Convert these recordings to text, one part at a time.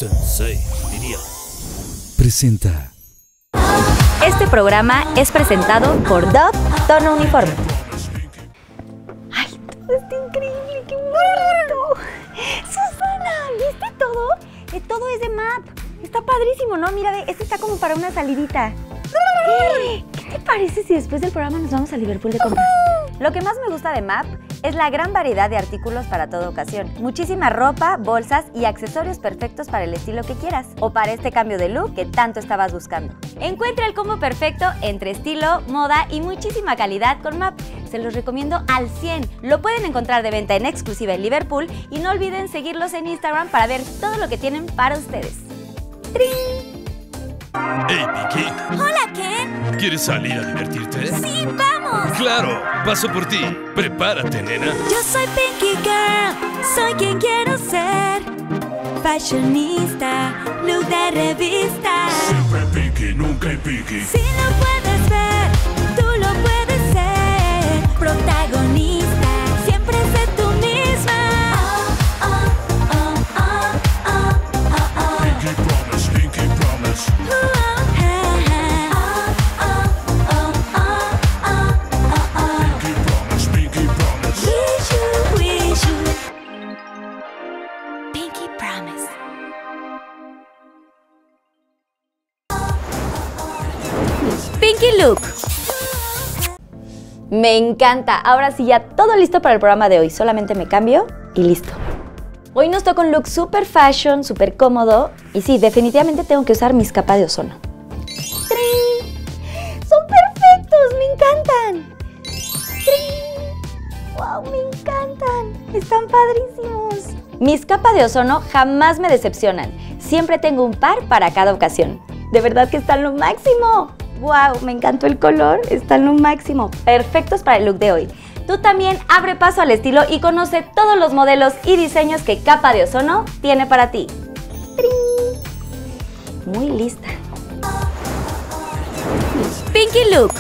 Sensei, diría. Presenta. Este programa es presentado por Dove Tono Uniforme. ¡Ay, todo está increíble! ¡Qué bonito! ¡Susana! ¿Viste todo? Todo es de MAP. Está padrísimo, ¿no? Mira, ve, este está como para una salidita. ¿Qué te parece si después del programa nos vamos a Liverpool de compras? Lo que más me gusta de MAP es la gran variedad de artículos para toda ocasión. Muchísima ropa, bolsas y accesorios perfectos para el estilo que quieras o para este cambio de look que tanto estabas buscando. Encuentra el combo perfecto entre estilo, moda y muchísima calidad con MAP. Se los recomiendo al 100. Lo pueden encontrar de venta en exclusiva en Liverpool y no olviden seguirlos en Instagram para ver todo lo que tienen para ustedes. ¡Trin! Hey, Pinky. Hola, Ken. ¿Quieres salir a divertirte? Sí, vamos. ¡Claro! Paso por ti. Prepárate, nena. Yo soy Pinky Girl, soy quien quiero ser. Fashionista, look de revista. Siempre Pinky, nunca Pinky. Si lo puedes ver, tú lo puedes ser. Protagonista, siempre sé tú misma. Pinky promise, Pinky promise. Pinky promise, Pinky promise. Wish you. Pinky promise. Pinky Look. Me encanta. Ahora sí, ya todo listo para el programa de hoy. Solamente me cambio y listo. Hoy nos toca un look super fashion, súper cómodo. Y sí, definitivamente tengo que usar mis capas de ozono. ¡Trin! ¡Son perfectos! ¡Me encantan! ¡Trin! ¡Wow! ¡Me encantan! ¡Están padrísimos! Mis capas de ozono jamás me decepcionan. Siempre tengo un par para cada ocasión. De verdad que están lo máximo. ¡Wow! Me encantó el color. Están lo máximo. Perfectos para el look de hoy. Tú también abre paso al estilo y conoce todos los modelos y diseños que Capa de Ozono tiene para ti. ¡Trin! Muy lista. Pinky Look.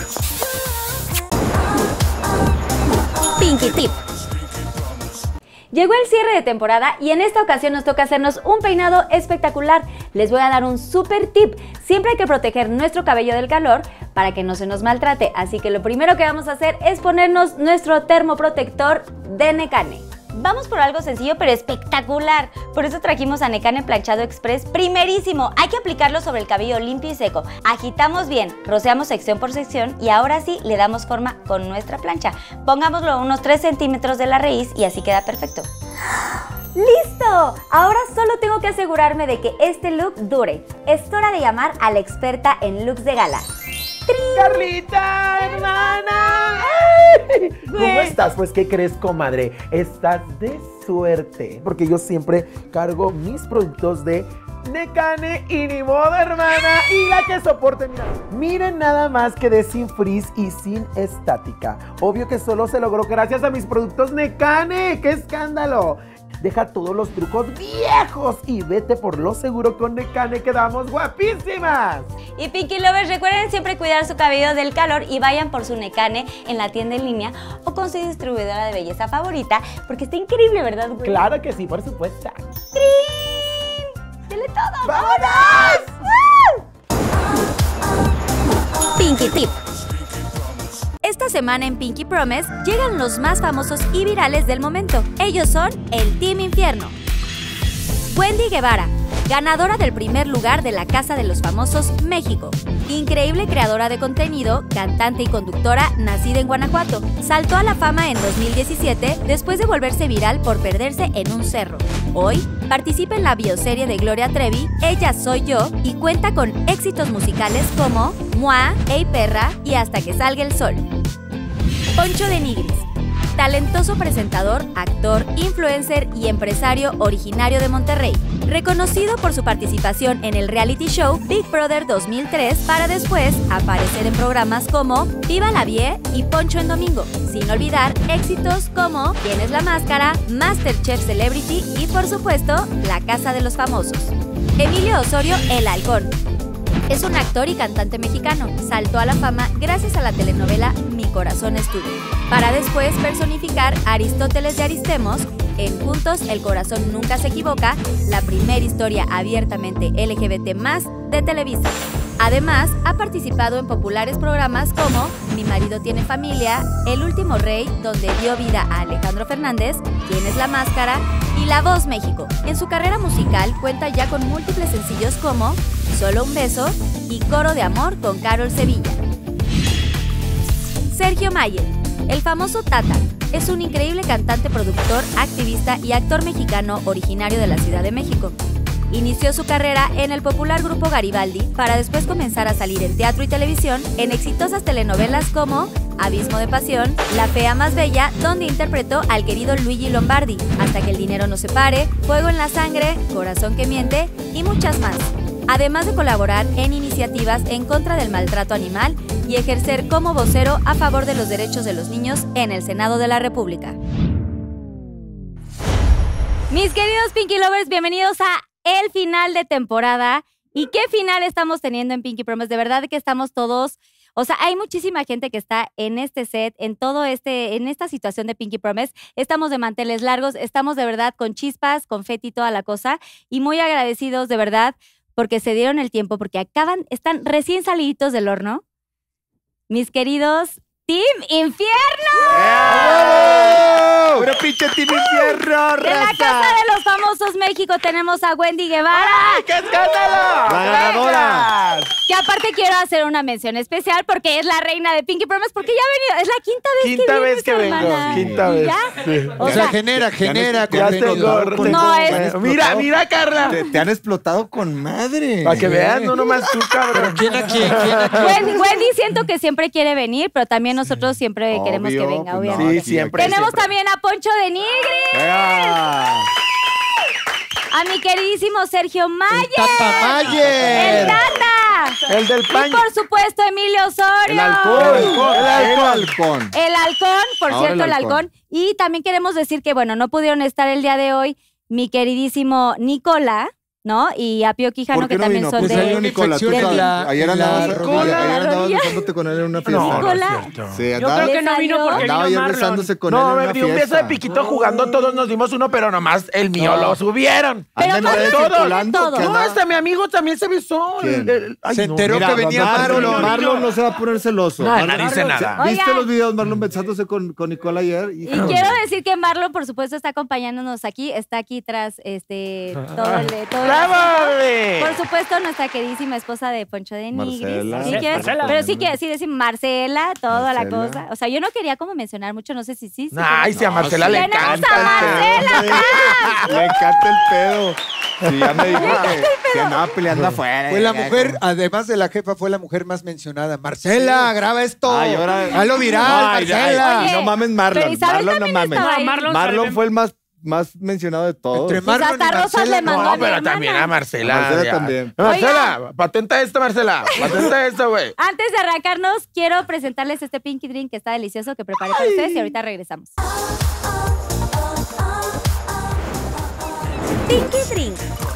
Pinky Tip. Llegó el cierre de temporada y en esta ocasión nos toca hacernos un peinado espectacular. Les voy a dar un super tip. Siempre hay que proteger nuestro cabello del calor para que no se nos maltrate. Así que lo primero que vamos a hacer es ponernos nuestro termoprotector de Nekane. Vamos por algo sencillo pero espectacular. Por eso trajimos a Nekane Planchado Express primerísimo. Hay que aplicarlo sobre el cabello limpio y seco. Agitamos bien, roceamos sección por sección y ahora sí le damos forma con nuestra plancha. Pongámoslo a unos 3 centímetros de la raíz y así queda perfecto. ¡Listo! Ahora solo tengo que asegurarme de que este look dure. Es hora de llamar a la experta en looks de gala. ¡Carlita, hermana! ¿Cómo estás? Pues, ¿qué crees, comadre? Estás de suerte, porque yo siempre cargo mis productos de Nekane y ni modo, hermana. Y la que soporte, mira. Miren nada más que de sin frizz y sin estática. Obvio que solo se logró gracias a mis productos Nekane. ¡Qué escándalo! Deja todos los trucos viejos y vete por lo seguro con Nekane, quedamos guapísimas. Y Pinky Lovers, recuerden siempre cuidar su cabello del calor y vayan por su Nekane en la tienda en línea o con su distribuidora de belleza favorita, porque está increíble, ¿verdad, güey? Claro que sí, por supuesto. ¡Trin! ¡Dele todo! ¡Vámonos! Pinky Tip. Esta semana en Pinky Promise llegan los más famosos y virales del momento. Ellos son el Team Infierno. Wendy Guevara, ganadora del primer lugar de la Casa de los Famosos México. Increíble creadora de contenido, cantante y conductora, nacida en Guanajuato. Saltó a la fama en 2017 después de volverse viral por perderse en un cerro. Hoy participa en la bioserie de Gloria Trevi, Ella Soy Yo, y cuenta con éxitos musicales como Mua, Ey Perra y Hasta que salga el sol. Poncho de Nigris, talentoso presentador, actor, influencer y empresario originario de Monterrey. Reconocido por su participación en el reality show Big Brother 2003 para después aparecer en programas como Viva la Vie y Poncho en Domingo. Sin olvidar éxitos como ¿Quién es la máscara?, Masterchef Celebrity y por supuesto La Casa de los Famosos. Emilio Osorio El Halcón. Es un actor y cantante mexicano. Saltó a la fama gracias a la telenovela Mi Corazón es Tuyo, para después personificar a Aristóteles de Aristemos en Juntos el Corazón Nunca Se Equivoca, la primera historia abiertamente LGBT+ de Televisa. Además, ha participado en populares programas como Mi marido tiene familia, El último rey, donde dio vida a Alejandro Fernández, ¿Quién es la máscara? Y La Voz México. En su carrera musical cuenta ya con múltiples sencillos como Solo un beso y Coro de amor con Carol Sevilla. Sergio Mayer, el famoso Tata, es un increíble cantante, productor, activista y actor mexicano originario de la Ciudad de México. Inició su carrera en el popular grupo Garibaldi para después comenzar a salir en teatro y televisión en exitosas telenovelas como Abismo de Pasión, La fea más bella, donde interpretó al querido Luigi Lombardi, Hasta que el dinero nos separe, Fuego en la sangre, Corazón que miente y muchas más. Además de colaborar en iniciativas en contra del maltrato animal y ejercer como vocero a favor de los derechos de los niños en el Senado de la República. Mis queridos Pinky Lovers, bienvenidos a el final de temporada. ¿Y qué final estamos teniendo en Pinky Promise? De verdad que estamos todos... O sea, hay muchísima gente que está en este set, en esta situación de Pinky Promise. Estamos de manteles largos, estamos de verdad con chispas, confeti y toda la cosa. Y muy agradecidos de verdad porque se dieron el tiempo, porque están recién saliditos del horno. Mis queridos Team Infierno. ¡Puro pinche Team Infierno, De la Casa de los Famosos México tenemos a Wendy Guevara. ¡Ay, qué escándalo! ¡La ganadora! Que aparte quiero hacer una mención especial porque es la reina de Pinky Promise, porque ya ha venido, es la quinta vez que viene esta hermana. Quinta vez. ¿Ya? Sí. O sea, sea, genera. Ya tengo. No, es- Mira, Carla. Te han explotado con madre. Para que veas, no nomás tú, cabrón. ¿Quién aquí? Wendy siento que siempre quiere venir, pero también nosotros siempre Obvio, queremos que venga, pues no, obviamente. Sí, siempre. Tenemos también a Poncho de Nigri, ¡Venga! a mi queridísimo Sergio Mayer, ¡Tata el Mayer! Tata, El del y paño. por supuesto Emilio Osorio. El halcón. El halcón, por Ahora cierto, el el halcón. halcón. Y también queremos decir que, bueno, no pudieron estar el día de hoy mi queridísimo Nicola, ¿no? Y a Pío Quijano, ¿Por qué que no también vino? son Pues de... salió Nicola. Tú infección sabes, ayer andabas rodilla. besándote con él en una fiesta. No, no Nicola. es cierto. Sí, Yo andaba, creo que no vino porque andaba vino ayer Marlon. besándose con él No, en me una dio un beso de fiesta. piquito jugando, todos nos dimos uno, pero nomás el mío No. lo subieron. Pero Andan todos, circulando todos. que No, andaba- hasta mi amigo también se besó. ¿Quién? Ay, Se no. enteró Mira, que venía Marlon no se va a poner celoso. No, Marlon- nadie dice nada. ¿Viste Oigan. los videos Marlon besándose con Nicole ayer? Y quiero decir que Marlon, por supuesto, está acompañándonos aquí, está aquí tras todo el ¡Bravo, bebé! Por supuesto, nuestra queridísima esposa de Poncho de Nigris. Marcela. ¿Sí quieres? Marcela. Pero sí que sí decir Marcela, toda la Marcela. cosa. O sea, yo no quería como mencionar mucho, no sé si sí. Ay, si a Marcela le Tenemos encanta. a Marcela. Le encanta el pedo. Sí, ya me dijo que andaba peleando afuera. Fue la mujer, además de la jefa, fue la mujer más mencionada. Marcela, graba esto. Ay, ahora- Hazlo viral, Ay, Marcela. Oye, no mames pero Marlon. Isabel Marlon no también mames. estaba ahí. Marlon Marlon fue el más mencionado de todos. Entre Pues Marlon y hasta Rosas Marcela, le mandó No, a mi pero hermana. también a Marcela. Marcela ya. también. Marcela, patenta esto, Marcela. Patenta esto, güey. Antes de arrancarnos, quiero presentarles este Pinky Drink que está delicioso, que preparé para ustedes y ahorita regresamos. Pinky Drink.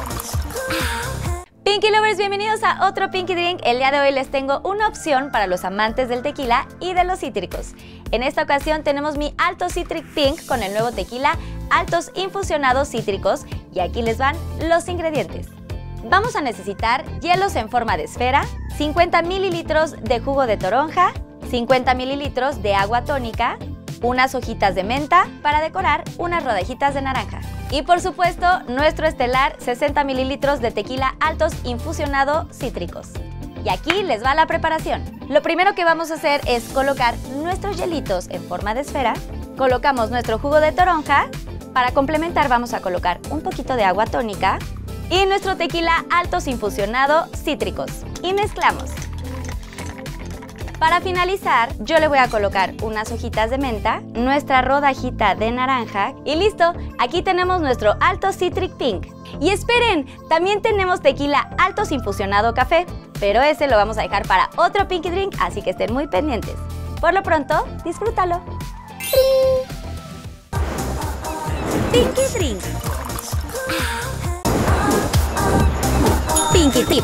Pinky Lovers, bienvenidos a otro Pinky Drink. El día de hoy les tengo una opción para los amantes del tequila y de los cítricos. En esta ocasión tenemos mi Altos Citric Pink con el nuevo tequila Altos Infusionados Cítricos y aquí les van los ingredientes. Vamos a necesitar hielos en forma de esfera, 50 mililitros de jugo de toronja, 50 mililitros de agua tónica, unas hojitas de menta para decorar unas rodajitas de naranja. Y por supuesto, nuestro estelar 60 mililitros de tequila Altos Infusionado Cítricos. Y aquí les va la preparación. Lo primero que vamos a hacer es colocar nuestros hielitos en forma de esfera, colocamos nuestro jugo de toronja, para complementar vamos a colocar un poquito de agua tónica y nuestro tequila Altos Infusionado Cítricos y mezclamos. Para finalizar, yo le voy a colocar unas hojitas de menta, nuestra rodajita de naranja y listo, aquí tenemos nuestro Altos Citric Pink. Y esperen, también tenemos tequila Altos Infusionado Café, pero ese lo vamos a dejar para otro Pinky Drink, así que estén muy pendientes. Por lo pronto, disfrútalo. Pinky Drink. Pinky Tip.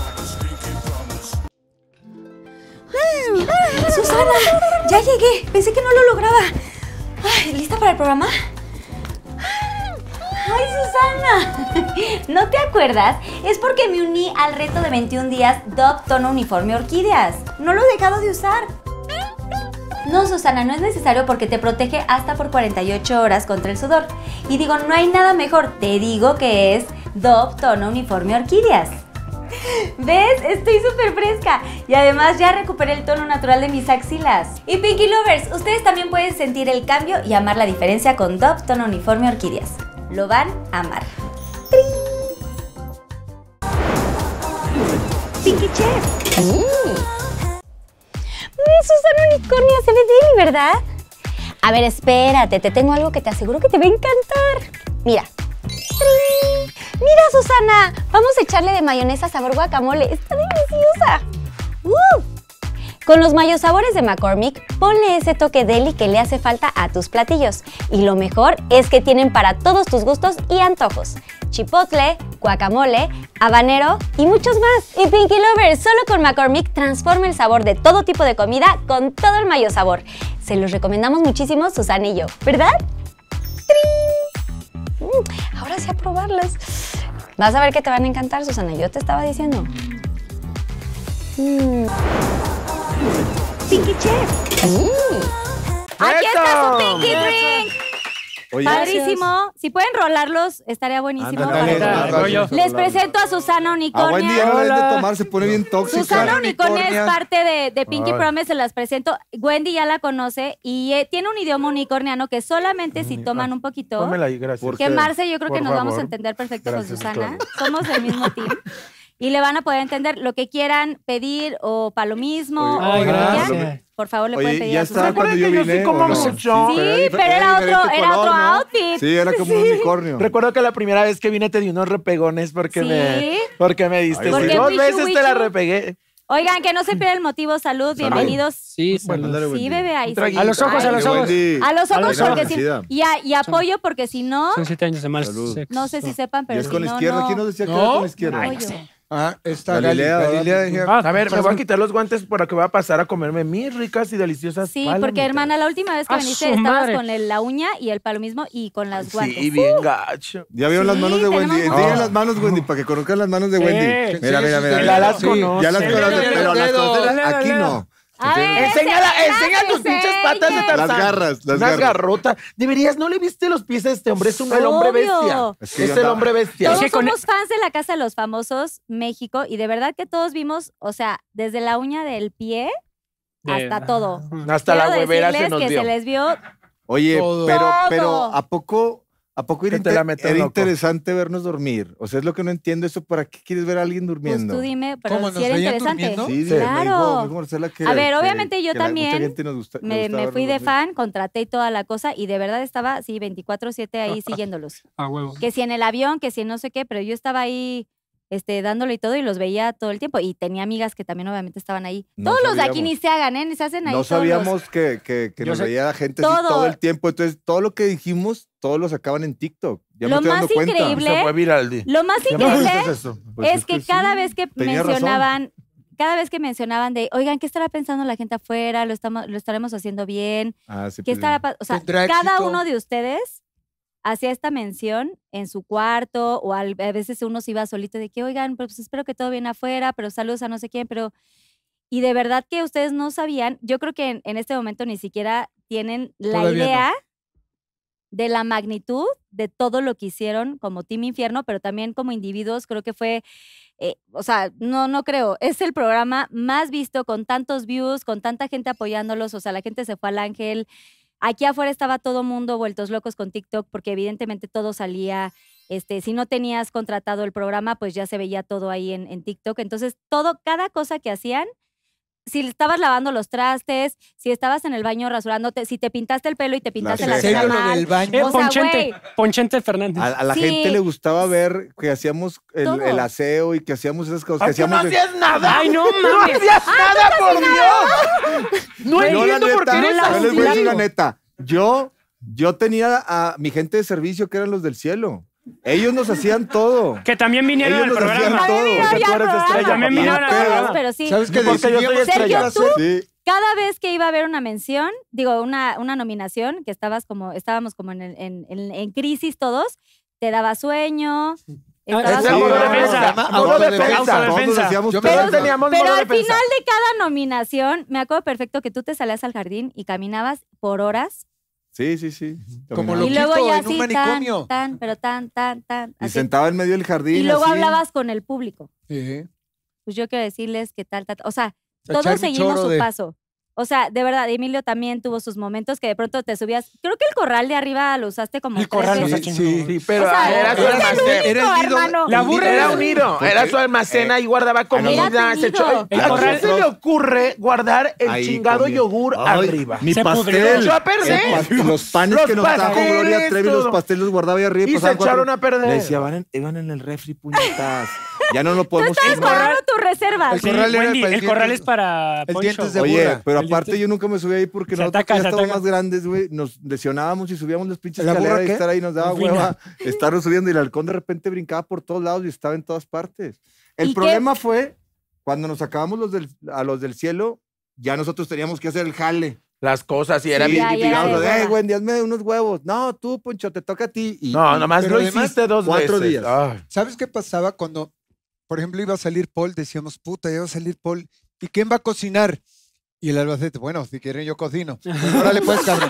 Susana, ya llegué. Pensé que no lo lograba. Ay, ¿lista para el programa? ¡Ay, Susana! ¿No te acuerdas? Es porque me uní al reto de 21 días Dove Tono Uniforme Orquídeas. No lo he dejado de usar. No, Susana, no es necesario porque te protege hasta por 48 horas contra el sudor. Y digo, no hay nada mejor. Te digo que es Dove Tono Uniforme Orquídeas. ¿Ves? Estoy súper fresca. Y además ya recuperé el tono natural de mis axilas. Y Pinky Lovers, ustedes también pueden sentir el cambio y amar la diferencia con Dove Tono Uniforme Orquídeas. Lo van a amar. Pinky Chef. Susana Unicornia, se ve deli, ¿verdad? A ver, espérate, te tengo algo que te aseguro que te va a encantar. Mira. ¡Trin! Mira, Susana, vamos a echarle de mayonesa sabor guacamole. Está deliciosa. Con los mayosabores de McCormick, ponle ese toque deli que le hace falta a tus platillos. Y lo mejor es que tienen para todos tus gustos y antojos. Chipotle, guacamole, habanero y muchos más. Y Pinky Lovers, solo con McCormick transforma el sabor de todo tipo de comida con todo el mayosabor. Se los recomendamos muchísimo, Susana y yo, ¿verdad? Ahora sí a probarlas. Vas a ver que te van a encantar, Susana. Yo te estaba diciendo. Pinky Chef. Aquí está su Pinky Drink. Oye, Padrísimo. Si pueden rolarlos, estaría buenísimo. Ándale, para- ándale. Les presento a Susana A Wendy Unicornia. ya no le de tomar, se pone bien tóxica. Susana Unicornia es Unicornia. parte de Pinky Ay. Promise, se las presento. Wendy ya la conoce y tiene un idioma unicorniano que solamente si toman un poquito, Pónmela ahí, gracias. ¿Por que qué? Marce yo creo que Por nos vamos a favor. entender perfecto Gracias, con Susana. Victoria. Somos del mismo team. Y le van a poder entender lo que quieran pedir o para lo mismo. Oye, o Ay, lo que gracias. quieran. Por favor, le pueden Oye, pedir ya a está Susana. cuando yo Acuérdate, yo vine. sí como ¿o no? mucho. Sí, pero era otro outfit. Sí, era como un unicornio. Recuerdo que la primera vez que vine te di unos repegones porque Sí. me diste. Ay, Porque Sí, dos Wishu, veces te la Wishu. repegué. Oigan, que no se pierda el motivo. Salud, bienvenidos. Sí, Bueno, Ándale, Sí, Wendy. bebé, ahí Traguito. A los ojos, Ay, a los Oye, ojos. Wendy. A los ojos Alexa, porque sí. felicidad. Y apoyo porque si no, Son 7 años de mal Salud. sexo. no sé si sepan, Y pero es si con la no, izquierda. no. ¿Quién nos decía que ¿No? era con la izquierda? Apoyo. Está Galilea, Galilea. ¿verdad? dije, Ah, A ver, me voy a corazón. quitar los guantes para que voy a pasar a comerme mis ricas y deliciosas Sí, palomitas. porque hermana, la última vez que ¡A viniste su estabas madre! con la uña y el palo mismo y con las guantes. Sí, bien gacho. Ya vieron las Sí, manos de Wendy. tenemos Enseñen manos. las manos, Wendy, para que conozcan las manos de Sí. Wendy. Mira, mira, mira. Ya las Sí. conozco. Ya las El conoces, dedo, el pero las dedo. conoces El aquí dedo. no. A ver, Enseña tus pinches patas de Tarzán. Las garras, las Unas garras. garrotas. Deberías, ¿no le viste los pies a este hombre? Es el hombre Obvio. bestia. Es que Es yo el andaba- hombre bestia. Todos Sí, con- somos fans de la Casa de los Famosos México y de verdad que todos vimos, o sea, desde la uña del pie hasta todo. Hasta la Quiero huevera se decirles nos que dio. se les vio Oye, Todo. pero Todo. ¿a poco era, Que te la meto, era loco. interesante vernos dormir? O sea, es lo que no entiendo eso. ¿Para qué quieres ver a alguien pues durmiendo? tú dime, pero ¿Cómo, sí nos era veían interesante. durmiendo? Sí, Claro. me dijo Marcela que... A ver, que- obviamente yo que mucha también gente le gusta Me fui de vernos dormir. fan, contraté y toda la cosa y de verdad estaba así 24/7 ahí siguiéndolos. A huevo. Que si en el avión, que si en no sé qué, pero yo estaba ahí dándole y todo y los veía todo el tiempo. Y tenía amigas que también obviamente estaban ahí. No todos los de aquí sabíamos. ni se hagan, ¿eh? Ni se hacen ahí No todos los- sabíamos que Yo nos sé- veía la gente así Todo. todo el tiempo. Entonces, todo lo que dijimos, todos lo sacaban en TikTok. Ya me Lo estoy dando más cuenta. increíble- Se fue viral. Lo más ¿Qué increíble es eso? Pues es que cada sí, vez que tenía razón. mencionaban, cada vez que mencionaban de, oigan, ¿qué estará pensando la gente afuera? ¿Lo estaremos haciendo bien? Ah, sí, ¿Qué pues, estará o sea, ¿Tendrá cada éxito? uno de ustedes hacía esta mención en su cuarto o a veces uno se iba solito de que, oigan, pues espero que todo bien afuera, pero saludos a no sé quién, pero... Y de verdad que ustedes no sabían, yo creo que en este momento ni siquiera tienen la Todavía idea de la magnitud de todo lo que hicieron como Team Infierno, pero también como individuos, creo que fue, o sea, no creo, es el programa más visto con tantos views, con tanta gente apoyándolos, o sea, la gente se fue al Ángel, aquí afuera estaba todo mundo vueltos locos con TikTok, porque evidentemente todo salía, si no tenías contratado el programa, pues ya se veía todo ahí en TikTok, entonces cada cosa que hacían, si estabas lavando los trastes, si estabas en el baño rasurándote, si te pintaste el pelo y te pintaste la ¿En ceja serio lo mal, del baño? o sea, Ponchente, güey. Ponchente Fernández. A la Sí. gente le gustaba ver que hacíamos Todo. el aseo y que hacíamos esas cosas. ¿A Que que no hacíamos hacías nada? Ay, no ¡No mames. hacías nada, por Dios! No Yo, la entiendo por qué neta, eres yo les voy a decir así. la neta. Yo tenía a mi gente de servicio que eran los del cielo. Ellos nos hacían todo. Que también vinieron Ellos al nos hacían programa. todo. También Porque había tú eres programa, estrella, También no vinieron al todos, programa. pero sí. ¿Sabes qué Porque yo soy decidíamos estrella. qué hacer? Sí. Cada vez que iba a haber una mención, digo, una nominación, que estábamos como en crisis todos, te daba sueño. Estabas Ese Sí, modo defensa. defensa. Modo Autodefensa. defensa. Autodefensa. Todos decíamos Yo me todo Todos eso. teníamos Pero modo al defensa. final de cada nominación, me acuerdo perfecto que tú te salías al jardín y caminabas por horas. Sí, sí, sí. Como Caminaba. Y luego Loquito ya en un así, manicomio. pero tan. Y así. sentaba en medio del jardín. Y luego así. hablabas con el público. Sí. Pues yo quiero decirles que tal. O sea, Echar todos un seguimos choro su de- paso. O sea, de verdad, Emilio también tuvo sus momentos que de pronto te subías. Creo que el corral de arriba lo usaste como El corral tres lo veces. usé Sí. Sí, pero O sea, era su es el almacén. único, Era el nido- hermano. La burra Era un nido, ¿Por era qué? su almacén, ahí guardaba comida. Era tu se echó- nido. ¿A quién se le ocurre guardar el Ahí chingado comía. yogur Ay, arriba? Mi Se pastel. pudrió. Echó a perder. Los panes Los que nos trajo pasteles, Gloria Trevi, los todo. pasteles los guardaba ahí arriba. Y se pasaban cuatro- echaron a perder. Le decía, iban en el refri, puñetas. Ya no lo podemos Estabas comer. guardando tus reservas. El corral era Wendy, para el el corral dientes- es para el Poncho. dientes de Oye, burra. pero El aparte diente- yo nunca me subí ahí porque Se nosotros ataca, ya se estábamos ataca. más grandes, güey. Nos lesionábamos y subíamos las pinches ¿La burra escaleras y qué? estar ahí nos daba Fina. hueva estar subiendo y el halcón de repente brincaba por todos lados y estaba en todas partes. ¿Y El qué? problema fue cuando nos sacábamos a los del cielo, ya nosotros teníamos que hacer el jale. Las cosas, y era Sí, bien Ya, y ya era picábamos, de hueva. Wendy, hazme unos huevos. No, tú, Poncho, te toca a ti. Y, No, y- nomás pero lo además, hiciste 2 4 veces. días. Ay. ¿Sabes qué pasaba cuando, por ejemplo, iba a salir Paul? Decíamos, puta, ya va a salir Paul. ¿Y quién va a cocinar? Y el albacete, bueno, si quieren yo cocino. Pues, órale pues, cabrón.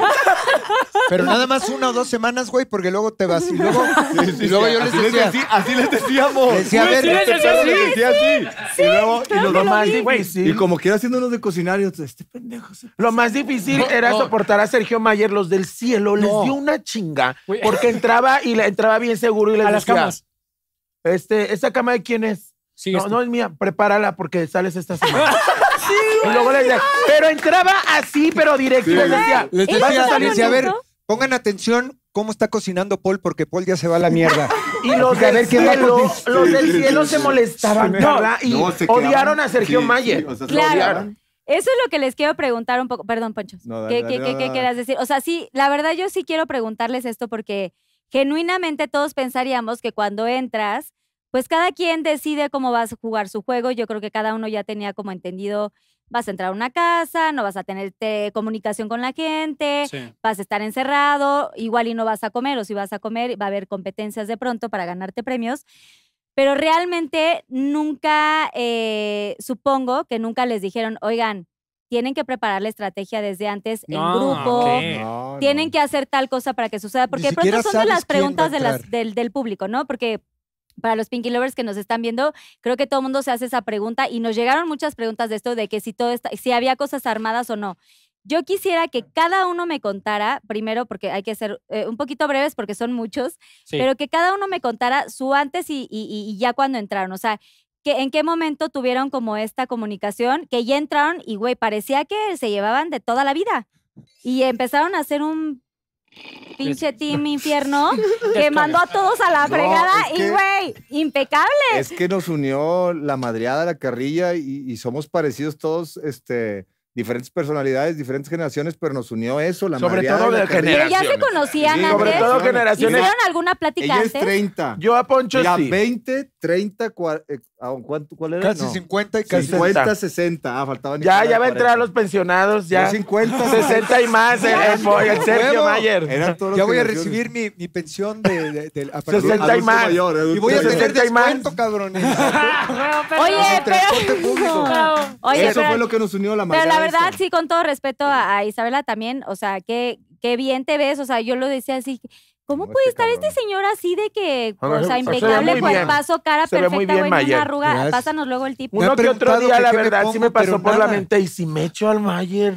Pero nada más 1 o 2 semanas, güey, porque luego te vas. Y luego, y luego yo les decía, así les decíamos. Les decía, a ver, Sí, les decía así. Les decía así. Y luego, y Lo más y difícil. como quiera haciéndonos de cocinarios, este pendejo se Lo más difícil era soportar a Sergio Mayer. Los del cielo les dio una chinga. Güey. Porque entraba y entraba bien seguro y les A las decía, camas. ¿esta cama de quién es? Sí, No, no es mía, prepárala porque sales esta semana. Y luego les decía, pero entraba así, pero directo. Y les decía, les Eso decía, está les decía, a ver, bonito. pongan atención cómo está cocinando Paul, porque Paul ya se va a la mierda. y los A ver del quién va a cielo, cocinar. los del cielo se molestaban, Carla, y No, se odiaron quedaban- a Sergio sí, Mayer. sí, o sea, lo Claro. odiaban. Eso es lo que les quiero preguntar un poco. Perdón, Poncho. No, dale, ¿Qué, dale, qué, qué, no, qué no. quieras decir? O sea, sí, la verdad yo sí quiero preguntarles esto porque genuinamente todos pensaríamos que cuando entras, pues cada quien decide cómo vas a jugar su juego. Yo creo que cada uno ya tenía como entendido, vas a entrar a una casa, no vas a tener comunicación con la gente, Sí. vas a estar encerrado, igual y no vas a comer, o si vas a comer, va a haber competencias de pronto para ganarte premios. Pero realmente nunca, supongo que nunca les dijeron, oigan, tienen que preparar la estrategia desde antes en No, grupo, ¿qué? No, tienen no. que hacer tal cosa para que suceda, porque de siquiera pronto son de sabes las quién va a preguntas de entrar. del público, ¿no? Porque para los Pinky Lovers que nos están viendo, creo que todo el mundo se hace esa pregunta y nos llegaron muchas preguntas de esto, de que si si había cosas armadas o no. Yo quisiera que cada uno me contara, primero porque hay que ser un poquito breves porque son muchos, Sí. pero que cada uno me contara su antes y ya cuando entraron. O sea, que en qué momento tuvieron como esta comunicación, que ya entraron y, güey, parecía que se llevaban de toda la vida. Y empezaron a hacer un pinche team infierno que mandó a todos a la No, fregada es y, que- güey, impecable. Es que nos unió la madreada, la carrilla y somos parecidos todos, diferentes personalidades, diferentes generaciones, pero nos unió eso, la Sobre madreada todo y la de carrilla. Pero ya se generaciones. conocían Sí, antes. Sobre todo generaciones. ¿Hicieron alguna plática Ella es antes? 30. Yo a Poncho Mira, sí. 20, 30, ¿cuál era? Casi No. 50 y casi 50, 60. Ah, faltaban. Ya va a entrar a los pensionados, ya. 50, 60 y más, el Sergio Huevo. Mayer. Eran todos Ya los voy a generaciones. recibir mi pensión a partir 60 y Adulto más. mayor, adulto y voy a mayor. tener 60 y más. descuento, cabrón. Oye, En transporte público. Oye, Eso pero- fue lo que nos unió la Pero madreada. la verdad, esa. sí, con todo respeto a Isabela también, o sea, qué bien te ves, o sea, yo lo decía así, ¿cómo No, puede este estar cabrón. este señor así de que, No, o sea, se ve impecable, muy bien. cuerpazo, cara Se ve muy perfecta, bien, güey, ni Mayer. una arruga? Gracias. Pásanos luego el tipo. Me Uno han que otro preguntado día, que la qué me verdad, sí pongo, me pasó pero por la nada. mente. ¿Y si me echo al Mayer?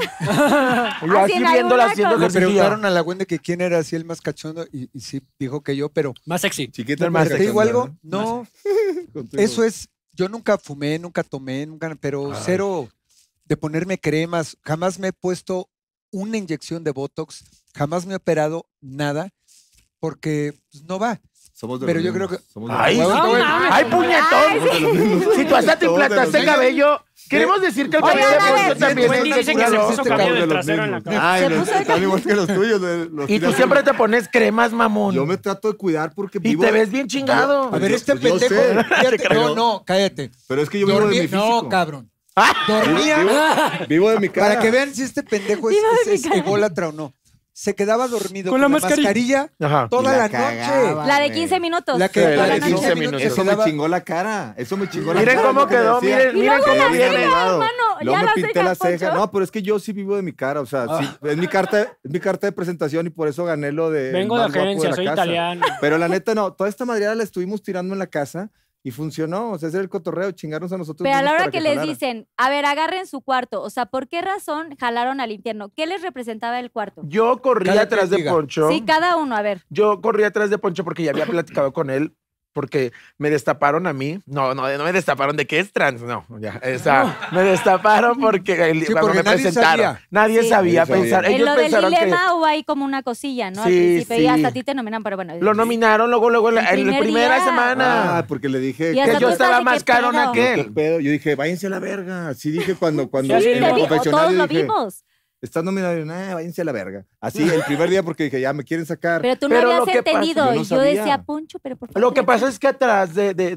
Yo Así así en viéndola alguna haciendo cosa. Le que preguntaron a la Wendy que quién era así el más cachondo y sí dijo que yo, pero Más sexy. Chiquita, Más ¿te sexy. digo algo? No, eso es, yo nunca fumé, nunca tomé, pero cero de ponerme cremas, jamás me he puesto una inyección de Botox, jamás me he operado nada, porque pues, no va. Somos de Pero los yo creo mismos, que- somos de Ay, los sí. mismos. ¡Ay, puñetón! Si tú hasta te Todos de implantaste los cabello, queremos decir que el Oigan, cabello de a ver. Poncho también Wendy es dice que se curado. puso Somos cabello de del los trasero en la mismos. cara. Ay, Se los- puso de están igual que los tuyos. los Y tú tuyos. siempre te pones cremas, mamón. Yo me trato de cuidar porque Y vivo... te ves bien chingado. A ver, este Pues yo pendejo, sé. fíjate, no, cállate. Pero es que yo vivo de mi físico. No, cabrón. Dormía Vivo de mi cara. para que vean si este pendejo es ególatra o no. se quedaba dormido Con la mascarilla. mascarilla Ajá. toda Y la cagaba, noche. La de güey. 15 minutos. La que Sí, la la de de 15 15 minutos. Eso se me daba- chingó la cara. Eso me chingó la Miren cara. cómo lo que quedó, decía. miren, miren luego cómo la viene. ceja, Arreglado. hermano, Luego ya me la pinté ceja, la ceja. Poncho. No, pero es que yo sí vivo de mi cara. O sea, sí, es mi carta de presentación y por eso gané lo de. Vengo el de más guapo agencia, la soy casa. italiano. Pero la neta, no. Toda esta madreada la estuvimos tirando en la casa y funcionó. O sea, ese era el cotorreo, chingarnos a nosotros. Pero a la mismos hora para que les jalara. dicen, a ver, agarren su cuarto, o sea, ¿por qué razón jalaron al infierno? ¿Qué les representaba el cuarto? Yo corrí Cada atrás quien de diga. Poncho. Sí, cada uno, a ver. Yo corrí atrás de Poncho porque ya había platicado con él, porque me destaparon a mí. No me destaparon de que es trans, no, ya. O sea, me destaparon porque Sí, cuando porque me nadie presentaron. sabía. Nadie Sí. sabía Nadie sabía. pensar. En Ellos lo del pensaron dilema hubo ahí como una cosilla, ¿no? Al Sí, principio, y sí. hasta a ti te nominan, pero bueno. lo nominaron luego en la primer primera día. semana. Ah, porque le dije Y hasta que tú yo estás estaba de, más ¿qué caro en pedo? ¿Qué aquel. pedo? Yo dije, váyanse a la verga. Así dije cuando Sí, en sí, el Te vi, o confesionario todos lo dije, vimos. estás nominado. Y yo, váyanse a la verga. Así, el primer día porque dije, ya me quieren sacar. Pero tú no Pero lo habías que pasa- entendido. yo no Y yo sabía. decía, Poncho, pero por favor. Lo que pasa es que atrás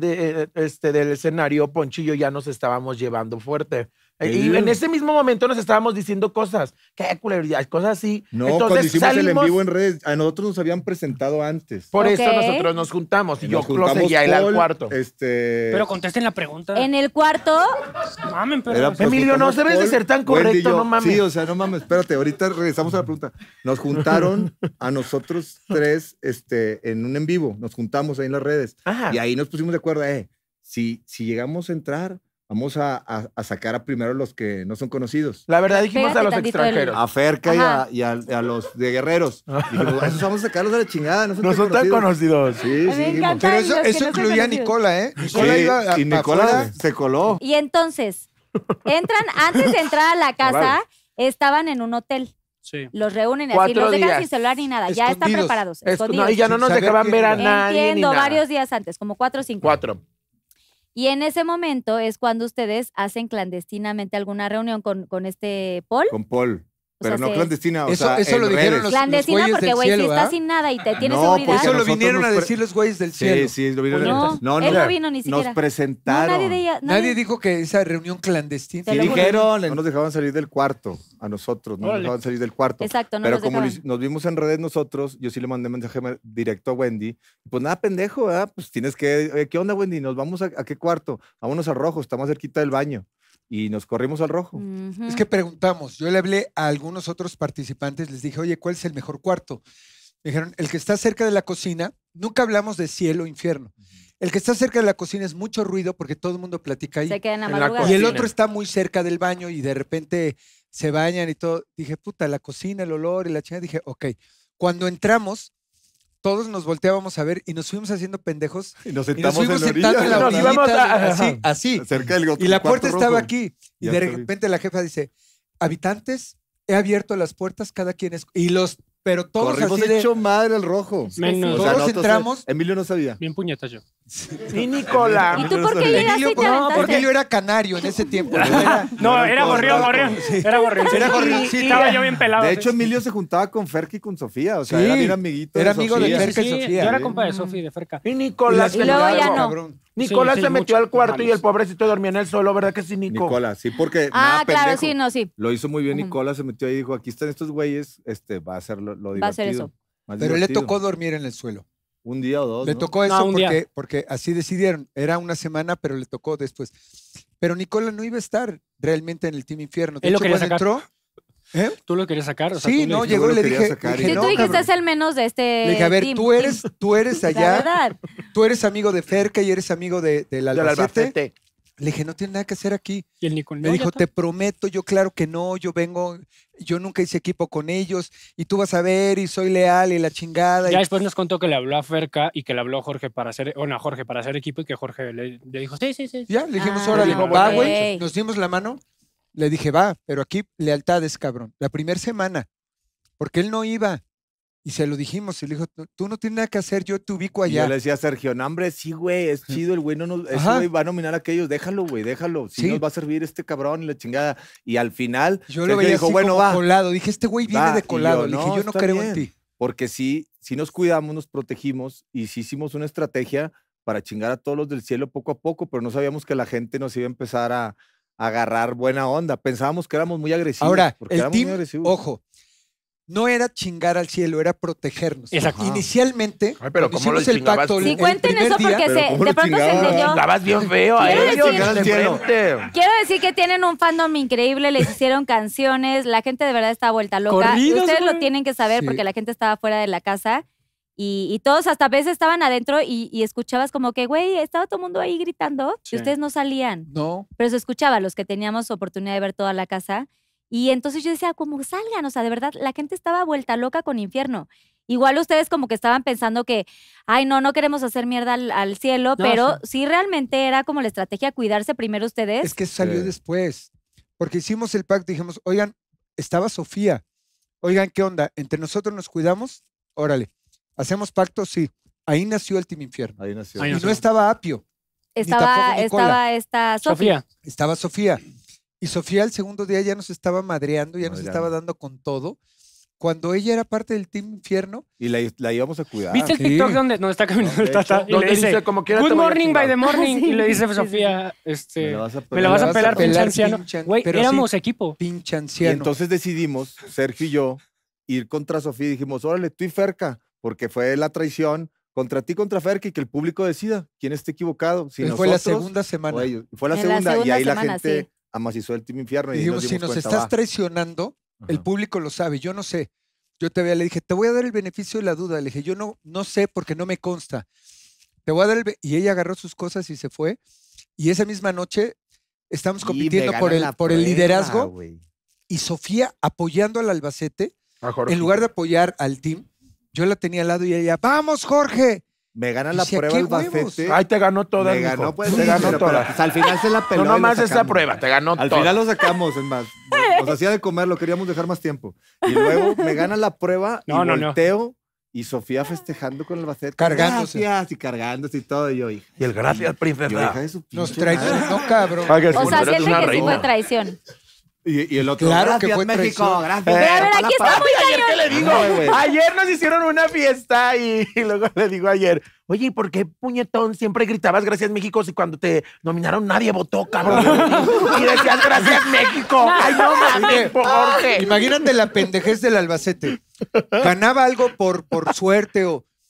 del escenario, Poncho y yo ya nos estábamos llevando fuerte. Y en ese mismo momento nos estábamos diciendo cosas, qué culeridad, cosas así. No, Entonces cuando hicimos el en salimos- vivo en redes, a nosotros nos habían presentado antes. Por eso Ok. nosotros nos juntamos y yo Nos lo juntamos seguía él al Paul, cuarto. Pero contesten la pregunta. En el cuarto, Mamen, pero. Era, pues, nos Emilio, no juntamos debes de Paul, ser tan Wendy y correcto, yo. no mames. Sí, o sea, no mames, espérate, ahorita regresamos a la pregunta. Nos juntaron a nosotros tres en un en vivo, nos juntamos ahí en las redes Ajá. y ahí nos pusimos de acuerdo, si llegamos a entrar, vamos a sacar a primero los que no son conocidos. La verdad dijimos Pégate a los tantito extranjeros. A Ferca Ajá. y a los de guerreros. Dijimos, esos vamos a sacarlos de la chingada, no son No son tan conocidos. Sí, Me sí, dijimos. encanta. Pero Los que eso no son incluía a conocidos. Nicola, ¿eh? Sí, Nicola iba y Nicola afuera. se coló. y entonces, antes de entrar a la casa, estaban en un hotel. Sí. Los reúnen y así, 4 los dejan días. sin celular ni nada. Ya están Escondidos. preparados. No, Escondidos. y ya no Sin nos saber dejaban quién ver a era. nadie ni Entiendo, nada. varios días antes, como 4 o 5. 4. Y en ese momento es cuando ustedes hacen clandestinamente alguna reunión con este Paul. Con Paul. O Pero sea, no se- clandestina, o Eso- sea, eso en lo dijeron redes. los- Clandestina güeyes porque, del güey, si cielo, estás ¿ah? sin nada y te tienes No, seguridad. porque Eso lo nosotros vinieron nos a pre- decir los güeyes del cielo. Sí, lo vieron. No, él no vino ni siquiera. Nos presentaron. No, nadie de ella. Nadie dijo que esa reunión clandestina. Te Sí lo juro. dijeron, no nos dejaban salir del cuarto, a nosotros, no nos Órale. dejaban salir del cuarto. Exacto, no Pero los como dejaban. nos vimos en redes nosotros, yo sí le mandé mensaje directo a Wendy. Pues nada, pendejo, ¿verdad? Pues tienes que, ¿qué onda, Wendy? ¿Nos vamos a qué cuarto? Vámonos al rojo, está más cerquita del baño. Y nos corrimos al rojo. Ujú. Es que preguntamos, yo le hablé a algunos otros participantes, les dije, oye, ¿cuál es el mejor cuarto? Me dijeron, el que está cerca de la cocina, nunca hablamos de cielo o infierno. El que está cerca de la cocina es mucho ruido porque todo el mundo platica ahí. Se quedan a En la madrugada. Y el cocina. otro está muy cerca del baño y de repente se bañan y todo. Dije, puta, la cocina, el olor y la chingada. Dije, ok. Cuando entramos, todos nos volteábamos a ver y nos fuimos haciendo pendejos Y nos y nos sentamos fuimos en la sentando en la Nos íbamos orillita, a- así, así. cerca del Y la puerta cuarto estaba rojo. aquí. Y Ya de está bien. repente la jefa dice, habitantes, he abierto las puertas, cada quien es... Y pero todos Corrimos así de... hecho madre al rojo. Menos. Todos nosotros- entramos. Emilio no sabía. Bien puñetas yo. Y Nicola. ¿Y tú por qué llegaste Emilio, y te aventaste? porque Emilio era canario en ese tiempo. ¿no? Era- No, era gorrión. Era gorrión. Era gorrioncito. Estaba yo bien pelado. De hecho, Emilio se juntaba con Ferki y con Sofía. O sea, Sí, era bien amiguito. era amigo de Sofía. Ferca y Sí, Sofía. yo era Sí. compa de Sofi de Ferca. Y Nicolás. Y luego ya no. Cabrón. Nicolás Sí, se sí, metió mucho. al cuarto y el Malos. pobrecito dormía en el suelo, ¿verdad que sí, Nico? Nicola, sí, porque Ah, nada, claro, pendejo. sí, no, sí. Lo hizo muy bien Ujú. Nicola, se metió ahí y dijo, aquí están estos güeyes, va a ser lo divertido. Va a ser eso. más Pero le divertido. tocó dormir en el suelo. Un día o dos, Le ¿no? tocó eso No, un día. porque así decidieron. Era una semana, pero le tocó después. Pero Nicola no iba a estar realmente en el Team Infierno. De Él lo hecho, quería cuando sacar. entró, ¿eh? ¿Tú lo querías sacar? O sea, Sí, tú le no, dijiste, llegó y lo le quería dije, sacar. dije, Si no, tú dijiste cabrón. es el menos de este Le dije, a ver, team. tú eres La allá, verdad. tú eres amigo de Ferca y eres amigo del Del Albacete. Albacete. Le dije, no tiene nada que hacer aquí. Y el Nicole. Me no, dijo, ya está. te prometo, yo claro que no, yo nunca hice equipo con ellos y tú vas a ver y soy leal y la chingada. Ya y- después nos contó que le habló a Ferca y que le habló a Jorge para hacer, bueno, a Jorge para hacer equipo y que Jorge le dijo, sí. Ya, le dijimos, Ah, órale, ok. va, güey. Nos dimos la mano. Le dije, va, pero aquí lealtades, cabrón. La primera semana, porque él no iba. Y se lo dijimos, y le dijo, tú no tienes nada que hacer, yo te ubico Y yo allá. le decía a Sergio, no, hombre, sí, güey, es chido, el güey no nos, ese Ajá. güey va a nominar a aquellos, déjalo, güey, déjalo, sí, Sí. nos va a servir este cabrón y la chingada. Y al final, Yo lo Sergio veía dijo, así bueno, como va, colado. Dije, este güey viene va. de Y colado. yo, Le dije, no, yo no está creo en bien. ti. porque sí nos cuidamos, nos protegimos y sí hicimos una estrategia para chingar a todos los del cielo poco a poco, pero no sabíamos que la gente nos iba a empezar a agarrar buena onda. Pensábamos que éramos muy agresivos. Ahora, porque el éramos muy team, agresivos. ojo, no era chingar al cielo, era protegernos. Exacto. Inicialmente, Ay, pero cuando ¿cómo lo hicimos el chingabas pacto tú? Sí, el cuenten primer eso día, porque pero ¿cómo de lo pronto se chingabas? entendió. Chingabas bien feo a Quiero ellos decir- al de cielo. frente. Quiero decir que tienen un fandom increíble, les hicieron canciones, la gente de verdad está vuelta loca. Corridos, Ustedes lo güey. tienen que saber Sí. porque la gente estaba fuera de la casa y todos hasta a veces estaban adentro y escuchabas como que, güey, estaba todo el mundo ahí gritando Sí. y ustedes no salían. no, Pero se escuchaba los que teníamos oportunidad de ver toda la casa. Y entonces yo decía, como salgan, o sea, de verdad, la gente estaba vuelta loca con Infierno. Igual ustedes como que estaban pensando que, ay, no queremos hacer mierda al cielo, No, pero sí realmente era como la estrategia cuidarse primero ustedes. es que salió Sí. después. Porque hicimos el pacto y dijimos, oigan, estaba Sofía. Oigan, ¿qué onda? ¿Entre nosotros nos cuidamos? Órale. ¿Hacemos pacto? Sí. Ahí nació el Team Infierno. Ahí nació. Ahí Y nació. no estaba Apio, estaba Nicola. esta Sofía. estaba Sofía. Y Sofía el segundo día ya nos estaba madreando, ya nos Madreando. estaba dando con todo. Cuando ella era parte del Team Infierno, Y la íbamos a cuidar. ¿Viste el sí. TikTok donde está caminando el de hecho, Tata? Y Donde le dice, como quiera good te voy a morning chingar". by the morning. Sí, Y le dice sí, Sofía, Me la vas a me la vas a pelar, pinche pelar, anciano. pinche- Güey, pero éramos sí. equipo. pinche Y anciano. entonces decidimos, Sergio y yo, ir contra Sofía y dijimos, órale, tú y Ferca, porque fue la traición contra ti, contra Ferca y que el público decida quién esté equivocado. Si Fue la nosotros segunda o semana. ellos. Y fue la En la segunda y segunda ahí la semana, gente sí. amacizó el Team Infierno. Y Y dijimos, nos si dimos nos cuenta, estás va. traicionando, el Ajá. público lo sabe, yo no sé. Yo todavía le dije, te voy a dar el beneficio de la duda. Le dije, yo no sé porque no me consta. Te voy a dar y ella agarró sus cosas y se fue. Y esa misma noche estamos Y compitiendo me por ganan el, la por el prueba, liderazgo güey. y Sofía apoyando al Albacete. A Jorge. En lugar de apoyar al team, yo la tenía al lado y ella, vamos Jorge. Me ganan Y la decía, prueba ¿qué el huevos? Bacete. Ay, te ganó todas, Me ganó, mijo. pues, Te sí, ganó pero todas. pues, al final se la peló. No y la nomás esa sacamos. prueba, te ganó Al todas. final lo sacamos, es más. Nos hacía de comer, lo queríamos dejar más tiempo. Y luego me gana la prueba y No. volteo y Sofía festejando con el Bacete. Cargándose. Gracias, y cargándose y todo. Y yo, hija. Y el gracias, Yo, princesa. hija de su Nos pinche madre. traicionó, cabrón. Ay, que O sea, eres siente una que sí reina. fue traición. Y el otro, Claro que gracias, fue México, traición. gracias. Pero a ver, Para aquí la está paz. muy Ayer, ¿qué le digo? Ay, güey. Ayer nos hicieron una fiesta y luego le digo ayer, oye, ¿y por qué, puñetón, siempre gritabas gracias México si cuando te nominaron nadie votó, cabrón? Y decías gracias México. Ay, no mames, ¿por qué? Imagínate la pendejez del Albacete. Ganaba algo por suerte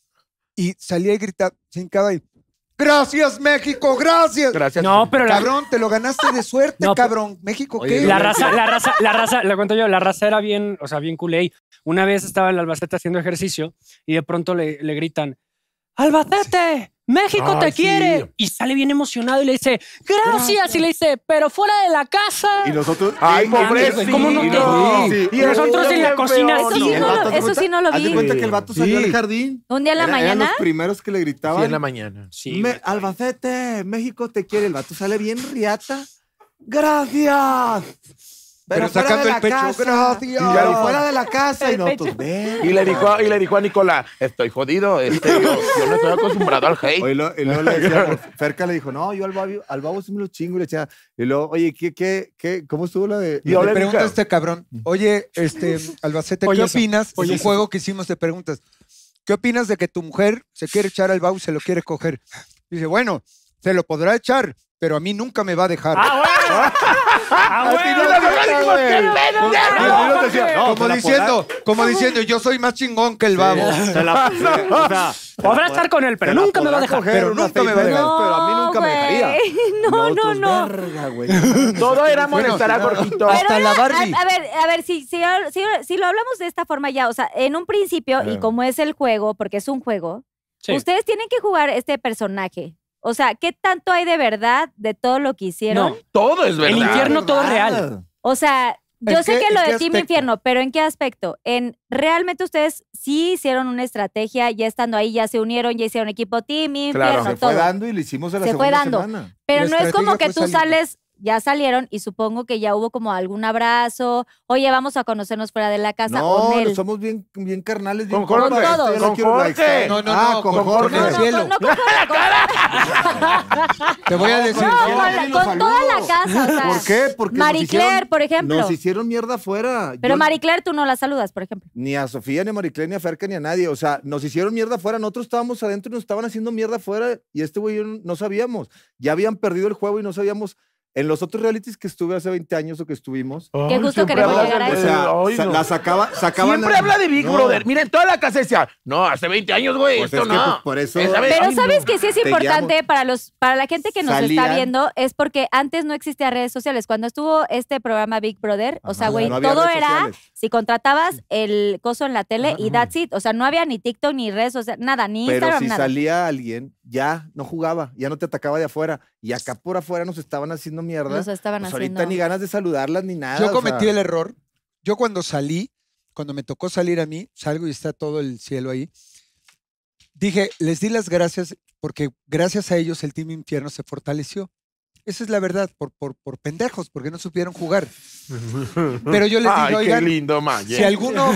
y salía y gritaba, se hincaba y ¡gracias, México! ¡Gracias! Gracias. No, pero la, Cabrón, te lo ganaste de suerte, No, cabrón. ¿México Oye, qué? la raza, le cuento yo, la raza era bien, o sea, bien culé. Una vez estaba en el Albacete haciendo ejercicio y de pronto le gritan, ¡Albacete! ¡México Ay, te sí. quiere! Y sale bien emocionado y le dice, ¡gracias! Y le dice, ¡pero fuera de la casa! Y nosotros. Ay, Sí, pobrecito. ¿Cómo no te- Sí. Y Y nosotros el en la niño cocina, bien Eso sí, sí, el no, vato, lo- ¿haz de eso sí cuenta? no lo Haz de vi. cuenta que el vato salió Sí. al jardín. Un día en la Eran mañana. los primeros que le gritaban. Sí, en la mañana. Sí, güey. Albacete, México te quiere. El vato sale bien riata. ¡Gracias! Pero fuera sacando de el la pecho, casa. gracias. Pero fuera de la casa. Y nosotros, ven. Y le dijo a Nicolás, estoy jodido, yo no estoy acostumbrado al hate. Y luego le decíamos, Ferca le dijo, no, yo al babo sí me lo chingo. Y le decía, y luego, oye, ¿cómo estuvo la de...? Yo Le le pregunta a dije- este cabrón, oye, Albacete, Oye, ¿qué eso, opinas? oye, Es un eso. juego que hicimos de preguntas. ¿Qué opinas de que tu mujer se quiere echar al bau y se lo quiere coger? Dice, bueno, se lo podrá echar, pero a mí nunca me va a dejar. ¡Ah, bueno! ¡Ah, Y bueno! nosotros dijimos, ¡qué pendejo! Y nos decía, no, como diciendo, yo soy más chingón que el babo. Podrá estar con él, pero nunca me va a dejar. Pero nunca me va a dejar. Pero a mí nunca me dejaría. güey. No. Verga, güey. Todo era molestar a Bueno, Jorgito. hasta la Barbie. A ver, si lo hablamos de esta forma ya, o sea, en un principio, y como es el juego, porque es un juego, Sí. ustedes tienen que jugar este personaje. O sea, ¿qué tanto hay de verdad de todo lo que hicieron? No, Todo es verdad. el infierno todo es real. O sea, yo ¿En sé qué- que lo en qué de Team aspecto? Infierno, pero ¿en qué aspecto? Realmente ustedes sí hicieron una estrategia, ya estando ahí, ya se unieron, ya hicieron equipo Team Infierno, Claro. Se todo. fue dando y lo hicimos a la Se fue segunda dando. semana. Pero La no es como estrategia que fue tú saliendo. sales, ya salieron y supongo que ya hubo como algún abrazo, oye, vamos a conocernos fuera de la casa. No, o Nel. somos bien carnales. Bien Con Jorge, compas. todos. Yo le con quiero Jorge. like. No, no, Ah, no, con con Jorge. Jorge. No, cielo. no, Te voy a decir. no, Sí, los con toda la casa, o sea. ¿Por qué? Porque Marie Claire, por ejemplo. Nos hicieron mierda afuera. Pero Yo- Marie Claire tú no la saludas, por ejemplo. Ni a Sofía, ni a Marie Claire, ni a Ferca, ni a nadie. O sea, nos hicieron mierda afuera. Nosotros estábamos adentro y nos estaban haciendo mierda afuera. Y este güey y yo no sabíamos. Ya habían perdido el juego y no sabíamos En los otros realities que estuve hace 20 años o que estuvimos, Qué gusto siempre queremos hablas llegar a de- o eso. sea, Ay, no. la sacaban. Siempre habla de Big No. Brother. Miren, toda la casa decía, no, hace 20 años, güey, Pues esto es que, no. pues, por eso- Esa vez- Pero ay, no. sabes que sí es importante Seguíamos. para la gente que nos está Salían. viendo, es porque antes no existía redes sociales. Cuando estuvo este programa Big Brother, o sea, Ajá, güey, no había todo redes era sociales. si contratabas el coso en la tele y that's it. O sea, no había ni TikTok, ni redes sociales, nada, ni Pero Instagram, si nada. salía alguien, ya no jugaba, ya no te atacaba de afuera. Y acá por afuera nos estaban haciendo mierda. Nos estaban Pues haciendo. ahorita ni ganas de saludarlas ni nada. Yo o cometí sea, el error. Yo cuando salí, cuando me tocó salir a mí, salgo y está todo el cielo ahí. Dije, les di las gracias porque gracias a ellos el Team Infierno se fortaleció. Esa es la verdad, por pendejos, porque no supieron jugar. Pero yo les Ay, dije, qué oigan, lindo, Maye. si alguno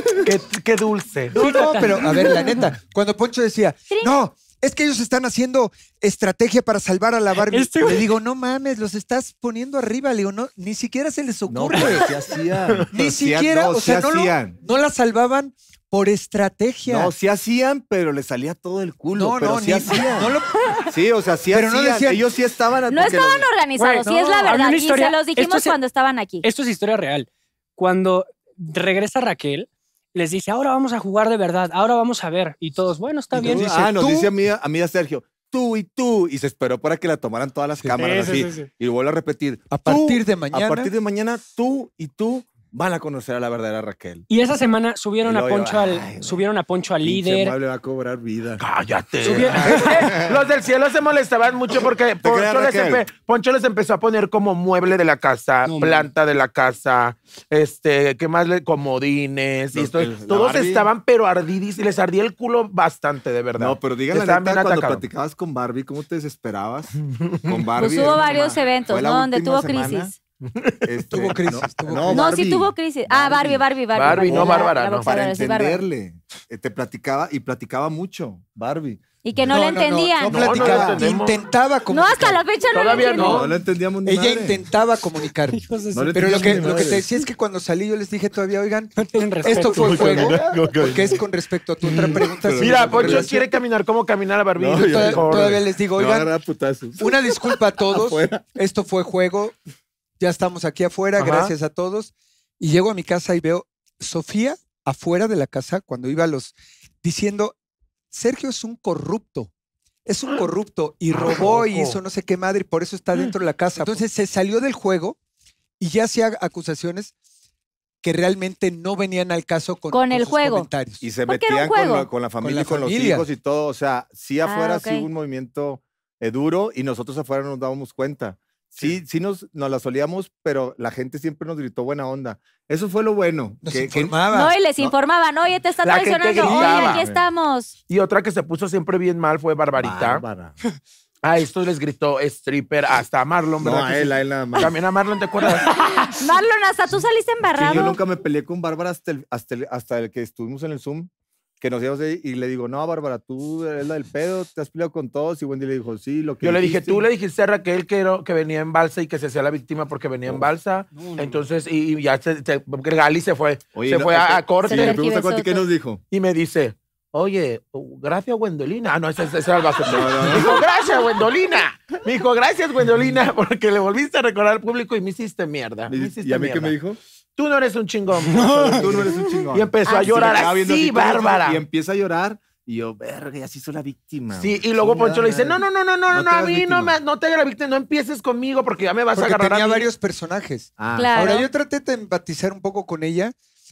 Qué dulce. No, pero a ver, la neta, cuando Poncho decía, no, es que ellos están haciendo estrategia para salvar a la Barbie. Este güey- Le digo, no mames, los estás poniendo arriba. Le digo, no, ni siquiera se les No, ocurre. pero sí hacían. Ni Sí, siquiera, no, o sea, sí hacían. no la salvaban por estrategia. No, sí hacían, pero les salía todo el culo. No, pero no, sí ni- hacían. no lo- Sí, o sea, sí Pero no hacían. decían- Ellos sí estaban. No porque estaban organizados, Güey, sí es la no, había verdad. una Y historia- se los dijimos esto se- cuando estaban aquí. Esto es historia real. Cuando regresa Raquel, les dice, ahora vamos a jugar de verdad, ahora vamos a ver. Y todos, bueno, está bien. dice, nos tú- dice a mí a Sergio, tú y tú. Y se esperó para que la tomaran todas las cámaras Sí, así. sí, sí. Y vuelve a repetir. A tú, partir de mañana. A partir de mañana, tú y tú van a conocer a la verdadera Raquel. Y esa semana subieron Y a luego yo, Poncho ay, güey. subieron a Poncho al Pinche líder. mueble va a cobrar vida. Cállate. Subieron- Los del cielo se molestaban mucho porque creas, Raquel? Poncho les empezó a poner como mueble de la casa, No, planta de la casa, ¿qué más? Comodines. Y Los- esto, la todos Barbie. estaban pero ardidis y les ardía el culo bastante, de verdad. No, pero díganle la Estaban neta, bien cuando atacados. platicabas con Barbie, ¿cómo te desesperabas? Con Barbie. Pues hubo era varios mamá. eventos, Fue la ¿no? Donde última tuvo semana, crisis. Tuvo crisis, tuvo crisis. No, sí tuvo crisis. Ah, Barbie. Barbie, no la- Bárbara, la no. boxeadora, Para sí, Bárbara. entenderle. Te platicaba mucho, Barbie. Y que no le entendían. No, No, no platicaba, lo entendemos. intentaba No, comunicar. hasta la fecha no lo Todavía entiendo. No le entendíamos ni Ella madre. intentaba comunicar. Hijos de No su- le Pero lo que entendíamos ni te madre. decía es que cuando salí yo les dije todavía, oigan, No tienen respeto. esto fue juego, porque es con respecto a tu otra pregunta. si Mira, con Poncho relación- quiere caminar como camina la Barbie. No, Yo ya- digo, Todavía les digo, Me va a oigan, agarrar a putazos. una disculpa a todos. Afuera. Esto fue juego. Ya estamos aquí afuera, Ajá. gracias a todos. Y llego a mi casa y veo Sofía afuera de la casa cuando iba a diciendo, Sergio es un corrupto. Es un corrupto y robó y poco? hizo no sé qué madre y por eso está dentro de la casa. Entonces se salió del juego y ya hacía acusaciones que realmente no venían al caso con el sus juego. comentarios. Y se Porque era un metían con juego. la familia la y con los familia. hijos y todo. O sea, sí afuera ok. sí hubo un movimiento duro y nosotros afuera no nos dábamos cuenta. Sí nos la solíamos, pero la gente siempre nos gritó buena onda. Eso fue lo bueno. Nos que- informaba. No, y les informaban, oye, te está La gente traicionando, oye, gritaba. aquí estamos. Y otra que se puso siempre bien mal fue Barbarita. Bárbara. A estos les gritó stripper hasta a Marlon, No, ¿verdad? que sí? a él nada más. También a Marlon, ¿te acuerdas? Marlon, hasta tú saliste Sí, embarrado. yo nunca me peleé con Bárbara hasta el que estuvimos en el Zoom, que nos íbamos ahí y le digo, no, Bárbara, tú eres la del pedo, te has peleado con todos. Y Wendy le dijo, sí, lo que Yo le dije, dijiste. tú le dijiste a Raquel que venía en balsa y que se hacía la víctima porque venía en balsa. Entonces, y ya porque Gali se fue. Oye, se no, fue a sí, corte. le fuimos a corte, ¿qué nos dijo? Y me dice, oye, gracias, Gwendolina. Ah, no, ese era el Albacete. No. Me dijo, gracias, Gwendolina. Me dijo, gracias, Gwendolina, porque le volviste a recordar al público y me hiciste mierda. Me hiciste ¿Y a mí qué mierda. me dijo? Tú no eres un chingón. Tú no eres un chingón. Y empezó a Ah, sí. llorar Me estaba viendo así, así, ¿cómo? Bárbara. Y empieza a llorar. Y yo, verga, ya se hizo la víctima. Sí, güey. y luego Chingada Poncho le dice, no, madre. no, te a hagas mí víctima. no te hagas la víctima, no empieces conmigo porque ya me vas Porque a agarrar tenía a mí. varios personajes. Ah, Claro. Ahora, yo traté de empatizar un poco con ella.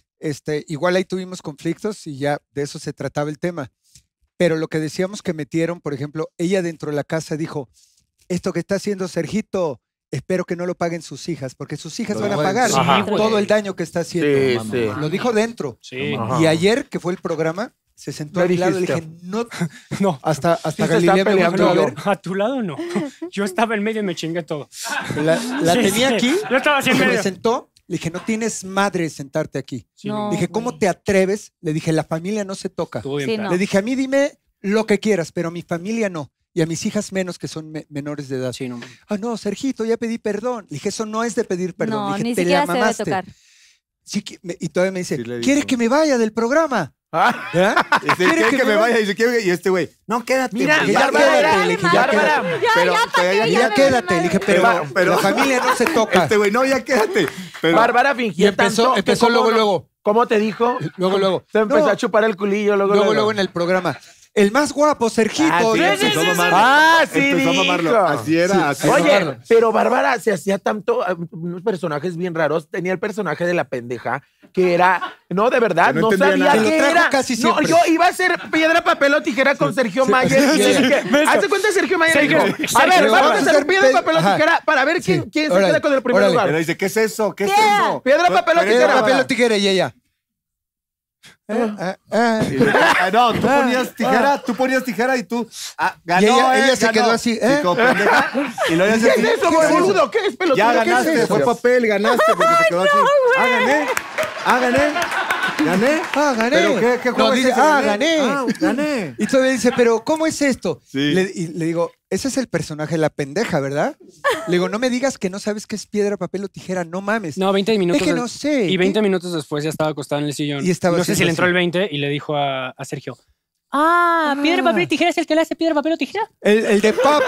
Igual ahí tuvimos conflictos y ya de eso se trataba el tema. Pero lo que decíamos que metieron, por ejemplo, ella dentro de la casa dijo, esto que está haciendo Sergito, espero que no lo paguen sus hijas, porque sus hijas No, van a bueno, pagar sí, todo güey. el daño que está haciendo. Sí, sí. Lo dijo dentro. Sí. Ajá. Y ayer, que fue el programa, se sentó Le a mi lado y le dijiste. dije, no, No. hasta Sí se Galilea están me peleando. volteó a ver. A tu lado no. Yo estaba en medio y me chingué todo. La Sí, tenía sí. aquí, Yo estaba así en se me medio. sentó, le dije, no tienes madre sentarte aquí. No, Dije, ¿cómo te atreves? Le dije, la familia no se toca. Estuvo bien Sí, perro. no. Le dije, a mí dime lo que quieras, pero a mi familia no. Y a mis hijas menos, que son menores de edad. Sí, no. Ah, no, Sergito, ya pedí perdón. Le dije, eso no es de pedir perdón. No, Le dije, ni te siquiera la se debe mamaste. tocar. Sí, y todavía me dice, Sí le ¿quieres dijo. que me vaya del programa? Ah, ¿verdad? Dice, ¿quiere que me vaya? Dice, "¿Quiere que-?" Y este güey, no, quédate. Mira, porque ya Bárbara, quédate, le dije, ya Bárbara, Pero, pero Y ya quédate, le dije, pero la familia no se toca. Este güey, no, ya quédate. Pero, Bárbara Y fingía empezó, tanto que empezó cómo luego, no- luego. ¿Cómo te dijo? Luego. Se empezó No. a chupar el culillo, Luego en el programa. El más guapo, Sergito. Ah, sí, ¿no? empezó a mamarlo. Ah, sí, Empezó a mamarlo. dijo. Así era, así era. Oye, pero Bárbara se hacía tanto, unos personajes bien raros. Tenía el personaje de la pendeja, que era, no, de verdad, Que no no entendía sabía nada. Lo qué trajo era. casi No, siempre. yo iba a hacer piedra, papel o tijera con Sergio Mayer. Y le dije, hazte cuenta de Sergio Mayer. Sergio, Dijo, a Sergio, ver, vamos a hacer hacer piedra, pe- papel o Ajá. tijera para ver quién se Órale, queda con el primer órale. Pero lugar. dice, ¿qué es eso? ¿Qué es Piedra. eso? Piedra, papel o Piedra, tijera. papel o tijera y ella. Y le- no, tú ponías tijera y tú ganó, Y ella se ganó. quedó así, Sí, como pendeja. Y luego ¿Qué ya es eso, boludo? ¿Qué es pelotudo? Ya ¿Qué es ganaste, eso? fue papel, ganaste, porque se quedó así. Gané. ¿Gané? Gané. ¿Pero qué juego No, es dice, ese? gané. Gané. Y todavía dice, pero ¿cómo es esto? Sí. Y le digo, ese es el personaje, la pendeja, ¿verdad? Le digo, no me digas que no sabes qué es piedra, papel o tijera, no mames. No, 20 minutos. Es que no sé. Y 20 minutos después ya estaba acostado en el sillón. Y estaba no sé si haciendo le entró así. el 20 y le dijo a Sergio, ¿piedra, papel y tijera es el que le hace piedra, papel o tijera? El de pa.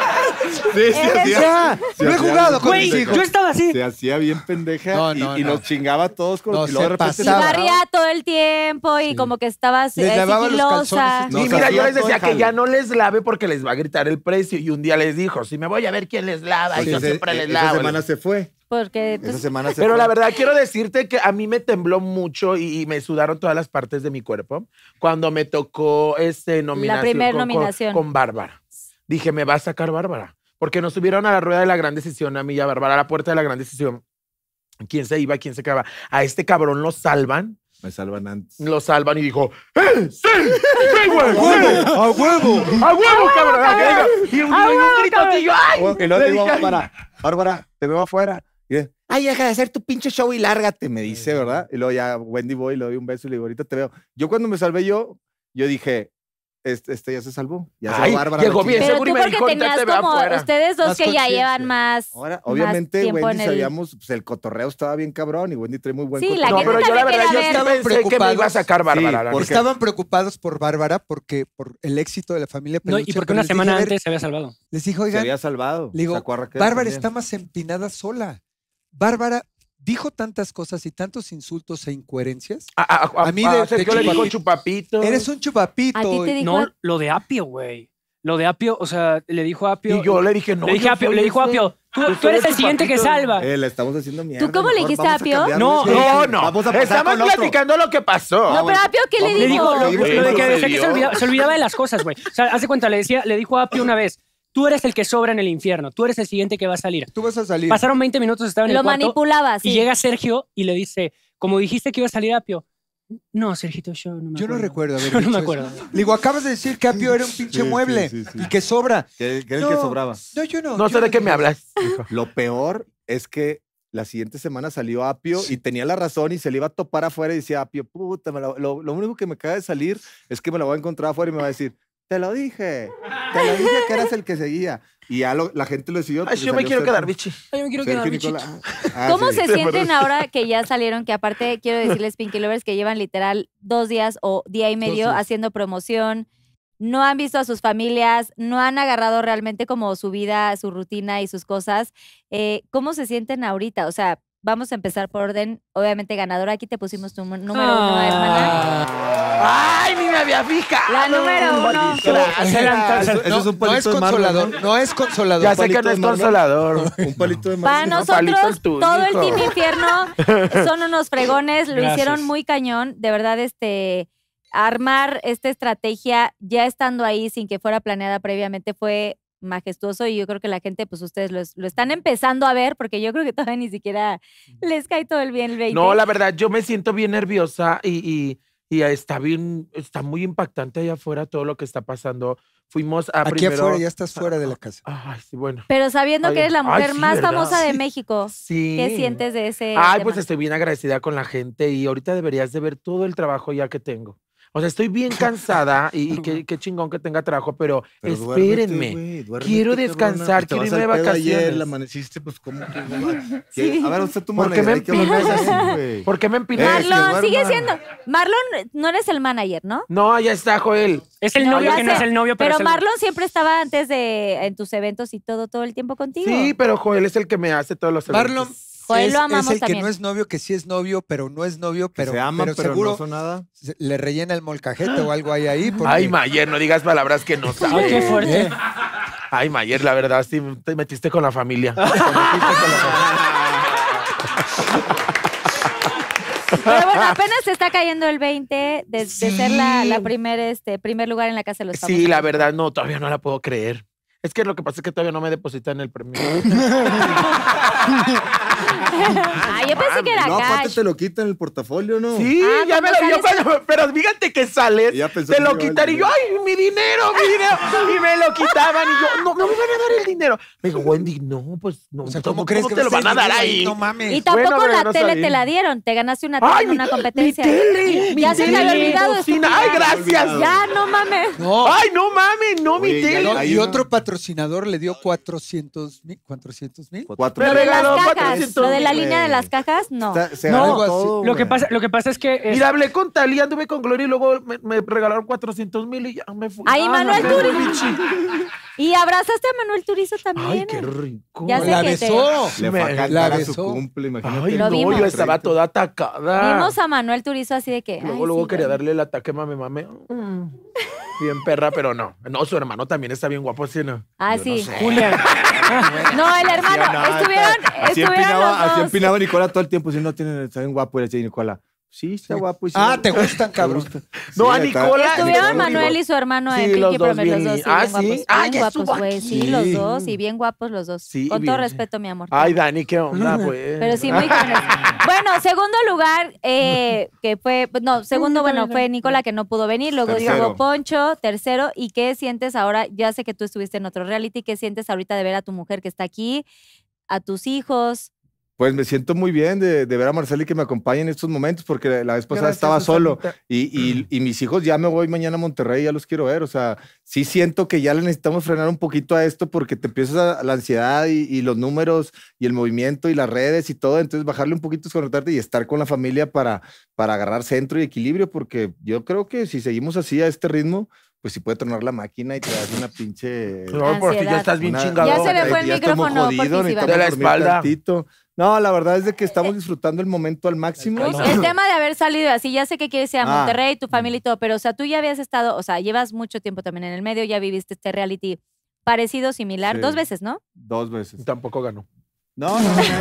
Sí, Ya, lo he jugado con mis Güey, hijos. yo estaba así. Se hacía bien pendeja No, y, no, y no. nos chingaba a todos con No, y luego se de repente Y pasaba. barría todo el tiempo y como que estabas Les lavaba los sigilosa. calzones. No, Y se mira, yo hacía les todo decía el que jale. ya no les lave porque les va a gritar el precio. Y un día les dijo, si me voy a ver quién les lava, y yo siempre les esa lavo. semana se fue. Porque Esa semana se Pero fue. la verdad quiero decirte que a mí me tembló mucho y me sudaron todas las partes de mi cuerpo cuando me tocó nominación primer con nominación. con Bárbara. Dije, me va a sacar Bárbara. Porque nos subieron a la rueda de la gran decisión, a mí y a Bárbara, a la puerta de la gran decisión. ¿Quién se iba? ¿Quién se quedaba? A este cabrón lo salvan. Me salvan antes. Lo salvan y dijo, ¡sí! ¡Sí, güey! ¡Sí! ¡A huevo! ¡A huevo, cabrón! Y un gritotillo, ¡ay! Y luego Le digo, dije, Bárbara, te veo afuera. Y dice, ay, deja de hacer tu pinche show y lárgate, me dice, ¿verdad? Y luego ya Wendy voy, le doy un beso y le digo, ahorita te veo. Yo cuando me salvé yo dije, este ya se salvó. Ya se Ay, va Bárbara. llegó la bien chingada. Pero seguro y tú me porque dijo, ahorita tenías te veo como afuera. ustedes dos Más que ya conciencia. llevan más. Ahora, más obviamente, tiempo Wendy en el- sabíamos, pues el cotorreo estaba bien cabrón y Wendy trae muy buen Sí, cotorreo. la No, gente pero yo la también verdad, yo quería sí ver. pensé que me iba a Preocupados. sacar Bárbara. Sí, la porque- neta. Estaban preocupados por Bárbara porque por el éxito de la familia No, Peluche. y porque pero una les dije, semana a ver, antes se había salvado. les dije, Se oigan, había salvado. le digo, Sacó a Raquel Bárbara también. está más empinada sola. Bárbara dijo tantas cosas y tantos insultos e incoherencias. A mí de Sergio le dijo chupapito. Eres un chupapito. A ti te dijo- No, lo de Apio, güey. Lo de Apio, o sea, le dijo a Apio. Y yo le dije, no. le dije yo a Apio, soy le dijo a ese. Apio, Yo tú soy eres el siguiente que chupapito. salva. Le estamos haciendo mierda. cómo le mejor dijiste vamos a Apio? cambiarlo. No, Sí, No, Vamos a pasar estamos con otro. platicando lo que pasó. No, pero Apio, ¿qué le Le dijo dijo? lo Güey, de no que se decía que dio. se olvidaba de las cosas, güey. O sea, hace cuenta, le dijo a Apio una vez, tú eres el que sobra en el infierno, tú eres el siguiente que va a salir. Tú vas a salir. Pasaron 20 minutos, estaba en Lo el cuarto. manipulaba, sí. Y llega Sergio y le dice, como dijiste que iba a salir Apio. No, Sergito, yo no me acuerdo. Yo no recuerdo haber Yo no dicho me eso. acuerdo. Le digo, acabas de decir que Apio era un pinche Sí, mueble sí, sí, sí. y que sobra. Que era el No, que sobraba. No, yo no. No yo sé de qué dije me eso. hablas. Lo peor es que la siguiente semana salió Apio y tenía la razón y se le iba a topar afuera y decía, Apio, puta, lo único que me acaba de salir es que me la voy a encontrar afuera y me va a decir, te lo dije que eras el que seguía. Y ya la gente lo siguió. Ay, porque yo me salió quiero Sergio- quedar bichi. Ay, yo me quiero Sergio quedar Nicola. bichito. ¿Cómo sí. se sienten ahora que ya salieron? Que aparte quiero decirles, Pinky Lovers, que llevan literal 2 días o día y medio 2 días. haciendo promoción. No han visto a sus familias, no han agarrado realmente como su vida, su rutina y sus cosas. ¿Cómo se sienten ahorita? O sea, vamos a empezar por orden. Obviamente ganadora, aquí te pusimos tu número 1, hermana. ¡Ay, ni me había fijado! La número 1. Gracias. Eso es un No palito es de mármol, consolador, ¿no? no es consolador. Ya sé palito que no de es mármol. consolador. Un palito de Para mármol. palito nosotros, el tuyo, todo el hijo. Team Infierno son unos fregones, lo Gracias. hicieron muy cañón. De verdad, armar esta estrategia ya estando ahí sin que fuera planeada previamente fue majestuoso y yo creo que la gente, pues ustedes lo están empezando a ver porque yo creo que todavía ni siquiera les cae todo el bien el 20. No, la verdad, yo me siento bien nerviosa y está muy impactante allá afuera todo lo que está pasando. Fuimos a Aquí primero... afuera ya estás fuera de la casa. Ay, sí, bueno. Pero sabiendo Ay, que eres la ay, mujer sí, más ¿verdad? famosa de Sí. México, Sí. ¿qué sientes de ese Ay, tema? pues estoy bien agradecida con la gente y ahorita deberías de ver todo el trabajo ya que tengo. O sea, estoy bien cansada y qué chingón que tenga trabajo, pero duérmete, espérenme. güey, duérmete, Quiero cabrona. descansar, Te quiero vas irme de al pedo ayer, vacaciones. la amaneciste, pues, ¿cómo que no? Sí. A ver, usted tu ¿Por qué me manera, hay que hablar empinas así, así? güey. ¿Por qué me empinas? Marlon, que sigue duerma. siendo. Marlon, no eres el manager, ¿no? No, allá está Joel. Es el No, novio ya que no sé, es el novio, pero, es el- Marlon siempre estaba antes en tus eventos y todo el tiempo contigo. Sí, pero Joel es el que me hace todos los eventos. Marlon Joel es, lo amamos es el también. que no es novio, que sí es novio, pero no es novio, Que pero, se aman, pero seguro no son nada. le rellena el molcajete o algo hay ahí. Porque... Ay, Mayer, no digas palabras que no sabes. Ay, qué fuerte. Ay, Mayer, la verdad, sí, te metiste con la familia. Pero bueno, apenas se está cayendo el 20 de ser la primer lugar en la casa de los famosos. Sí, la verdad, no, todavía no la puedo creer. Es que lo que pasa es que todavía no me depositan el premio. Ay, yo pensé que era No, aparte cash. te lo quitan el portafolio, ¿no? Sí, Ah, ya me lo cuando dio sales- cuando, pero fíjate que sales, Ya pensó te que lo iba el quitan y yo, dinero. ay, mi dinero. Y me lo quitaban y yo, no me van a dar el dinero. Me dijo, Wendy, no, pues no. O sea, ¿cómo crees que te lo va a van a estar dar el dinero ahí? No mames. Y tampoco Bueno, pero la no tele sabía. te la dieron. Te ganaste una tele Ay, en una competencia. Mi tele, mi Ya se te tele, había olvidado. bocina. estúpida. Ay, gracias. Ya, no mames. No. Ay, no mames, no, mi Oye, ya tele. lo- No, hay y una- otro patrocinador le dio 400,000. ¿400,000? Cuatro. Me Lo de las regaló cajas, 400, lo de la güey. línea de las cajas, no. Se No, ganó algo así. todo, Lo que güey. pasa es que es- Mira, hablé con Talía, anduve con Gloria y luego me regalaron 400,000 y ya me fui. Ay, Manuel me Turizo. volví chico. Y abrazaste a Manuel Turizo también. Ay, qué rico. Ya sé La que te- besó. Le fue a Me- cantar la a su besó. cumple, imagínate. Ay, Lo no, vimos. yo estaba toda atacada. Vimos a Manuel Turizo así de que. Luego, ay, luego sí, quería güey. darle el ataque mame. Bien perra, pero no. No, su hermano también está bien guapo, ¿sí no? Ah, Yo sí. no sé. Julián. No, el hermano. Estuvieron Así los dos. empinaba Nicola todo el tiempo. Si no tiene, está bien guapo. Y le decía Nicola, sí, está guapo. Y sí, Ah, ¿te gustan, cabrón? No, a Sí, está- Nicola. Estuvieron Nicola, Manuel digo. y su hermano Sí, en los Pinky dos Promise, los bien dos, li- sí, Ah, bien ¿sí? guapos. Ah, Bien ya guapos, estuvo güey. Sí, aquí. los dos, y bien guapos los dos. Sí, Con todo bien. respeto, mi amor. Ay, Dani, qué onda, pues. Pero sí, muy jóvenes. Bueno, segundo lugar, que fue, no, segundo, bueno, fue Nicola que no pudo venir, luego Tercero. estuvo Poncho, tercero, ¿y qué sientes ahora? Ya sé que tú estuviste en otro reality, ¿qué sientes ahorita de ver a tu mujer que está aquí, a tus hijos? Pues me siento muy bien de ver a Marcela y que me acompañe en estos momentos, porque la vez pasada Gracias, estaba solo. Susanita. Y mis hijos ya me voy mañana a Monterrey, ya los quiero ver. O sea, sí siento que ya le necesitamos frenar un poquito a esto porque te empiezas la ansiedad y los números y el movimiento y las redes y todo. Entonces bajarle un poquito, desconectarte y estar con la familia para agarrar centro y equilibrio, porque yo creo que si seguimos así a este ritmo, pues sí puede tronar la máquina y te das una pinche... No, por si ya Ansiedad. estás bien una- chingado. Ya se le fue el ya estoy muy micrófono, jodido, Porfis, Iván. necesitamos De la dormir espalda. tantito. No, la verdad es de que estamos disfrutando el momento al máximo. El tema de haber salido así, ya sé que quieres ir a Ah. Monterrey, tu familia y todo, pero o sea, tú ya habías estado, o sea, llevas mucho tiempo también en el medio, ya viviste este reality parecido, similar, Sí. 2 veces, ¿no? 2 veces. Tampoco ganó. No,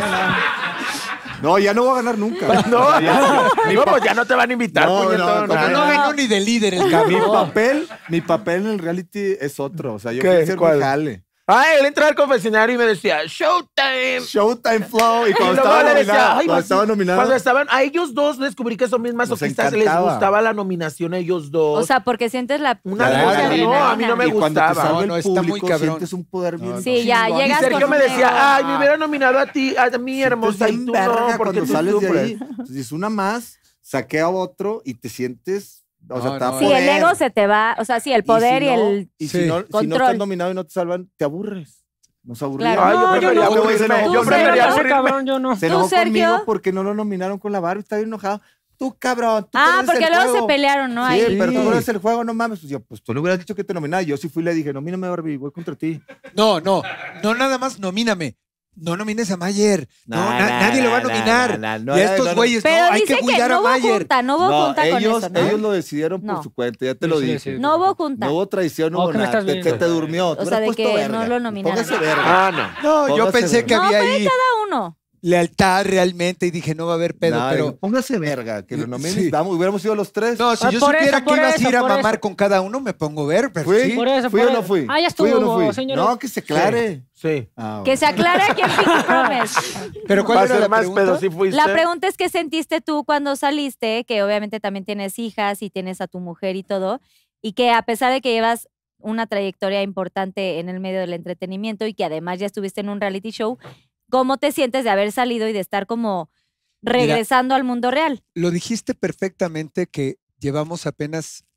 ya no voy a ganar nunca. No, Ya. no, pues ya no te van a invitar, No, puñetón. no, Como no ganó ni de líder el Mi cabrón. papel en el reality es otro. O sea, yo ¿Qué? quiero ser ¿Cuál? mi jale. Ay, él entraba al confesionario y me decía, Showtime. Showtime Flow. Y Y cuando luego estaba le decía, nominado, ay, cuando estaba nominado, Cuando estaban, a ellos dos descubrí que son bien masoquistas, les encantaba. gustaba la nominación a ellos dos. O sea, porque sientes la una Claro. cosa, no, a mí no me y cuando te gustaba. salga No, el está muy público, cabrón. sientes un poder bien Sí, ya, chingón. Y llegas Sergio con me un decía, ego. ay, me hubiera nominado a ti, a mí, hermosa, y Sientes tú bien no, verga porque cuando tú sales de sufres. ahí. Entonces, una más, saqué a otro y te sientes... O sea, No, te da no. Sí, el poder. ego se te va, o sea, sí, el poder y, si no- el... Y Sí. si no Control. estás nominado y no te salvan, te aburres. Nos aburrimos. Claro. Ay, yo No, prefería yo no. aburrirme, Tú, yo Sergio, prefería no, aburrirme. cabrón, yo no. Se ¿Tú, enojó Sergio? conmigo porque no lo nominaron con la Barbie. Está bien enojado. Tú, cabrón. Tú Ah, conoces porque el luego se juego. pelearon, ¿no? Sí, Ahí. pero tú conoces el juego, no mames. Pues yo, pues tú le hubieras dicho que te nominara. Yo sí fui y le dije, nomíname, Barbie, voy contra ti. No nada más nomíname. No nomines a Mayer. Nadie lo va a nominar. Y a estos güeyes, Pero no, hay dice que cuidar no a hubo Mayer. junta, no hubo junta con ellos, eso, ¿no? ellos lo decidieron por No. su cuenta, ya te lo Sí, dije. sí. No hubo junta. No hubo traición, no Oh, hubo que me nada. estás Se viendo. te durmió. O sea, de que no lo nominaron. Póngase verga. Ah, no. No, yo Póngase pensé que No, había fue de ahí cada uno. lealtad realmente y dije, no va a haber pedo, Nah, pero... póngase verga, que lo nominen. Sí. Hubiéramos ido los tres. No, si Ah, yo por supiera eso, que por ibas a eso, ir a por mamar eso. con cada uno, me pongo a ver, pero ¿Fui? sí. Por eso, ¿Fui por o no eso. fui? Ah, ya ¿Fui o no estuvo, fui? señores. No, que se aclare. Sí. Ah, Que se aclare aquí en Pinky Promise. Pero ¿cuál Va a era ser la más pregunta? pedo si fuiste. La pregunta es, ¿qué sentiste tú cuando saliste? Que obviamente también tienes hijas y tienes a tu mujer y todo. Y que a pesar de que llevas una trayectoria importante en el medio del entretenimiento y que además ya estuviste en un reality show, ¿cómo te sientes de haber salido y de estar como regresando al mundo real? Lo dijiste perfectamente que llevamos apenas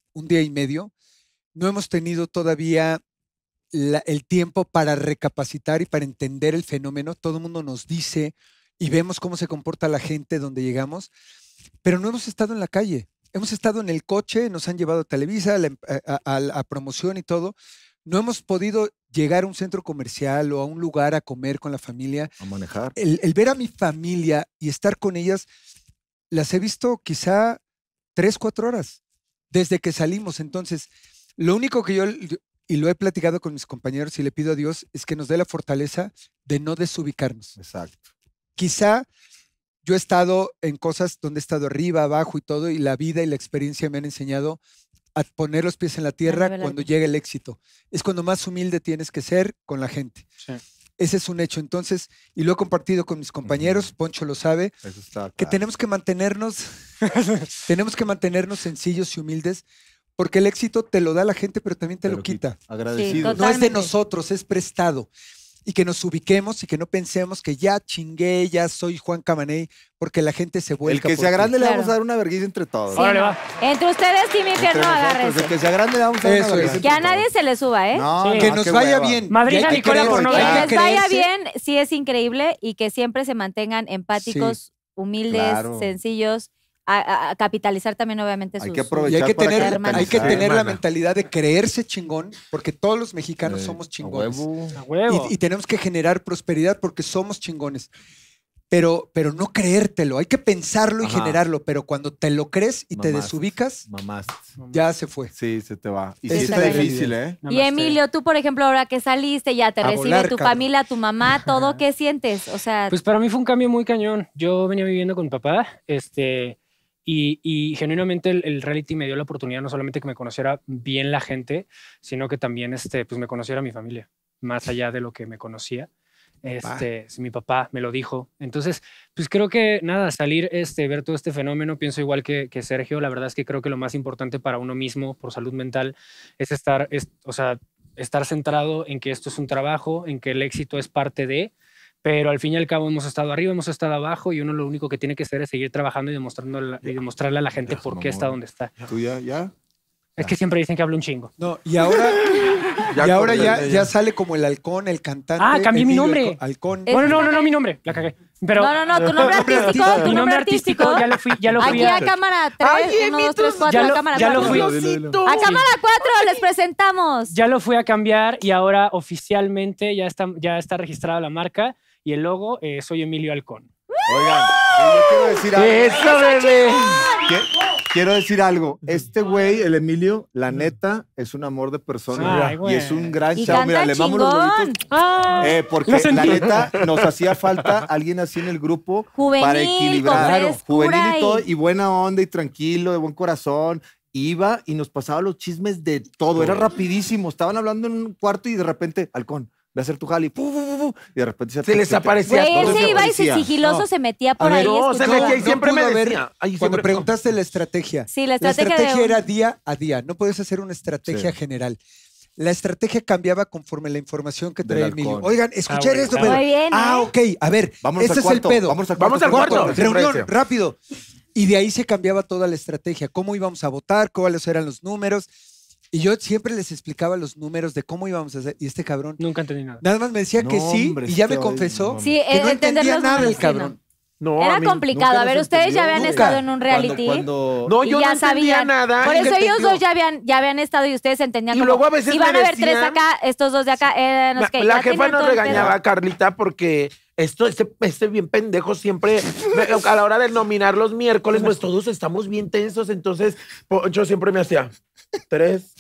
un día y medio, no hemos tenido todavía el tiempo para recapacitar y para entender el fenómeno. Todo el mundo nos dice y vemos cómo se comporta la gente donde llegamos, pero no hemos estado en la calle. Hemos estado en el coche, nos han llevado a Televisa, a promoción y todo. No hemos podido llegar a un centro comercial o a un lugar a comer con la familia. A manejar. El ver a mi familia y estar con ellas, las he visto quizá 3, 4 horas desde que salimos. Entonces, lo único que yo, y lo he platicado con mis compañeros y le pido a Dios, es que nos dé la fortaleza de no desubicarnos. Exacto. Quizá yo he estado en cosas donde he estado arriba, abajo y todo, y la vida y la experiencia me han enseñado a poner los pies en la tierra cuando llega el éxito. Es cuando más humilde tienes que ser con la gente. Sí. Ese es un hecho. Entonces, y lo he compartido con mis compañeros, Poncho lo sabe, Eso está que claro. tenemos que mantenernos sencillos y humildes, porque el éxito te lo da la gente, pero también te lo quita. Agradecido. Sí, No es de Totalmente. nosotros, es prestado. Y que nos ubiquemos y que no pensemos que ya chingué, ya soy Juan Camaney, porque la gente se El vuelca que por se agrande ti. le vamos Claro. a dar una vergüenza entre todos. Sí, Órale, no. va. Entre ustedes, Team Entre Infierno, nosotros, agárrense. el que se agrande le vamos a dar Eso una vergüenza es. entre Que a nadie todos. se le suba, ¿eh? No, Sí. Que no, nos qué vaya hueva. bien. Madrid Y hay a que Nicola por creer- no Que hay ganar. que les vaya creerse. bien, sí es increíble y que siempre se mantengan empáticos, humildes, Claro. sencillos, a capitalizar también obviamente Hay sus... que Y aprovechar hay que para tener, hermanos. hay que capitalizar. tener la Hermana. mentalidad de creerse chingón, porque todos los mexicanos Eh, somos a chingones. huevo. A huevo. Y tenemos que generar prosperidad porque somos chingones. Pero no creértelo, hay que pensarlo y Ajá. generarlo, pero cuando te lo crees y te Mamaste. desubicas, Mamás. ya se fue. Sí, se te va. Y Esa sí es está la difícil, realidad. ¿eh? Y Namaste. Emilio, tú, por ejemplo, ahora que saliste, ya te A recibe volar, tu cabrón. familia, tu mamá, todo, ¿qué sientes? O sea, Pues para mí fue un cambio muy cañón. Yo venía viviendo con mi papá, y genuinamente el reality me dio la oportunidad no solamente que me conociera bien la gente, sino que también pues me conociera mi familia, más allá de lo que me conocía. Si mi papá me lo dijo. Entonces, pues creo que nada, salir, ver todo este fenómeno, pienso igual que Sergio. La verdad es que creo que lo más importante para uno mismo, por salud mental, es estar centrado en que esto es un trabajo, en que el éxito es parte de, pero al fin y al cabo hemos estado arriba, hemos estado abajo, y uno lo único que tiene que hacer es seguir trabajando y demostrarle a la gente por qué está donde está. ¿Tú ya? Es que siempre dicen que hablo un chingo. No, y ahora Ya y ahora acordé ya, de ella. ya sale como el halcón, el cantante. Ah, cambié mi Emilio nombre. Halcón. Es- Bueno, no, mi nombre, la cagué. Pero no, tu nombre artístico, mi nombre artístico ya lo fui Aquí a cámara 3, Ay, 1, 2, Emi, 3, 4, ya a lo- cámara ya lo 4. fui. Diosito. A cámara 4 les presentamos. ya lo fui a cambiar, y ahora oficialmente ya está registrada la marca y el logo. Soy Emilio Halcón. Oigan, yo quiero decir algo. ¡Eso, bebé! Quiero decir algo. Este güey, el Emilio, la neta, es un amor de persona. Ay, güey. Y es un gran Y chavo. Mira, canta le mamo los chingón. huevitos. ¡Ah! Porque Lo la sentí. neta nos hacía falta alguien así en el grupo Juvenil, para equilibrar. con frescura Juvenil y todo, y- y buena onda y tranquilo, de buen corazón. Iba y nos pasaba los chismes de todo. Era rapidísimo. Estaban hablando en un cuarto y de repente, Halcón, ve a hacer tu jali. ¡Fu, fu, fu, fu! Y de repente Se les aparecía Güey, él todo. se iba y se aparecía. sigiloso No. se metía por A ver, ahí. no, se escuchaba. metía y siempre me pudo haber- decía. Ay, Cuando siempre- preguntaste la estrategia. Sí, la estrategia de un- era día a día. No puedes hacer una estrategia Sí. general. La estrategia cambiaba conforme la información que Del traía Emilio. halcón. Oigan, escuchar bueno, esto, está pero. Muy bien, Ah, ¿eh? ok. A ver, Vámonos ese al es cuarto, el pedo. Vamos al Vamos al cuarto. cuarto. Reunión, Siempre dice. rápido. Y de ahí se cambiaba toda la estrategia. Cómo íbamos a votar, cuáles eran los números. Y yo siempre les explicaba los números de cómo íbamos a hacer. Y este cabrón Nunca entendí nada. nada más me decía que No, sí. hombre, Y ya este me hoy, confesó no, Sí, que no entender entendía los nada el números, sí, no. cabrón. No, a Era mí complicado. nunca A ver, nos ustedes ya entendió. habían Nunca. estado en un reality. No, y yo ya no entendía sabían. nada. Por y eso le ellos entendió. dos ya habían estado y ustedes entendían Y como, luego a veces si van me a haber tres decían- acá, estos dos de acá, no sé qué. La ya jefa tenían nos todo el pedo. regañaba, Carlita, porque este bien pendejo siempre, a la hora de nominar los miércoles, pues todos estamos bien tensos. Entonces, Poncho siempre me hacía 3,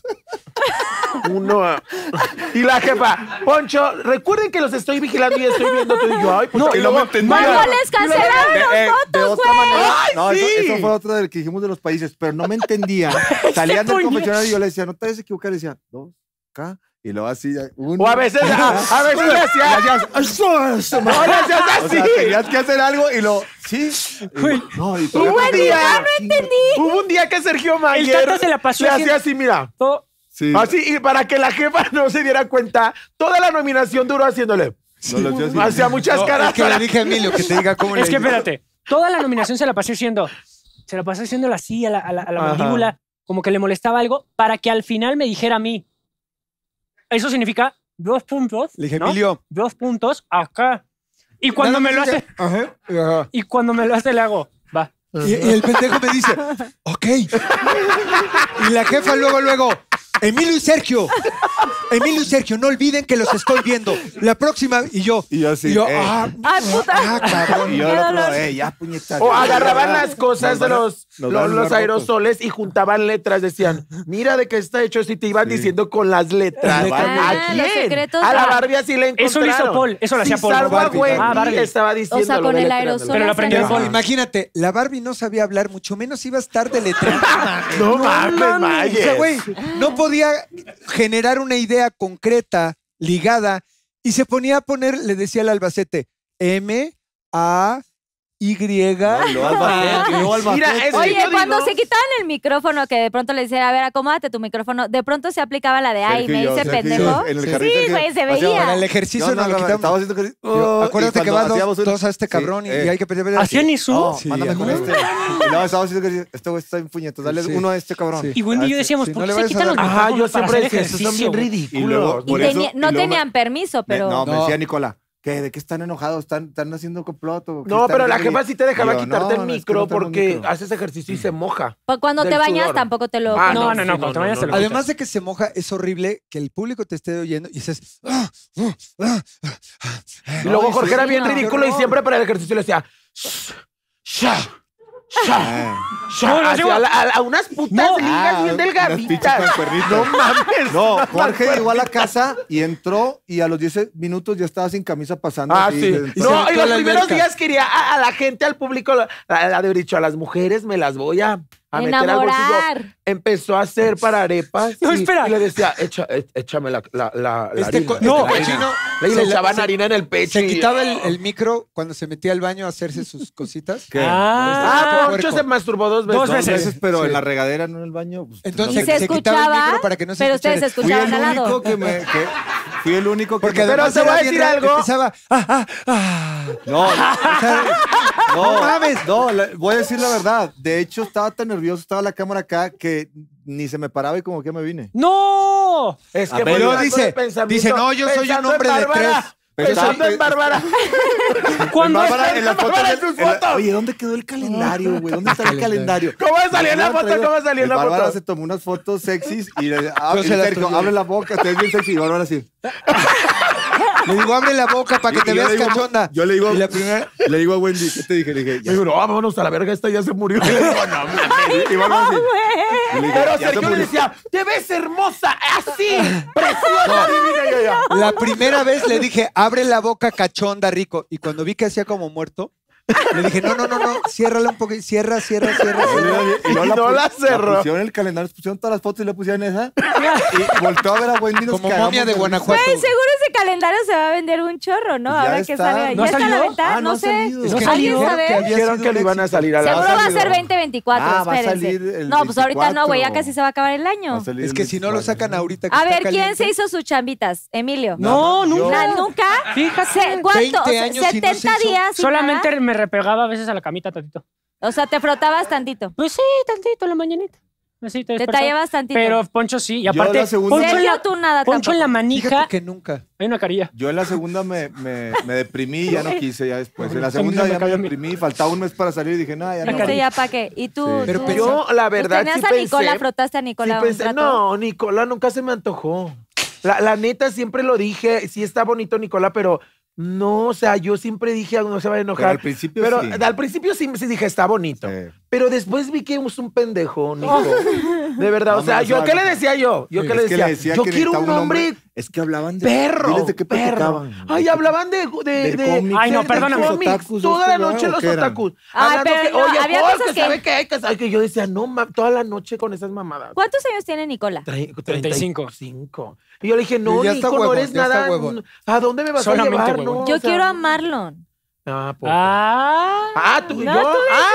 1. Y la jefa, Poncho, recuerden que los estoy vigilando y estoy viendo todo. Y yo, ay, puta, y no me entendía. ¿Cuándo les cancelaron los de votos, otra güey? manera. ¡Ay, No, sí! eso fue otra de lo que dijimos de los países, pero no me entendían. Salían del puñet. confesionario y yo le decía, no te vayas a equivocar. Le decía, 2, acá. Y luego así, 1. O a veces le hacía. No, le hacías O así. sea, tenías que hacer algo y lo. Sí. Güey. No, y Hubo un día, entendí. Hubo un día que Sergio Mayer Tata se la pasó le haciendo- hacía así, mira. Todo- Sí. Así, y para que la jefa no se diera cuenta, toda la nominación duró haciéndole. No, lo hacía así. Hacía muchas No, caras. es que le dije a Emilio que te diga cómo le Es que digo. espérate, toda la nominación se la pasé haciéndola así a la mandíbula. como que le molestaba algo, para que al final me dijera a mí. Eso significa 2 puntos. Le dije, ¿no? Emilio. 2 puntos acá. Y cuando me lo hace, Ajá, ajá. y cuando me lo hace, le hago, va. Y el pendejo me dice, ok. Y la jefa luego, Emilio y Sergio, no olviden que los estoy viendo. La próxima, y yo así, ¡Ay, puta! cabrón. Y yo Qué al otro, dolor. ya puñetas. O agarraban las cosas de nos van a los dar aerosoles y juntaban letras. Decían, mira de qué está hecho. Si te iban diciendo con las letras. Ah, ¿A los quién? secretos. A la Barbie así le encontraron. Eso lo hizo Paul, eso lo hacía Si Paul. salvo a Barbie. Wendy, Ah, Barbie. estaba diciendo. O sea, con el aerosol. Pero lo aprendió hacían- Paul. Imagínate, la Barbie no sabía hablar, mucho menos iba a estar deletrando. No mames, O sea, Mayes. güey, no podía generar una idea concreta, ligada, y se ponía a poner, le decía al Albacete, M-A-Y. Mira, eso Oye, yo cuando digo- se quitaban el micrófono, que de pronto le decía, a ver, acomódate tu micrófono, de pronto se aplicaba la de, ay, me dice pendejo. En el Sí. carril, Sí, Sergio, güey, se hacíamos- veía. Para el ejercicio No, nos lo estaba quitamos. haciendo que... Yo, acuérdate y que cuando va hacíamos dos a este cabrón y hay que pedir. ¿Hacían ni su? No, Sí, mándame con ajá. este. Y no, estaba haciendo que este güey está en puñetos. Dale Sí. uno a este cabrón. Sí. Y Wendy y yo Ah, decíamos, sí, ¿por no qué le se vayas a quitan los dar- Ajá, micrófonos yo para siempre hacer decía, esos son bien ejercicio? ridículos. Y luego, Y por eso- no y luego tenían permiso, pero... No, me No. decía Nicola, ¿de qué están enojados? ¿Están haciendo complot? ¿O qué No, están pero la haciendo? jefa sí te dejaba Y yo, quitarte el no, es que micro no tengo porque micro. haces ejercicio y se moja. Pues cuando Del te bañas sudor. tampoco te lo... Ah, No, sí, cuando te bañas te lo quitas. Además de que se moja, es horrible que el público te esté oyendo y dices. Y luego Jorge era bien no. ridículo y siempre para el ejercicio le decía, sha, sha, sha, No, no, hacia yo- a unas putas No. ligas bien unas delgaditas. pinches mancuernitas. No mames. No, Jorge llegó a la casa y entró y a los 10 minutos ya estaba sin camisa pasando. Ah, así, sí. del- No, y toda los la primeros alberca. días quería a la gente, al público, de haber dicho, a las mujeres me las voy a meter al bolsillo. Enamorar. Empezó a hacer para arepas. No, y, espera. y le decía, échame la harina. No, la harina". cochino. Y le se- echaban se- harina en el pecho. Se y- quitaba el micro cuando se metía al baño a hacerse sus cositas. ¿Qué? Ah, Poncho puerco. se masturbó 2 veces. Dos Dos veces. veces, pero Sí. en la regadera, no en el baño. Pues, Entonces Y no se sé. quitaba el escuchaba, micro para que no se pero ustedes escuchara. Fui escuchaban el al lado. único fui el único que Porque Pero además te voy a era bien decir algo. Empezaba. No, O sea, no mames. No, voy a decir la verdad. De hecho, estaba tan nervioso, estaba la cámara acá que ni se me paraba y como que me vine. ¡No! Es A que ver, fue luego tanto dice, de pensamiento, no, yo soy un pensando hombre en de Bárbara, tres. Pensando en Bárbara. Cuando Bárbara, en las fotos Bárbara, del- sus en la- fotos. Oye, ¿dónde quedó el calendario, güey? ¿Dónde está el calendario? ¿Cómo salió en la No, foto? traigo- ¿Cómo salió en la Bárbara foto? se tomó unas fotos sexys y Yo se las Sergio, tomé. abre la boca, te ves bien sexy. Y Bárbara así. Le digo, abre la boca para que Y te yo veas le digo- cachonda. Yo le digo, Y la primera. le digo a Wendy, ¿qué te dije? Le dije, Le digo, no, vámonos a la verga, esta ya se murió. Y le digo, no, mames. Y Bárbara así. Y le dije, Pero "Ya se Sergio le murió". decía, te ves hermosa, así, preciosa, divina. Y yo, ya. La primera vez le dije, abre la boca cachonda, rico. Y cuando vi que hacía como muerto, le dije, no, ciérrala un poquito, cierra. Y luego No la cerró. pusieron en el calendario, pusieron todas las fotos y le pusieron esa. Y volteó a ver a Wendy y nos Como cagamos momia de risa. Guanajuato. Güey, seguro ese calendario se va a vender un chorro, ¿no? Pues ya Ahora que está. salga. ¿No ¿Ya ha está a la salido? venta? Ah, no no ha sé. salido. Es que ¿Alguien dijeron sabe? que había Dijeron sido que un le iban a éxito. salir a la Seguro va a salido. ser 2024, Ah, va a espérense. salir el No, pues ahorita no, güey, ya 24. casi se va a acabar el Va año. a salir Es el que si no lo 24. sacan ahorita que A está ver, ¿quién caliente. se hizo sus chambitas? Emilio. No, yo- nunca. ¿Nunca? Fíjate. ¿Cuánto? 20 años y no se 70 hizo. días. sin Solamente nada? me repegaba a veces a la camita tantito. O sea, te frotabas tantito. Pues sí, tantito en la mañanita. Así te Te despertaba. tallabas tantito. Pero Poncho sí. Y Yo aparte, la segunda- Poncho, en Sergio, la, tú nada Poncho en la tampoco. manija Fíjate que nunca. hay una carilla. Yo en la segunda me deprimí y ya no quise ya después. En la A mí segunda no me ya me cayó a mí. deprimí, faltaba un mes para salir y dije, no, ya La no. No sé ya para qué. ¿Y tú? Sí. Pero tú- Yo, la verdad, tenías sí a Nicola, pensé. frotaste a Sí Nicola un pensé, rato? no, Nicola nunca se me antojó. La neta, siempre lo dije, sí está bonito Nicola, pero no, o sea, yo siempre dije, no se va a enojar. Pero al principio Pero sí. al principio sí dije, está bonito. Sí. Pero después vi que es un pendejo, Nico. De verdad, No, o sea, me ¿yo vas a qué le enojar. decía yo? ¿Yo qué le Es que decía? Yo que quiero necesitaba un hombre Es que hablaban de... perro, Diles de qué perro. platicaban. Ay, hablaban de cómic. Ay, no, de perdóname. cómics. Otakus, Toda la ¿o noche qué los eran? otakus. Ay, Hablando pero que, no, oye, había Paul, cosas que que- sabe que hay que saber que yo decía, no, toda la noche con esas mamadas. ¿Cuántos años tiene Nicola? 35. 35. Y yo le dije, no, Y ya está Nico, no huevón, eres ya está nada. huevón. ¿A dónde me vas Solamente a llevar? huevón. No, Yo o sea, quiero a Marlon. Ah, pues. Ah. Tú y No, yo. tú ¡Ah!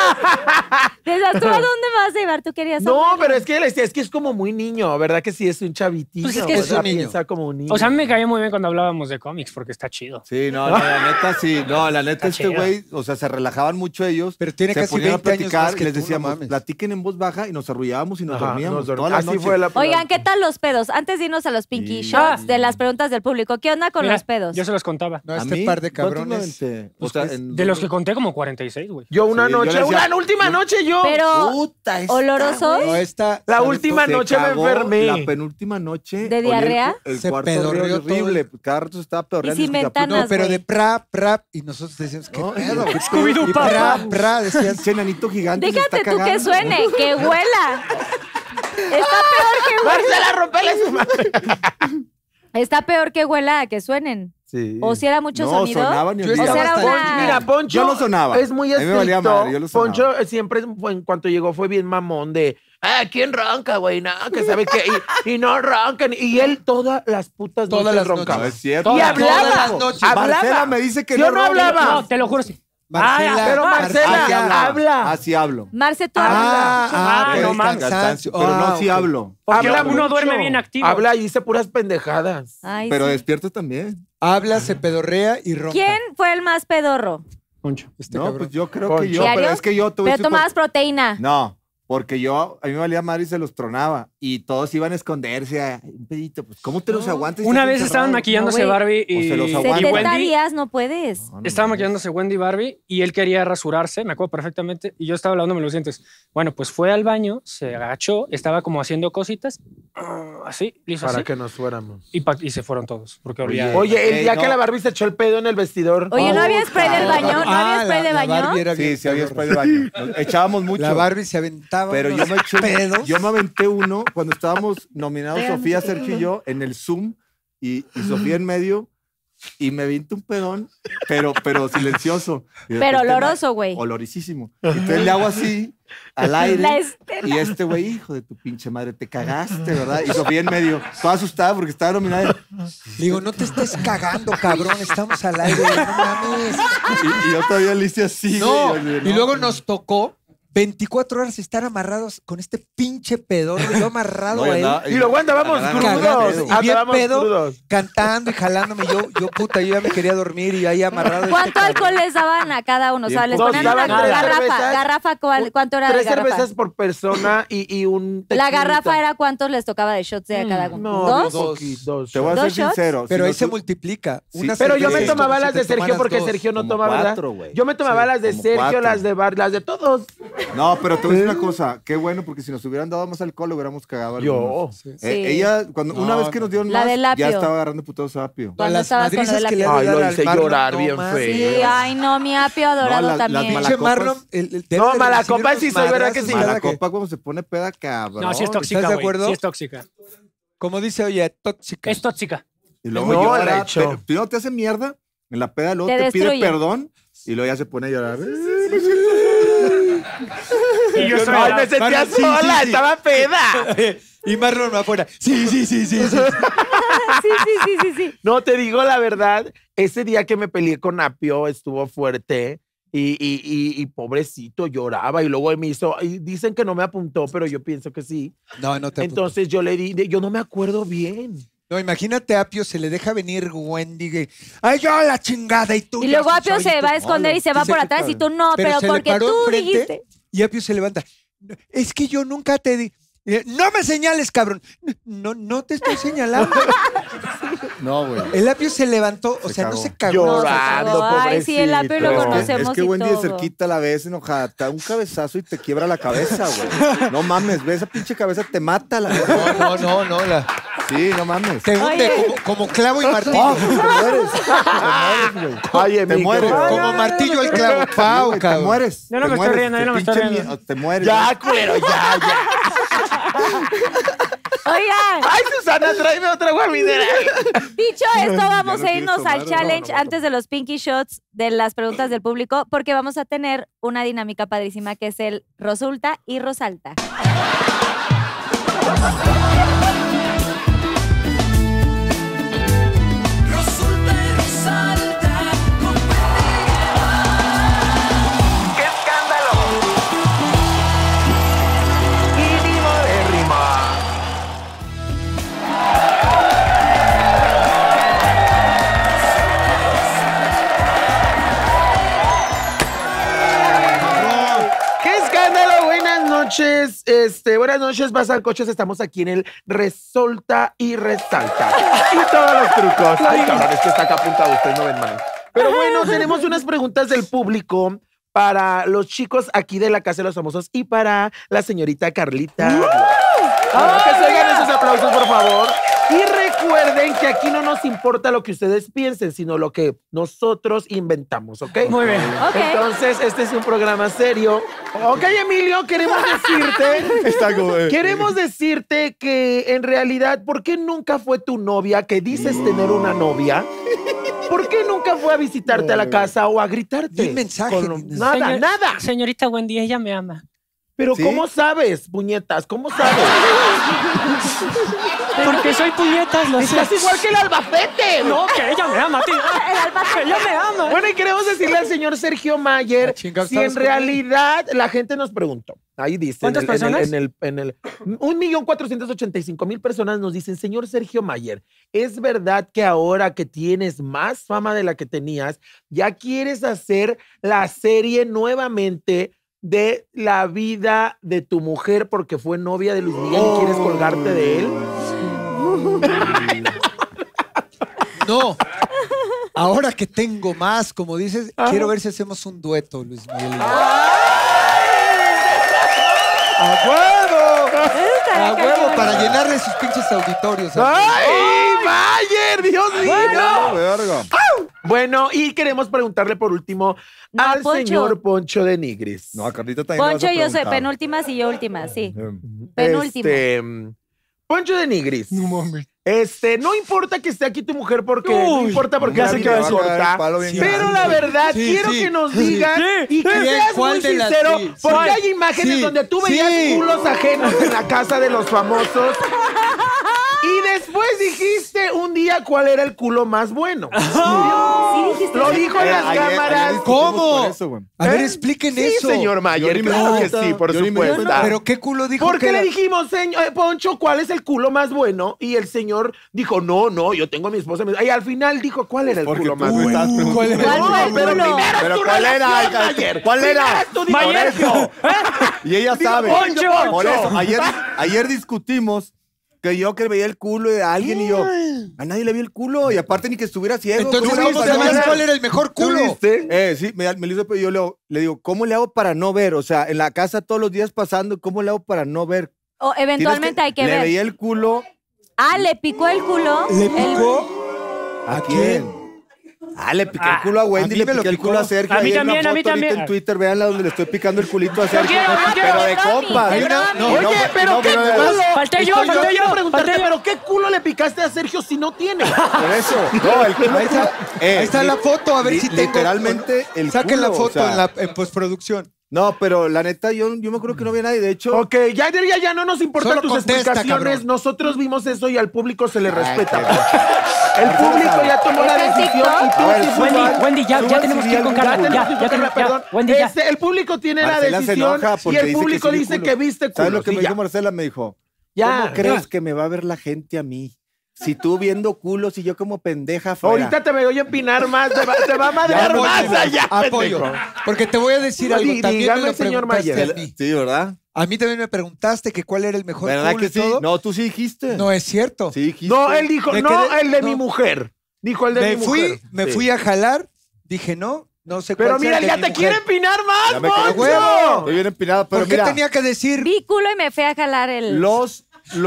Desde ¿tú a dónde me vas a llevar? ¿Tú querías No, hablar? pero es que es como muy niño, ¿verdad? Que sí es un chavitillo. Pues es que o es sea, un niño. piensa como un niño. O sea, a mí me caía muy bien cuando hablábamos de cómics porque está chido. Sí, no, la neta sí. No, la neta Está este chido. güey, o sea, se relajaban mucho ellos. Pero tiene se casi ponían 20 a años platicar más que y les tú, no decíamos, mames. platiquen en voz baja y nos arrullábamos y nos Ajá, dormíamos nos todas las Así noches. fue la Oigan, ¿qué tal los pedos? Antes de irnos a los Pinky Sí. Shots, de las preguntas del público, ¿qué onda con Mira, los pedos? Yo se los contaba. No, ¿A este mí? par de ¿Cuántos me cabrones. aventé? O Pues, sea, pues, en- De los que conté como 46, güey. Yo una Sí, yo noche, le decía- una última noche yo. Pero, Puta, esta, ¿olorosos? güey. No, esta. La ¿sabes? última Se noche me cagó enfermé. La penúltima noche. ¿De olía diarrea? El Se cuarto pedorreó olía horrible. todo. Cada rato se estaba pedorreando. Y sin escuchaba, ventanas. No, pero güey. de prap, y nosotros decíamos, ¿qué No, pedo? y- ¿Qué Scooby-Doo, Y papá. decías, Pinche enanito gigante. se Déjate está tú que cagando. suene, que huela. Está peor que huela. Marcela, rompele su madre. Está peor que huela a que suenen. Sí. O si era mucho No, sonido. sonaban y Yo olía. O sea, era estaba una... Mira, Poncho. Yo lo sonaba. Es muy A mí me valía estricto. madre, yo lo sonaba. Poncho siempre, en cuanto llegó, fue bien mamón de. ¿Quién ronca, güey? No, que sabe que. Y no roncan. Y él todas las putas Todas noches las roncaba. No es cierto. Y Todas hablaba. las noches. Hablaba. Marcela me dice que Yo no no ronca. hablaba. No, te lo juro, sí. Marcela, pero Marcela, Así habla. Así hablo. Marce, tú pero no el mames. cansancio. Pero no, sí ok. hablo. Porque Habla uno mucho. duerme bien activo. Habla y dice puras pendejadas. Ay, Pero sí. despierto también. Habla, se pedorrea y ronca. ¿Quién fue el más pedorro? Poncho. Este No, cabrón. pues yo creo Poncho. que yo. ¿Diario? Pero es que yo te voy a Pero decir tomabas proteína. No, porque a mí me valía madre y se los tronaba. Y todos iban a esconderse. Un pedito, pues, ¿cómo te los aguantas? Una Estás vez estaban encerrado. maquillándose No, güey. Barbie y, O se los y aguanta. 70 Wendy. días no puedes. No, no, Estaba no. maquillándose Wendy y Barbie y él quería rasurarse, me acuerdo perfectamente, y yo estaba hablando los dientes. Bueno, pues fue al baño, se agachó, estaba como haciendo cositas, así, le hizo Para así, que nos fuéramos. y se fueron todos, porque olía... Oye, el día no. que la Barbie se echó el pedo en el vestidor. Oye, ¿no había spray del baño? ¿No había spray de la baño? Barbie era Sí, bien sí había pedorra. spray de baño. Nos echábamos mucho. La Barbie se aventaba Pero yo unos me eché pedos. yo me aventé uno cuando estábamos nominados Sofía, Sergio y yo en el Zoom y Sofía en medio y me aventé un pedón, pero silencioso. Y de Pero repente, oloroso, güey. Olorosísimo. Y entonces le hago así al La aire Estela. y este güey, hijo de tu pinche madre, te cagaste, ¿verdad? Y Sofía en medio, toda asustada porque estaba nominada. Le digo, no te estés cagando, cabrón, estamos al aire, no mames. Y yo todavía le hice así. No, güey, yo, y luego nos tocó 24 horas estar amarrados con este pinche pedorro, yo amarrado No, a él. Y luego andábamos Agarraba crudos. pedo. Y bien Andábamos pedo. crudos. Cantando y jalándome, yo puta, yo ya me quería dormir y ahí amarrado. ¿Cuánto alcohol les daban a cada uno? O sea, les Nos ponían una daban tres garrafa. cervezas. ¿Garrafa ¿cuánto era de 3 garrafa? cervezas por persona y un La tequilita. garrafa era cuántos les tocaba de shots de a cada uno. No, ¿Dos? dos. Te voy a ¿Dos ser shots? sincero. Pero si ahí no se tú- multiplica. Sí, Una Pero yo me cerveza, tomaba como las si de te Sergio tomaras porque dos. Sergio no como toma, ¿verdad? 4, güey. Yo me tomaba Sí, las de como Sergio, 4. las de Bar, las de todos. No, pero te voy a decir una cosa. Qué bueno, porque si nos hubieran dado más alcohol, lo hubiéramos cagado. algunos. Sí. Sí. Ella, una No, vez que nos dieron La más, del apio. ya estaba agarrando putados apio. Cuando Las estabas con lo madrizas de que le la ha de Ay, dar lo al hice Marlon, llorar no bien más. feo. Sí, ay, no, mi apio adorado las también. malas- Pinche Malacopas. Marlon, debe No, de Malacopa recibir sí unos soy, ¿verdad que madrazos sí? cada Mala que- copa cuando se pone peda, cabrón. No, sí es tóxica, ¿Estás de güey, acuerdo? sí es tóxica. Como dice, oye, tóxica. Es tóxica. Y luego No, llora, la he hecho. pero primero te hace mierda en la peda, luego Te te pide destruye. perdón y luego ya se pone a llorar. Y yo estoy Ay, me sentía Marlon, sí, sola, sí, sí. estaba peda. Y Marlon afuera. Sí. Sí, sí, sí, sí, sí. No, te digo la verdad, ese día que me peleé con Apio estuvo fuerte y pobrecito lloraba y luego me hizo, y dicen que no me apuntó, pero yo pienso que sí. No, no te Entonces yo le di, yo no me acuerdo bien. No, imagínate a Apio, se le deja venir Wendy. Ay, yo la chingada y tú. Y ya luego sí Apio soy se tú. va a esconder y se va Dice por que atrás y está- tú no, pero se le porque paró tú enfrente dijiste. Y Apio se levanta. Es que yo nunca te di. No me señales, cabrón. No te estoy señalando. No, güey. El Apio se levantó, o Se sea, no cagó. se cagó. Llorando, Ay, sí, el Apio lo pobrecito. conocemos Es que y Wendy de todo. cerquita la ves enojada, te da un cabezazo y te quiebra la cabeza, güey. No mames, ves esa pinche cabeza, te mata la No. Sí, no mames. Te hunde Oye. como clavo y martillo. Oh, te mueres. Te mueres, güey. Ay, Te Emilio. mueres. Como martillo al clavo. Pau, Güey, te cabrón. mueres. Yo no te me estoy mueres, riendo, yo no me estoy pinche riendo. te mueres. Ya, culero, ya. Oigan, Ay, Susana, tráeme otra agua mineral. dicho esto, vamos no a quieres irnos tomar, al no, challenge no, antes de los Pinky Shots de las preguntas del público, porque vamos a tener una dinámica padrísima que es el Rosulta y Rosalta. Resulta y resalta con ¡Qué escándalo! noches, Bazar Coches. Estamos aquí en el Resolta y Resalta. Y todos los trucos. Ay, cabrón, es que está acá apuntado, ustedes no ven mal. Pero bueno, tenemos unas preguntas del público para los chicos aquí de la Casa de los Famosos y para la señorita Carlita. Que se oigan esos aplausos, por favor. Y recuerden que aquí no nos importa lo que ustedes piensen, sino lo que nosotros inventamos, ¿ok? Muy bien. Ok. Entonces, este es un programa serio. Ok, Emilio, queremos decirte que en realidad, ¿por qué nunca fue tu novia que dices tener una novia? ¿Por qué nunca fue a visitarte a la casa o a gritarte? Di un mensaje. Nada. Señorita Wendy, ella me ama. Pero ¿Sí? ¿cómo sabes, puñetas? ¿Cómo sabes? Porque soy puñetas, lo sé. Estás igual que el Albacete. No, que ella me ama, tío. Ella me ama. Bueno, y queremos decirle al señor Sergio Mayer chingados, si en ¿estabas conmigo? realidad la gente nos preguntó. Ahí dice. ¿Cuántas personas? 1,485,000 personas nos dicen, señor Sergio Mayer, ¿es verdad que ahora que tienes más fama de la que tenías, ya quieres hacer la serie nuevamente de la vida de tu mujer porque fue novia de Luis Miguel y quieres colgarte de él? No. Ahora que tengo más, como dices, quiero ver si hacemos un dueto, Luis Miguel. ¡A huevo! ¡A huevo! Para llenarle sus pinches auditorios. ¡Ay, Mayer! ¡Dios mío! Verga. Bueno, y queremos preguntarle por último No, al Poncho. señor Poncho de Nigris. No, a Carlita también le Poncho, vas a yo soy preguntar. penúltimas y yo última, sí. Penúltimo. Poncho de Nigris. No mames. No importa que esté aquí tu mujer porque no Uy, importa porque ya a sé mí que me va a caer el importa. palo bien Pero grande. la verdad, Sí, quiero sí. que nos digas y que Bien, seas ¿cuál muy de las- sincero, sí, porque sí. hay imágenes Sí, donde tú veías sí. culos ajenos en la casa de los famosos. Y después dijiste un día cuál era el culo más bueno. Sí, dijiste. Lo dijo en las cámaras. ¿Cómo? Por eso, güey. A ver, ¿Eh? expliquen Sí, eso. señor Mayer, Yo ni me claro di que cuenta. sí, por Yo ni me di supuesto. cuenta. ¿Pero qué culo dijo? ¿Por qué que le era? dijimos, señor Poncho, cuál es el culo más bueno? Y el señor dijo, no, yo tengo a mi esposa. Y al final dijo, ¿cuál era el Porque culo tú más me bueno? estabas preguntando. ¿Cuál era? ¿Cuál fue el pero culo? primero Pero es tu ¿cuál era? relación, Mayer. ¿Cuál era? Primero es tu divorcio. Y ella Digo, sabe. Poncho. Por eso, ayer discutimos que yo que veía el culo de alguien y yo, a nadie le vi el culo y aparte ni que estuviera ciego. Entonces, ¿Cómo le hago ¿cómo para no sabías ver? cuál era el mejor ¿Tú culo? viste? Sí, me lo hizo, pero yo le digo, ¿cómo le hago para no ver? O sea, en la casa todos los días pasando, ¿cómo le hago para no ver? O eventualmente hay que le ver. veía el culo. Ah, le picó el culo. ¿Le El- picó? ¿A quién? Le piqué el culo a Wendy, a mí le me lo piqué el picó. culo a Sergio. A mí Ahí en una también, a mí foto ahorita también. en Twitter, véanla donde le estoy picando el culito a Sergio. quiero, yo quiero. Pero de Romy, compas. de una- Romy. no, Oye, pero qué culo. Falté yo, Estoy falté quiero yo, preguntarte, falté yo. pero ¿qué culo le picaste a Sergio si no tiene? Por eso. No, el culo. Ahí está la foto, a ver si tengo. Literalmente el Saquen la culo, foto o sea. en postproducción. No, pero la neta, yo me acuerdo que no había nadie. De hecho, Ok, ya no nos importan Solo tus contesta, explicaciones. cabrón. Nosotros vimos eso y al público se le respeta. qué El público ya tomó la ¿Está en decisión y tú A ver, sí fue mal. Wendy, ya tenemos que ir con Carla. Ya tenemos, Perdón. Wendy, ya. El público tiene Marcela la se decisión enoja y porque el dice que público sí vi dice culo. que viste culo. ¿sabes lo que Sí, me ya. dijo Marcela? Me dijo, Ya, ¿cómo crees ya. que me va a ver la gente a mí? Si tú viendo culos y yo como pendeja afuera. Ahorita te me voy a empinar más, te va a madrear Apoyo, más allá. apoyo. pendejo. Porque te voy a decir algo. También Dígame, me lo señor preguntaste Mayer. a mí. Sí, ¿verdad? A mí también me preguntaste que cuál era el mejor ¿Verdad culo que y sí? todo. No, tú sí dijiste. No es cierto. Sí dijiste. No, él dijo, Me no, quedé- el de no. mi mujer. Dijo el de mi mujer. Me Sí. fui a jalar, dije no sé Pero cuál sea mira, el de ya mi te mujer. quiere empinar Ya más, me quedé Poncho. huevo. Estoy bien empinado, pero ¿Por qué mira, tenía que decir? Vi culo y me fui a jalar el... los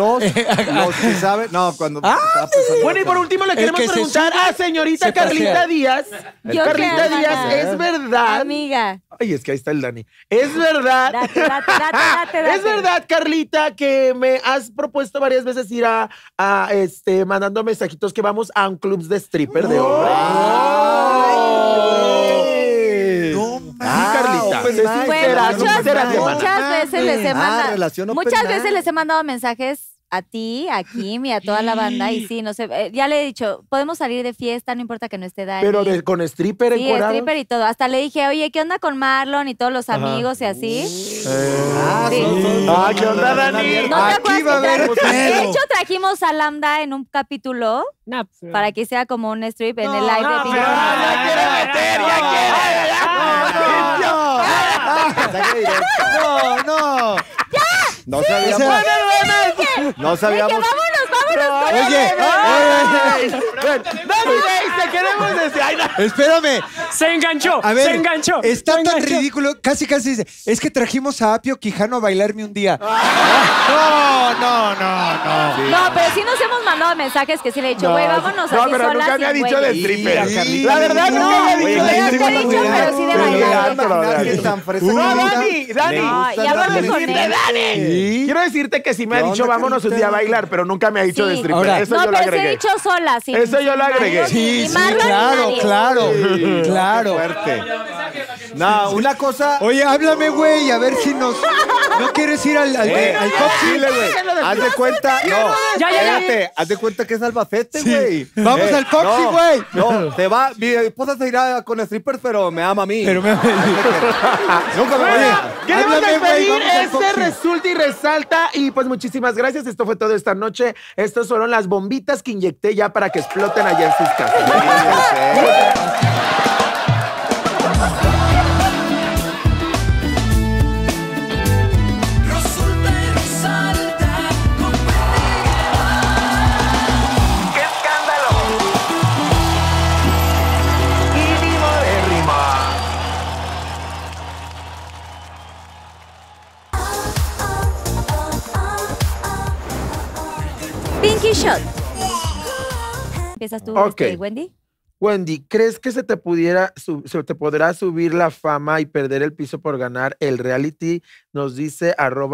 que saben, no, cuando estaba pensando- Bueno, y por último le El queremos que se preguntar sube, a señorita se Carlita pasea. Díaz. Yo Carlita qué, Díaz, hermana. ¿es verdad? Amiga. Ay, es que ahí está el Dani. ¿Es verdad? Date. ¿Es verdad, Carlita, que me has propuesto varias veces ir a mandando mensajitos que vamos a un club de stripper de hombres? Carlita, open sé mind. sincera, Bueno, sincera, muchas hermana. veces les he mandado. relación open Muchas mind. veces les he mandado mensajes a ti, a Kim y a toda la banda. Y sí, no sé, ya le he dicho, podemos salir de fiesta, no importa que no esté Dani. Pero con stripper sí, encuadrado. stripper y todo. Hasta le dije, oye, ¿qué onda con Marlon y todos los amigos y así? Sí. ¿Qué onda, Dani? ¿No te Aquí acuerdas va a que haber de pedo. hecho trajimos a Lambda en un capítulo Nah, pues, para que sea como un strip en el live de Pink pero- Floyd? Ya quiere meter, ya quiere. No. ¡Ya No sabíamos. No sabíamos. vámonos. Oye, No diréis, te queremos decir. Ay, no. espérame. Se enganchó. A ver, se enganchó. está se tan enganchó. ridículo. Casi dice, es que trajimos a Apio Quijano a bailarme un día. No. No, pero sí nos hemos mandado mensajes que sí le he dicho, güey, vámonos No, así pero solas nunca me ha sin dicho de güeyes. stripper. Sí, La verdad, no, nunca me ha güey, dicho de ya te he stripper. dicho, pero sí de bailar. Tan fresa No, bonita. Dani. No, y háblame con él. Sí. Quiero decirte que sí me ha ¿Qué dicho onda, vámonos un Carlita? día a bailar, pero nunca me ha dicho de Sí. stripper. Ahora- Eso No, yo lo pero sí he agregué. dicho sola. Sin, Eso yo sin lo agregué. marido, Sí, ni sí, Marlon, ni nadie. claro. Qué Claro. fuerte. No, una cosa. Oye, háblame, güey, a ver si nos... ¿No quieres ir al Pop Chile, güey. Haz de cuenta. No, Ya. espérate. Haz de cuenta que es Albacete, Sí. güey. Vamos al Foxy, no, güey. No, te va. Mi esposa se irá con strippers, pero me ama a mí. Pero me... Nunca me Bueno, vaya. queremos háblame, güey, despedir vamos al este Foxy. resulta y resalta. Y pues muchísimas gracias. Esto fue todo esta noche. Estas fueron las bombitas que inyecté ya para que exploten allá en sus casas. Resulta y resalta con ¡Qué escándalo! Mínimo de rima. Pinky Shot. ¿Empiezas tú, Ok. Wendy? Wendy, ¿crees que se te podrá subir la fama y perder el piso por ganar el reality? Nos dice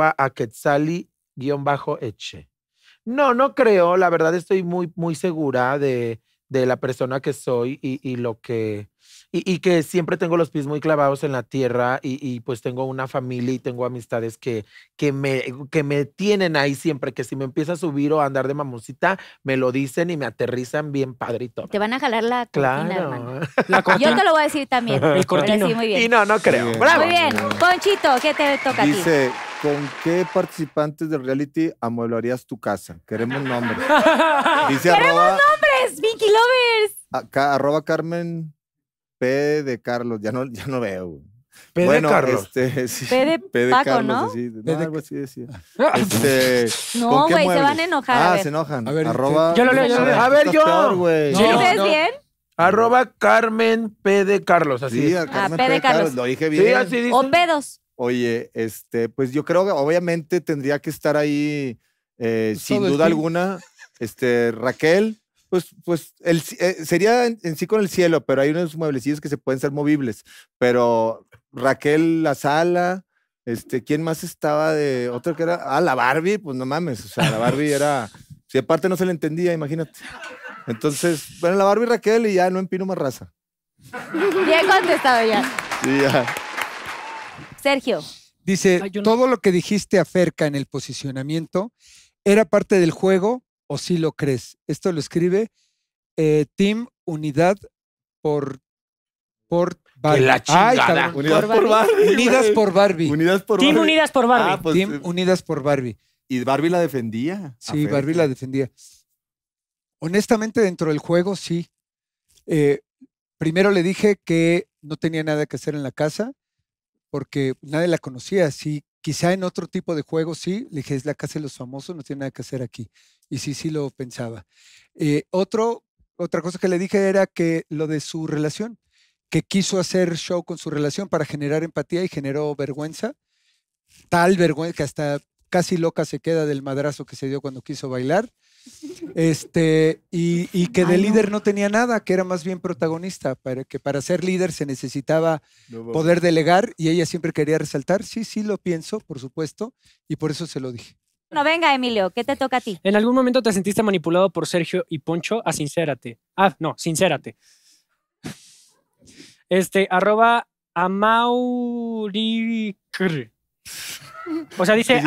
@aquetzali_eche. No creo. La verdad estoy muy segura de la persona que soy y lo que... Y que siempre tengo los pies muy clavados en la tierra y pues tengo una familia y tengo amistades que me tienen ahí siempre, que si me empieza a subir o a andar de mamoncita, me lo dicen y me aterrizan bien padre y todo. Te van a jalar la cortina, hermano. Claro. La Yo cortina. te lo voy a decir también. El cortino. Pero sí, muy Y bien. no creo. Bien. ¡Bravo! Muy bien. Ponchito, ¿qué te toca a ti? Dice, ¿con qué participantes del reality amueblarías tu casa? Queremos nombres. Dice ¡Nombres! ¡Pinky Lovers! arroba Carmen P de Carlos. Ya no veo. Güey. P de Bueno, Carlos. Sí, P de Paco, ¿no? Así, de- algo así decía. No, ¿con qué güey, se muebles? van a enojar. A ver. Se enojan. A ver, arroba, yo lo leo. A ver, Estás yo. peor, güey. ¿Sí No, ves no. bien? @Carmen P de Carlos, así Sí, es. a Carmen P de P. Carlos. Carlos. Lo dije Sí, bien. así dice. O pedos. Oye, pues yo creo que obviamente tendría que estar ahí, sin todo el duda team. alguna, Raquel, pues sería en sí con el cielo, pero hay unos mueblecillos que se pueden ser movibles, pero Raquel la sala, ¿quién más estaba de otro que era? La Barbie, pues no mames, o sea, la Barbie era, si aparte no se le entendía, imagínate. Entonces, bueno, la Barbie Raquel y ya no empino más raza. Bien contestado ya. Sí, ya. Sergio. Dice, Ay, yo no- todo lo que dijiste acerca en el posicionamiento, ¿era parte del juego o sí lo crees? Esto lo escribe Team Unidad por Barbie. la Ay, chingada. cabrón. Unidas Por por Barbie. Unidas güey. por Barbie. Unidas por Team Barbie. Unidas por Barbie. Ah, pues, Team Unidas por Barbie. y Barbie la defendía. Sí, a Fer. Barbie la defendía. Honestamente, dentro del juego, sí. Primero le dije que no tenía nada que hacer en la casa porque nadie la conocía. Sí, quizá en otro tipo de juego, sí. Le dije, es la casa de los famosos, no tiene nada que hacer aquí. Y sí lo pensaba. Otra cosa que le dije era que lo de su relación, que quiso hacer show con su relación para generar empatía y generó vergüenza. Tal vergüenza que hasta casi loca se queda del madrazo que se dio cuando quiso bailar. Y que de líder no tenía nada, que era más bien protagonista, que para ser líder se necesitaba poder delegar y ella siempre quería resaltar. Sí lo pienso, por supuesto, y por eso se lo dije. No, venga, Emilio, ¿qué te toca a ti? ¿En algún momento te sentiste manipulado por Sergio y Poncho? Sincérate. No, sincérate. @ Amauricr. O sea, dice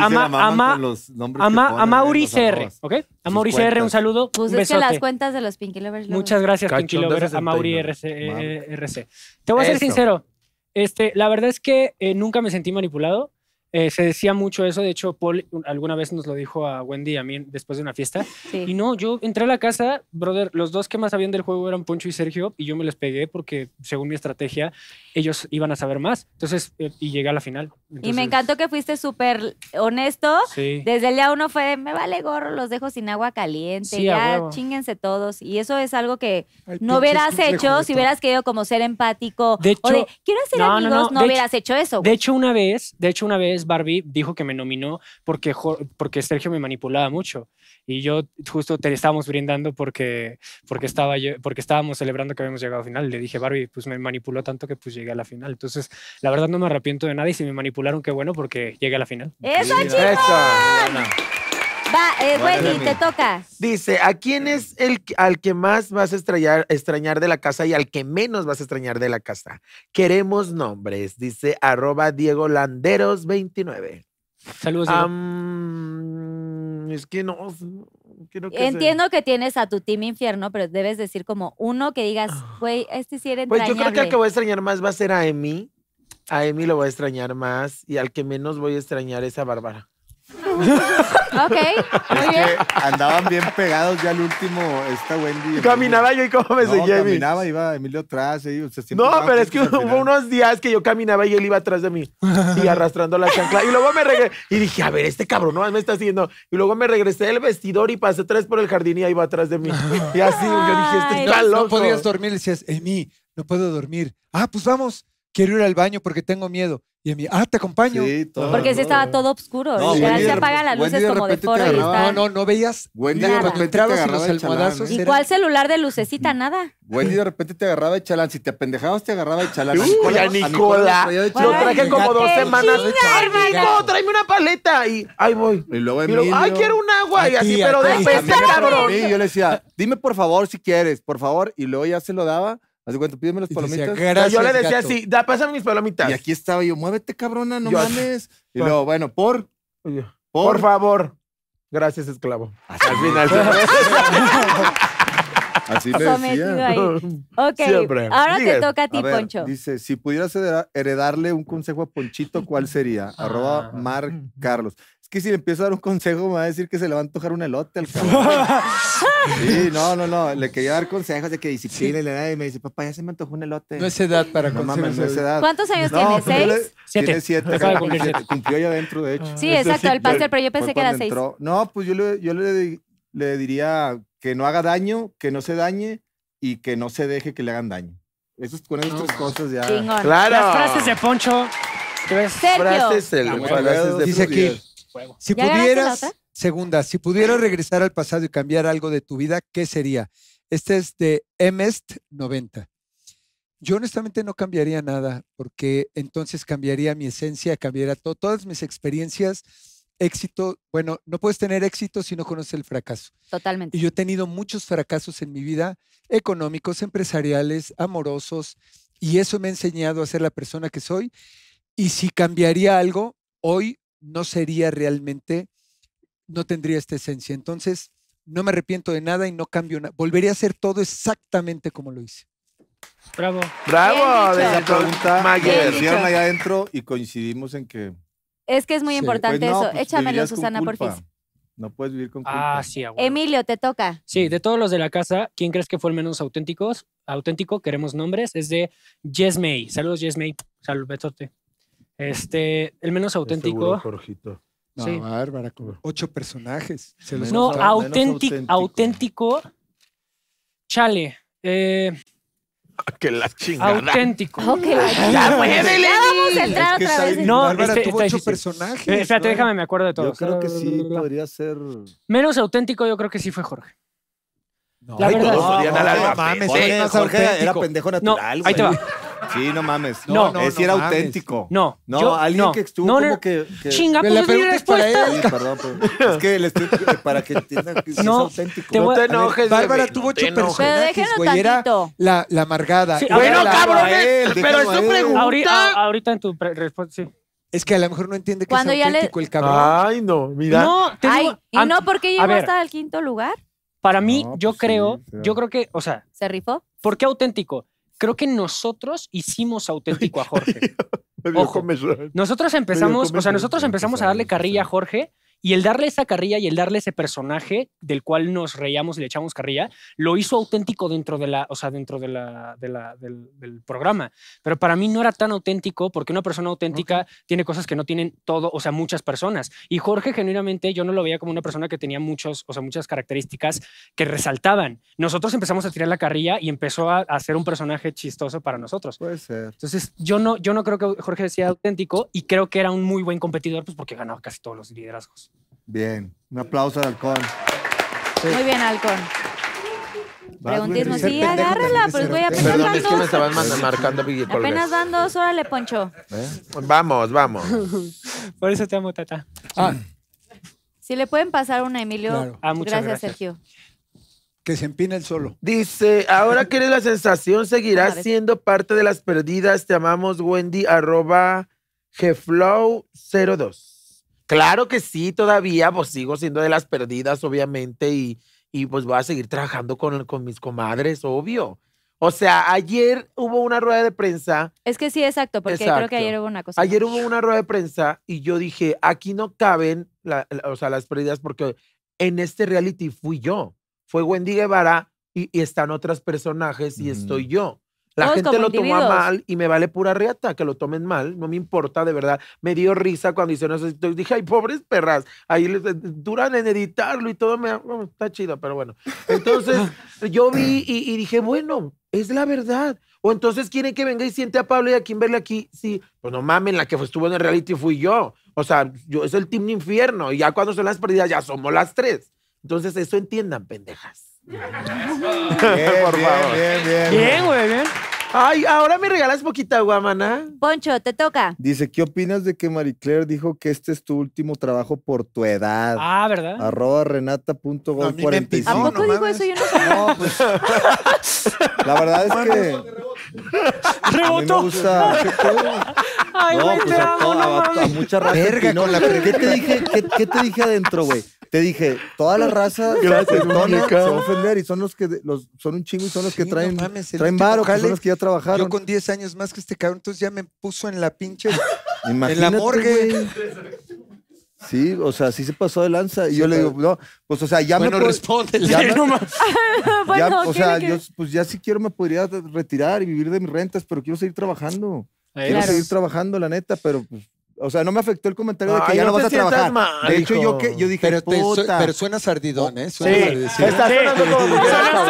Amauri CR, ¿ok? Amauri CR, un saludo, Pues un es que las besote. cuentas de los Pinky Lovers. luego- Muchas gracias, Pinky Cachonda Lover, 69. Amauri RC. Te voy a ser Eso. sincero. La verdad es que nunca me sentí manipulado. Se decía mucho eso. De hecho, Paul alguna vez nos lo dijo a Wendy y a mí después de una fiesta. Sí. Y no, yo entré a la casa, brother, los dos que más sabían del juego eran Poncho y Sergio, y yo me les pegué porque, según mi estrategia, ellos iban a saber más. Entonces, y llegué a la final. Y me Entonces, encantó que fuiste súper honesto. Sí. Desde el día uno fue de, me vale gorro, los dejo sin agua caliente, Sí, a ya huevo. chúnguense todos. Y eso es algo que Ay, no pinches hubieras complejo hecho de si todo. hubieras querido como ser empático. De o de, hecho- quiero hacer No, no, amigos, no, de hubieras hecho eso. De güey. hecho, una vez Barbie dijo que me nominó porque Sergio me manipulaba mucho. Y yo justo te estábamos brindando porque estábamos celebrando que habíamos llegado a final. Y le dije, Barbie, pues me manipuló tanto que pues llegué a la final. Entonces, la verdad no me arrepiento de nada y si me manipularon, qué bueno porque llegué a la final. ¡Eso, Sí, chicos! Eso. Va, Bueno, Wendy, te toca. Dice, ¿a quién es al que más vas a extrañar de la casa y al que menos vas a extrañar de la casa? Queremos nombres, dice @Diego Landeros 29. Saludos, Diego. Es que no quiero que Entiendo que tienes a tu team infierno, pero debes decir como uno que digas, güey, este sí era Pues entrañable. yo creo que al que voy a extrañar más va a ser a Emi. A Emi lo voy a extrañar más y al que menos voy a extrañar es a Bárbara. Ok, muy bien. Andaban bien pegados ya al último, esta Wendy. Caminaba yo y cómo me No, seguía Emi. caminaba, iba Emilio atrás. O sea, siempre No, estaban pero es que juntos al hubo final. unos días que yo caminaba y él iba atrás de mí y arrastrando la chancla. Y luego me regresé y dije, a ver, este cabrón no me está haciendo. Y luego me regresé del vestidor y pasé otra vez por el jardín y ahí iba atrás de mí. Y así, yo dije, este Ay. está No loco. podías dormir, le decías, Emi, no puedo dormir. Ah, pues vamos, quiero ir al baño porque tengo miedo. Y Emi, te acompaño. Sí, todo. Porque sí estaba todo oscuro. No, Literal, Wendy se de- apagan las Wendy luces de como de repente te foro y agarraba. están... No veías. Wendy Nada. de Cuando repente te entrabas y los agarraba de chalán, almohadazos ¿eh? ¿Y eran- cuál celular de lucecita? Nada. Wendy de repente te agarraba de chalán. Si te apendejabas, te agarraba de chalán. Uy, a Nicola. lo traía de Lo chalán. traje como 2 ¡Qué semanas. chinga, ¡Ay, hermano! Nico, tráeme una paleta! Y ahí voy. Y luego Y luego, Emilio. ¡ay, quiero un agua! Y A así, ti, pero a ti. de peste, También cabrón. para mí, yo le decía, dime por favor si quieres, por favor. Y luego ya se lo daba. Haz de cuenta, pídeme las Y decía, palomitas. gracias, Yo le decía gato. así, pásame mis palomitas. Y aquí estaba yo, muévete, cabrona, no Yo- mames. Y luego, bueno, por Por favor. Gracias, esclavo. Al final. Así le Sometido decía. ahí. Ok, Siempre. ahora te Sigue. toca a ti, A ver, Poncho. dice, si pudieras heredarle un consejo a Ponchito, ¿cuál sería? @Mar Carlos. Es que si le empiezo a dar un consejo, me va a decir que se le va a antojar un elote al cabrón. Sí, no. Le quería dar consejos de que disciplina y me dice, papá, ya se me antojó un elote. No es edad para No mames, consejos. no es edad. ¿Cuántos años No, tienes? pero yo le- 6? Siete. Tiene 7. Acaba de cumplir 7. Cumplió ya adentro, de hecho. Sí, exacto, el pastel, pero yo Fue pensé que era cuando 6. entró. No, pues yo le diría que no haga daño, que no se dañe y que no se deje que le hagan daño. Con esas tres cosas ya. Chingón. Claro. Las frases de Poncho. ¿qué ves? Sergio. Frases, frases de Dice aquí, Fuego. si ¿Ya ganaste la pudieras, otra? segunda, si pudieras regresar al pasado y cambiar algo de tu vida, ¿qué sería? Este es de Emest 90. Yo honestamente no cambiaría nada, porque entonces cambiaría mi esencia, cambiaría todas mis experiencias, éxito. Bueno, no puedes tener éxito si no conoces el fracaso. Totalmente. Y yo he tenido muchos fracasos en mi vida, económicos, empresariales, amorosos, y eso me ha enseñado a ser la persona que soy. Y si cambiaría algo, hoy no sería realmente, no tendría esta esencia. Entonces, no me arrepiento de nada y no cambio nada. Volvería a hacer todo exactamente como lo hice. Bravo. Bravo. Bien de dicho. la Pregunta, Maguire. Bien me dicho. hicieron allá adentro y coincidimos en que. Es que es muy Sí. importante pues no, eso. pues Échamelo, vivirías con Susana, por culpa. fin. No puedes vivir con culpa. Ah, sí, a huevo. Emilio, te toca. Sí, de todos los de la casa, ¿quién crees que fue el menos auténtico? Queremos nombres. Es de Jess May. Saludos, Jess May. Salud, betote. El menos auténtico. Jorgito. No, Sí. bárbara, como 8 personajes. Se los No, contaba. auténtico. Chale. Que la chingada. Auténtico. Ok. Ya, muévele. Ya vamos a entrar Es que otra está vez. bien. No, Bárbara este- tuvo está 8 difícil. personajes. Espérate, ¿no? déjame, me acuerdo de Yo todos. creo que sí podría ser. Menos auténtico, yo creo que sí fue Jorge. No, La verdad. todos odian a la no Gafe. mames, Jorge, es más Jorge era auténtico. pendejo No, natural, ahí te güey. va. Sí, no mames. No, ese era mames. auténtico. No, No, yo- alguien no. que estuvo No, no, como que. Chinga, Me pues la es mi pregunta es para respuesta. él. Sí, perdón. Es que le estoy. Para que entiendan que sí es No, auténtico. te No voy te a- enojes. Bárbara bebé, tuvo no 8 te enojes. Pero personajes, déjenlo güey. Era tantito. la amargada. Sí, era Bueno, la- cabrón, él, pero déjalo es a tu él. pregunta. Ahorita en tu respuesta, sí. Es que a lo mejor no entiende que Cuando es ya le- auténtico el cabrón. Ay, no, mira. No, te Ay, digo, ¿y no por qué a llegó ver. hasta el quinto lugar? para mí, No, yo pues sí, creo, o sea. yo creo que, o sea, ¿Se rifó? ¿por qué auténtico? Creo que nosotros hicimos auténtico a Jorge. Ojo, nosotros empezamos a darle carrilla a Jorge, y el darle esa carrilla y el darle ese personaje del cual nos reíamos y le echamos carrilla, lo hizo auténtico dentro del programa. Pero para mí no era tan auténtico, porque una persona auténtica tiene cosas que no tienen muchas personas. Y Jorge, genuinamente, yo no lo veía como una persona que tenía muchas características que resaltaban. Nosotros empezamos a tirar la carrilla y empezó a hacer un personaje chistoso para nosotros. Puede ser. Entonces, yo no creo que Jorge sea auténtico, y creo que era un muy buen competidor, pues porque ganaba casi todos los liderazgos. Bien, un aplauso al Halcón. Muy bien, Halcón. Preguntismo, Ser sí, pendejo agárrala, también pues es güey, ser apenas Perdón, van es que me dos. estaban marcando Biggie Colbert. Apenas van dos, órale, Poncho. Vamos. Por eso te amo, tata. Si le pueden pasar una a Emilio, Claro. Muchas gracias, gracias. Sergio. Que se empina el solo. Dice, ahora que eres la sensación, seguirás Una vez. siendo parte de las perdidas. Te amamos, Wendy, @gflow02. Claro que sí, todavía, pues sigo siendo de las perdidas, obviamente, y pues voy a seguir trabajando con mis comadres, obvio. O sea, ayer hubo una rueda de prensa. Es que sí, exacto, porque creo Exacto. que ayer hubo una cosa. Ayer hubo una rueda de prensa y yo dije, aquí no caben las pérdidas, porque en este reality fui yo. Fue Wendy Guevara y están otros personajes y estoy yo. La Todos gente como lo tomó a individuos. mal y me vale pura riata que lo tomen mal. No me importa, de verdad. Me dio risa cuando hicieron eso. Dije, ay, pobres perras. Ahí duran en editarlo y todo. Está chido, pero bueno. Entonces, yo vi y dije, bueno, es la verdad. O entonces quieren que venga y siente a Pablo y a Kimberly aquí. Sí, pues no mamen, la que estuvo en el reality fui yo. O sea, yo es el Team Infierno. Y ya cuando son las perdidas, ya somos las tres. Entonces, eso entiendan, pendejas. Bien, Por favor. Bien, güey, bien. Ay, ahora me regalas poquita agua, maná. Poncho, te toca. Dice, ¿qué opinas de que Marie Claire dijo que este es tu último trabajo por tu edad? Ah, ¿verdad? @renata.gol45. No, a mí me empinó. ¿A No, poco no dijo mames. eso? Yo no sé. No, pues. La verdad es que. A mí me ¡Rebotó! gusta. Ay, No, güey, pues te amo, no a mames. mucha raza. Verga, opinó. con la ¿Qué te dije? ¿Qué te dije adentro, güey? Te dije, toda la raza Gracias, se va Mónica. a ofender y son los que son un chingo y son los que Sí, traen, no mames, el traen último varo, que son jale, los que ya trabajaron. Yo con 10 años más que este cabrón, entonces ya me puso en la pinche... Imagínate, en la morgue. güey. Sí, o sea, sí se pasó de lanza. Y yo le digo, no, pues, o sea, ya Bueno, me puedo- respóndele. ya me- Bueno, ya, o sea, ¿quiere que- pues ya si quiero me podría retirar y vivir de mis rentas, pero quiero seguir trabajando. Quiero Claro. seguir trabajando, la neta, pero pues, o sea, no me afectó el comentario de que Ay, ya no no vas te a sientas trabajar. mal, De hecho, hijo. yo dije, Pero, puta. pero suena sardidón, ¿eh? Sí, Suena sardidón. está sonando como mujer.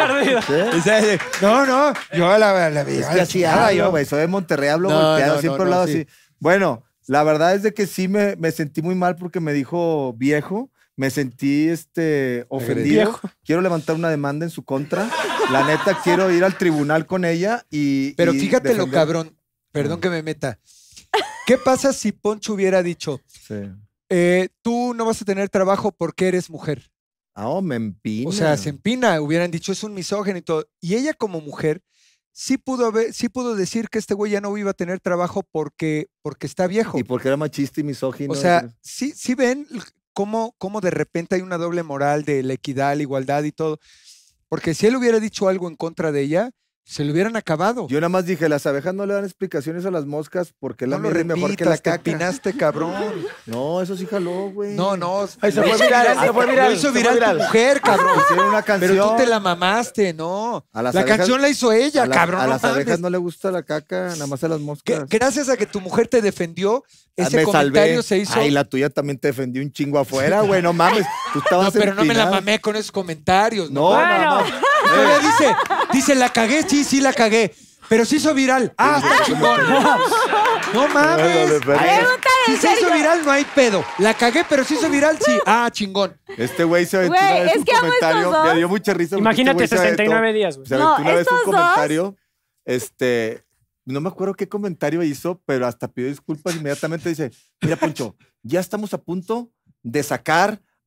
No, yo la Es que así hablo, güey. Soy de Monterrey, hablo No, golpeado, no, siempre he no, hablado sí. así. Bueno, la verdad es de que sí me sentí muy mal porque me dijo viejo. Me sentí ofendido. Viejo. Quiero levantar una demanda en su contra. La neta, quiero ir al tribunal con ella y. Pero y fíjate lo defender- cabrón, perdón que me meta. ¿Qué pasa si Poncho hubiera dicho, Sí. tú no vas a tener trabajo porque eres mujer? Ah, me empina. O sea, se empina, hubieran dicho, es un misógino y todo. Y ella como mujer sí pudo decir que este güey ya no iba a tener trabajo porque está viejo. Y porque era machista y misógino. O sea, sí ven cómo de repente hay una doble moral de la equidad, la igualdad y todo. Porque si él hubiera dicho algo en contra de ella, se lo hubieran acabado. Yo nada más dije, las abejas no le dan explicaciones a las moscas porque la no lo miel es mejor que la repitas, te caca. empinaste, cabrón. No, eso sí jaló, güey. No. Ay, se fue viral, se fue viral. Lo hizo se fue viral tu mujer, cabrón. Hicieron una canción. Pero tú te la mamaste, no. A las La abejas- canción la hizo ella, a las, cabrón. a no las abejas mames. no le gusta la caca, nada más a las moscas. Gracias a que tu mujer te defendió, ese Me comentario salvé. se hizo. Ay, la tuya también te defendió un chingo afuera, güey, no mames. Tú estabas No, pero no me la empinado. mamé con esos comentarios. No, Bueno. no. Todavía dice, la cagué, sí la cagué. Pero se hizo viral. Ah, está chingón. No mames. Si se hizo viral, no hay pedo. La cagué, pero se hizo viral, sí. Ah, chingón. Este güey se aventó Güey, una vez es un que amo estos comentario. dos. Me dio mucha risa. porque Imagínate, este güey se 69 aventó- días, güey. Se aventó No, una vez un estos dos. comentario. No me acuerdo qué comentario hizo, pero hasta pidió disculpas inmediatamente. Dice: Mira, Poncho, ya estamos a punto de sacar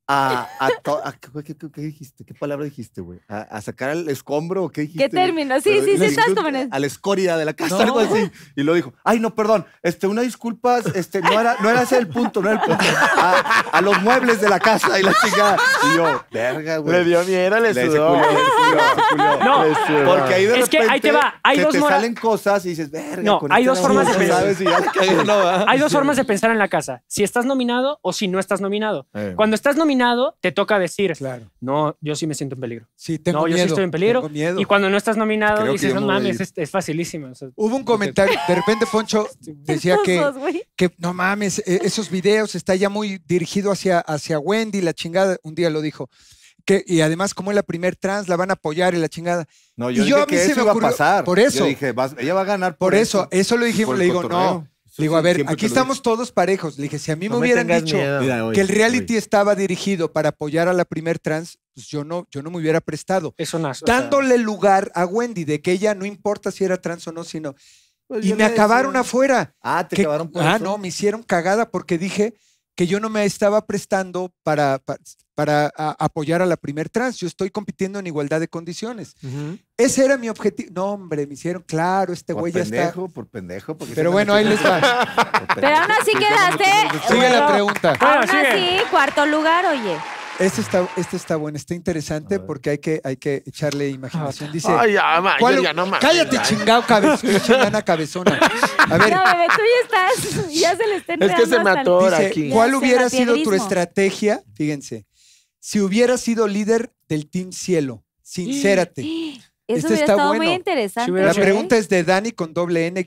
¿Qué dijiste? ¿Qué palabra dijiste, güey? ¿A sacar al escombro o qué dijiste? ¿Qué término? Sí, Pero sí, le estás dijiste como en el- a la escoria de la casa, algo así. Y luego dijo, ay, no, perdón, una disculpa, no era ese el punto, no era el punto. A los muebles de la casa y la chingada. Y yo, verga, güey. Le dio miedo, le Se sudó. culió. No, Le sudó. Porque ahí de Es que repente ahí te va, hay se dos te mora- salen cosas y dices, verga. No, con hay este dos formas de no pensar. sabes si ya la cagué o no, ¿verdad? Hay dos formas de pensar en la casa. Si estás nominado o si no estás nominado. Cuando estás nominado, te toca decir, Claro. no, yo sí me siento en peligro. Sí, tengo No, yo miedo. sí estoy en peligro. Tengo miedo. Y cuando no estás nominado, Creo que dices, yo no me voy a mames, ir. es facilísimo. O sea, Hubo un comentario, de repente Poncho decía Chistosos, güey. que no mames, esos videos está ya muy dirigido hacia Wendy, la chingada, un día lo dijo. Y además, como es la primer trans, la van a apoyar y la chingada. No, Y yo yo dije a mí que se eso me iba a ocurrió- pasar. por eso. Yo dije, ella va a ganar Por eso lo dijimos, por le el digo, cotorreo. no. Eso Le digo, a ver, siempre aquí te lo estamos todos parejos. Le dije, si a mí No me me hubieran tengas dicho miedo. Mira, oye, que el reality oye. estaba dirigido para apoyar a la primer trans, pues yo no me hubiera prestado. eso nace. o sea, Dándole lugar a Wendy de que ella no importa si era trans o no, sino. Pues Y yo me le acabaron decía. afuera. Ah, te Que- acabaron por eso. no, me hicieron cagada porque dije que yo no me estaba prestando para apoyar a la primer trans. Yo estoy compitiendo en igualdad de condiciones. Ujú. Ese era mi objetivo. No, hombre, me hicieron, claro, este Por güey ya está. pendejo, por pendejo. porque Pero se bueno, ahí me les va. Pero aún así quedaste. Sigue la Bueno, pregunta. Bueno, Aún sigue. así, cuarto lugar, oye. Este está bueno, está interesante porque hay que echarle imaginación. Dice, Ay, ya, Mayer, ¿cuál- ya no mames. cállate, ya. chingado, chingana cabezona. A ver, No, bebé, tú ya estás. Ya se le está Es que enredando se me hasta el- atora dice, aquí. ¿cuál Ya hubiera se sido tu piedrismo. estrategia? Fíjense, si hubieras sido líder del Team Cielo, sincérate. Eso Este hubiera está estado bueno. muy interesante. Si hubiera La sido- pregunta es de Dani con doble N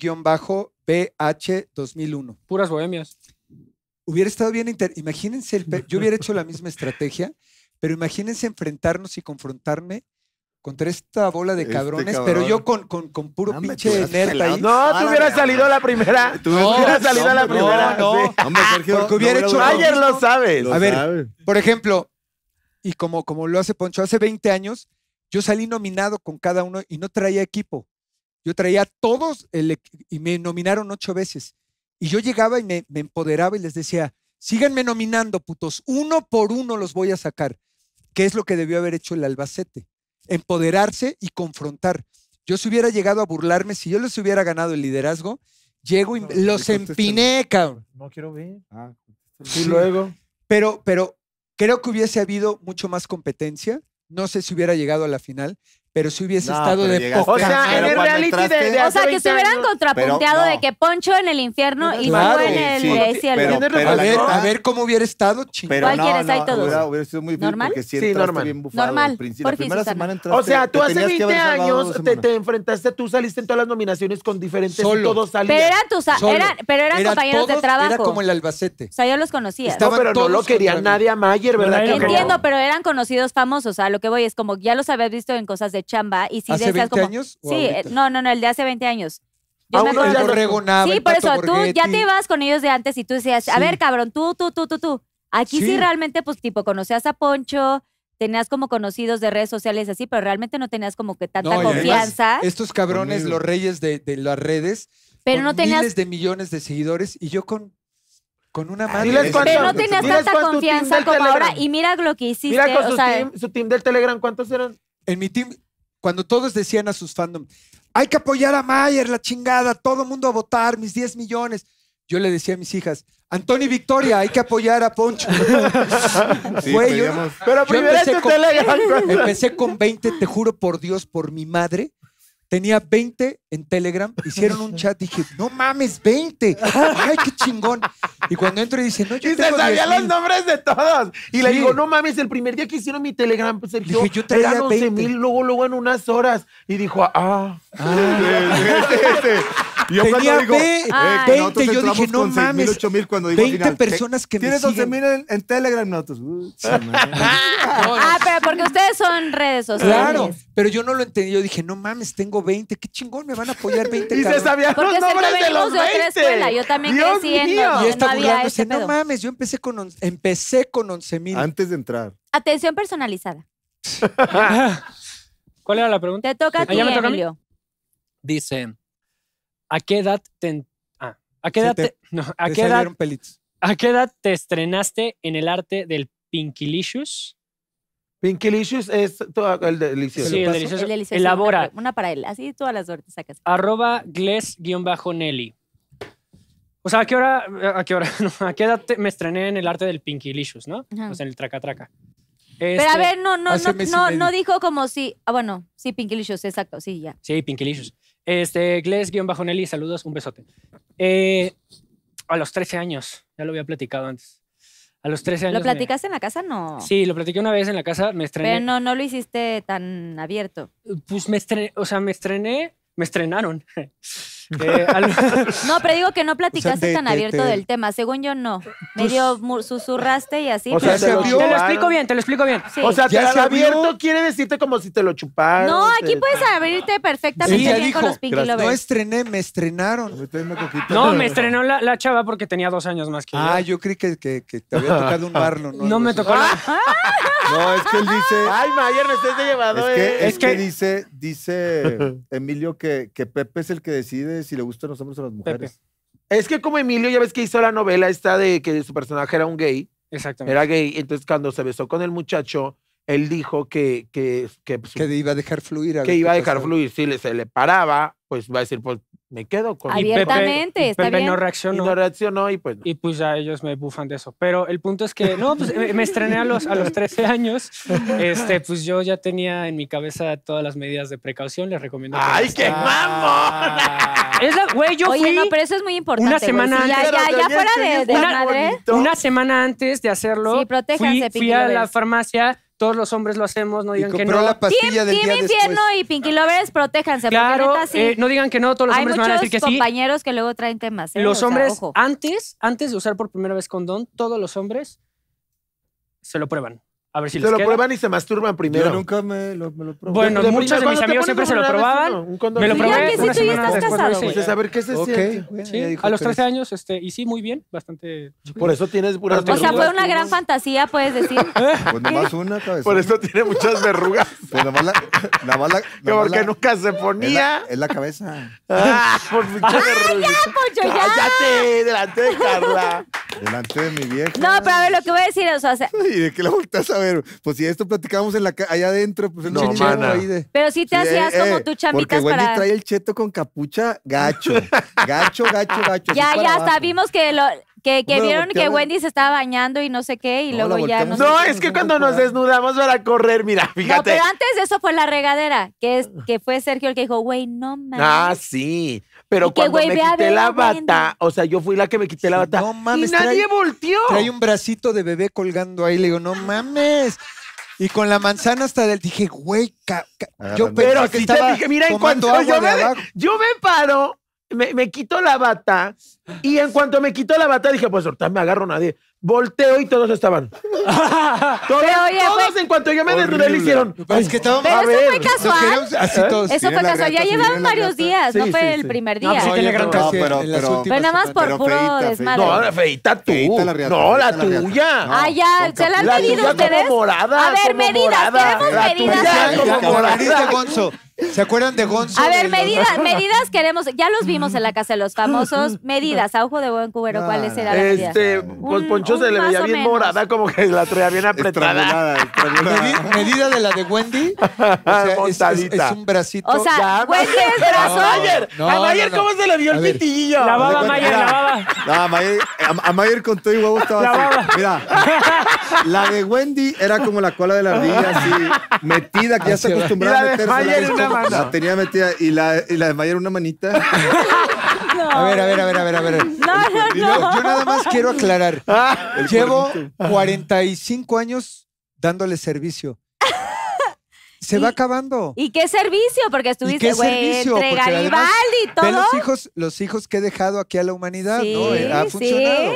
BH 2001. puras bohemias. Hubiera estado bien, imagínense, yo hubiera hecho la misma estrategia, pero imagínense enfrentarnos y confrontarme contra esta bola de Este cabrones, cabrón. pero yo con puro No, me pinche hubieras nerd pelado. ahí. No, A tú la hubieras verga. salido a la primera. Tú hubieras salido a la hombre, primera. no. sí. Hombre, Sergio, Porque hubiera no hecho lo- lo Mayer mismo. lo sabes. lo A ver, sabe. Por ejemplo, y como lo hace Poncho, hace 20 años, yo salí nominado con cada uno y no traía equipo. Yo traía todos y me nominaron 8 veces. Y yo llegaba y me empoderaba y les decía, síganme nominando, putos, uno por uno los voy a sacar. ¿Qué es lo que debió haber hecho el Albacete? Empoderarse y confrontar. Yo si hubiera llegado a burlarme, si yo les hubiera ganado el liderazgo, llego y No, los contesta. empiné, cabrón. No quiero ver. Ah, Y luego. Pero creo que hubiese habido mucho más competencia. No sé si hubiera llegado a la final, pero si hubiese No, estado pero de llegaste. poca O sea, Pero en el cuando reality entraste- de O hace sea, que 20 se hubieran años. contrapunteado Pero de no. que Poncho en el infierno y Claro, tú en el sí, cielo. pero- Tienes pero a la ver, neta- a ver cómo hubiera estado, chingón. Pero ¿Cuál no, quieres? Hay no, todos. hubiera sido muy bien ¿Normal? porque sí Sí, entraste normal. bien bufado. Normal. al principio. La Porfis, primera Susana. semana entraste. O sea, tú te hace tenías que 20 haber salvado años 2 te semanas. enfrentaste, tú saliste en todas las nominaciones con diferentes Solo. y todos salían. Pero eran tus, Solo. pero eran compañeros de todos, trabajo. Era como el Albacete. O sea, yo los conocía. Estaba- No, pero no todos lo quería contra mí. nadie a Mayer, ¿verdad? nadie que lo no? quería. Entiendo, pero eran conocidos famosos. O sea, lo que voy es como ya los habías visto en cosas de chamba y si ¿Hace decías 20 como. años o Sí, ahorita? no, el de hace 20 años. Yo Ah, me uno acuerdo- ya El lo- Borrego Nava, Sí, el por Pato eso, tú ya Borghetti. te ibas con ellos de antes y tú decías, a Sí. ver, cabrón, tú. Aquí sí. Sí. realmente, pues, tipo, conocías a Poncho, tenías como conocidos de redes sociales así, pero realmente no tenías como que tanta No, y además, confianza, estos cabrones, Conmigo. los reyes de las redes, pero con no tenías, miles de millones de seguidores y yo con una madre. Diles cuánto- pero no tenías diles tanta cuál es tu team confianza del como Telegram. ahora. Y mira lo que hiciste, Mira con o sea, su team del Telegram, ¿cuántos eran? En mi team, cuando todos decían a sus fandom, hay que apoyar a Mayer, la chingada, todo mundo a votar, mis 10 millones. Yo le decía a mis hijas, Antonio y Victoria, hay que apoyar a Poncho. Sí, Güey, yo- pedíamos- Pero Yo primero es empecé tu con- Telegram. Empecé con 20, te juro por Dios, por mi madre. Tenía 20 en Telegram, hicieron un chat, dije, no mames, 20. Ay, qué chingón. Y cuando entro y dice, no, yo Y se tengo sabía 10,000. los nombres de todos. Y le Sí. digo, no mames, el primer día que hicieron mi Telegram, pues Sergio, Dije, yo traía eran 11,000, 20. luego en unas horas. Y dijo, Yo Tenía cuando digo, Ay. que 20, nosotros yo entramos dije, no con 6,000, mames, 8,000 cuando digo 20 al final, personas que me Tienes siguen. 12,000 en Telegram, nosotros. pero porque ustedes son redes sociales. Claro, pero yo no lo entendí. Yo dije, no mames, tengo 20. Qué chingón, me van a apoyar 20. y se cabrón. sabían Porque los Sergio, nombres de venimos los de otra 20. escuela. Yo también Dios crecí en mío. donde Y está no había burlándose. ese No pedo. mames, yo empecé con 11,000. Antes de entrar. Atención personalizada. ¿Cuál era la pregunta? Te toca a ti, ¿Ya me toca a mí? Emilio. Dice, ¿a qué edad ¿a qué Se edad te- ¿a Te qué edad salieron pelitos. ¿A qué edad te estrenaste en el arte del Pinkylicious. Pinkylicious es el delicioso. Sí, el delicioso. El delicioso. Elabora. Una para él. Así todas las horas te sacas. @Gles_Nelly. O sea, ¿a qué hora? No, ¿a qué edad me estrené en el arte del Pinkylicious, no? Ajá. O sea, en el traca-traca. Pero a ver, hace mes y medio. no dijo como si. Ah, bueno, sí, Pinkylicious, exacto, sí, ya. Sí, Pinkylicious. Gles_Nelly, saludos, un besote. A los 13 años, ya lo había platicado antes. A los 13 años. ¿Lo platicaste en la casa? No. Sí, lo platiqué una vez en la casa, me estrené. Pero no lo hiciste tan abierto. Pues me estrenaron. No, pero digo que no platicaste de- tan de- abierto de- del tema. Según yo, no. Medio susurraste y así. O sea, pero se no. abrió. Te lo explico bien. Sí. O sea, Ya te se abrió. abierto quiere decirte como si te lo chuparon. No, aquí te- puedes abrirte perfectamente Ella bien dijo, con los Pinky no Lovers. estrené, me estrenaron. Méteme coquito. No, me estrenó la chava porque tenía 2 años más que Ah, yo. yo creí que te había tocado un Marlon. No me tocó la... No, es que él dice. Ay, Mayer, me estás de llevado, Es que que- dice Emilio que Pepe es el que decide si le gustan los hombres o las mujeres. Es que como Emilio, ya ves que hizo la novela esta de que su personaje era un gay, Exactamente. era gay, entonces cuando se besó con el muchacho, él dijo que Que iba a dejar fluir. ver que iba a qué dejar pasaba. fluir. Si se le paraba, pues va a decir, pues me quedo con Abierto. Abiertamente, está Pepe bien. no Y reaccionó. no reaccionó y pues no. Y pues ya ellos me bufan de eso. Pero el punto es que, no, pues me estrené a los 13 años. Pues yo ya tenía en mi cabeza todas las medidas de precaución. Les recomiendo que ¡Ay, las qué tengan. mamón! Güey, yo Oye, fui no, pero eso es muy importante. una güey. semana Sí, antes. ya fuera de madre. una semana antes de hacerlo. Sí, protéjanse, fui Pinky a la Lovers. farmacia. Todos los hombres lo hacemos, no Y digan que compró no. la pastilla del Team día Infierno después. y Pinky Lovers, protéjanse. Claro, porque neta, sí. no digan que no, todos los Hay hombres me van a muchos decir que sí. compañeros que luego traen temas. Los o sea, hombres, ojo. antes de usar por primera vez condón, todos los hombres se lo prueban. A ver si Se les lo queda. prueban y se masturban primero. Yo nunca me lo probé. Bueno, De muchos de primero, mis cuando te amigos pones siempre se lo una vez probaban. uno, un condón. Me lo Ya probé que sí, una tú ya semana estás después casado, lo hice. güey. Pues a ver qué se Ok, siente. bueno, Sí, ya dijo a los que 13 eres- años, y sí, muy bien, bastante. Por eso tienes puras O sea, O sea, fue verrugas, una tú, gran ¿no? fantasía, puedes decir. Pues nomás una cabeza. Por eso tiene muchas verrugas. Pues nomás la. Que porque nunca se ponía. Es la cabeza. Ah, por pinche verrugas. Poncho, ya. Cállate, delante de Carla. Delante de mi vieja. No, pero a ver, lo que voy a decir, o sea, ¿Y de qué la volteas a ver? Pues si esto platicábamos en allá adentro, pues No, el mana. Ahí de- pero sí te hacías como tú Porque chambitas Wendy para. trae el cheto con capucha gacho. Gacho. Ya, así para ya, hasta abajo. vimos que No, vieron que volteamos. Wendy se estaba bañando y no sé qué, y No, luego la ya volteamos. no sé. No, es que cuando nos desnudamos para correr, mira, No, fíjate. pero antes de eso fue la regadera, que fue Sergio el que dijo, güey, no mames. Ah, sí. Pero Y que, cuando güey, me ve a quité ver la a Wendy. bata, o sea, yo fui la que me quité la bata. No mames, y nadie volteó. Trae un bracito de bebé colgando ahí. Le digo, no mames. Y con la manzana hasta del dije, güey, yo Agarrando. pensé Pero que sí te estaba dije, mira, en tomando cuanto agua de abajo. yo me paro, me quito la bata, y en cuanto me quito la bata, dije, pues ahorita me agarro nadie. Volteo y todos estaban. Todos, Pero, oye, todos fue- en cuanto yo me desnudé, le hicieron. Pero es que estábamos Pero a eso ver, fue casual. Lo queremos así ¿Eh? todos. Eso Viene fue la casual. Ya gata, llevaban viene la varios gata. días, no Sí, fue sí, el sí. primer No, día. pues sí tiene gran casi pero- en las pero- últimas Pero nada más por Pero puro feíta, desmadre. No, feita tú. Feíta la riata, No, la feíta la riata. tuya. No. Ah, ya, con ¿se la han La pedido tuya ustedes? como morada. A ver, como medidas, morada. queremos La medidas. tuya Ya, como como la nariz de morada. Gonzo. ¿Se acuerdan de Gonzo? A ver, De los- medidas queremos, ya los vimos en la casa de los famosos. Medidas, a ojo de buen cubero, ¿cuáles eran las medidas? Pues Poncho se le más veía o bien menos. morada, como que la traía bien apretada. Estrangulada. Medida de la de Wendy. O sea, es Montadita. un bracito. O sea, Ya, Wendy es A brazo. Mayer, No, a Mayer, no, no. ¿cómo se le vio A el ver. pitillo? La baba, Mira, Mayer, la baba. No, a Mayer con todo y huevo estaba La así. baba. Mira, la de Wendy era como la cola de la ardilla, así, metida, que ya está Así va. acostumbrada Y a la de meterse. Mayer en una mano. La tenía metida, y la de Mayer una manita. A ver. No, Yo nada más quiero aclarar. Ah, Llevo 45 años dándole servicio. Se va acabando. ¿Y qué servicio? Porque ¿Y estuviste, qué güey, servicio? entre Porque además, Garibaldi y Ve todo. los hijos que he dejado aquí a la humanidad, Sí, ¿no? Ha sí. funcionado.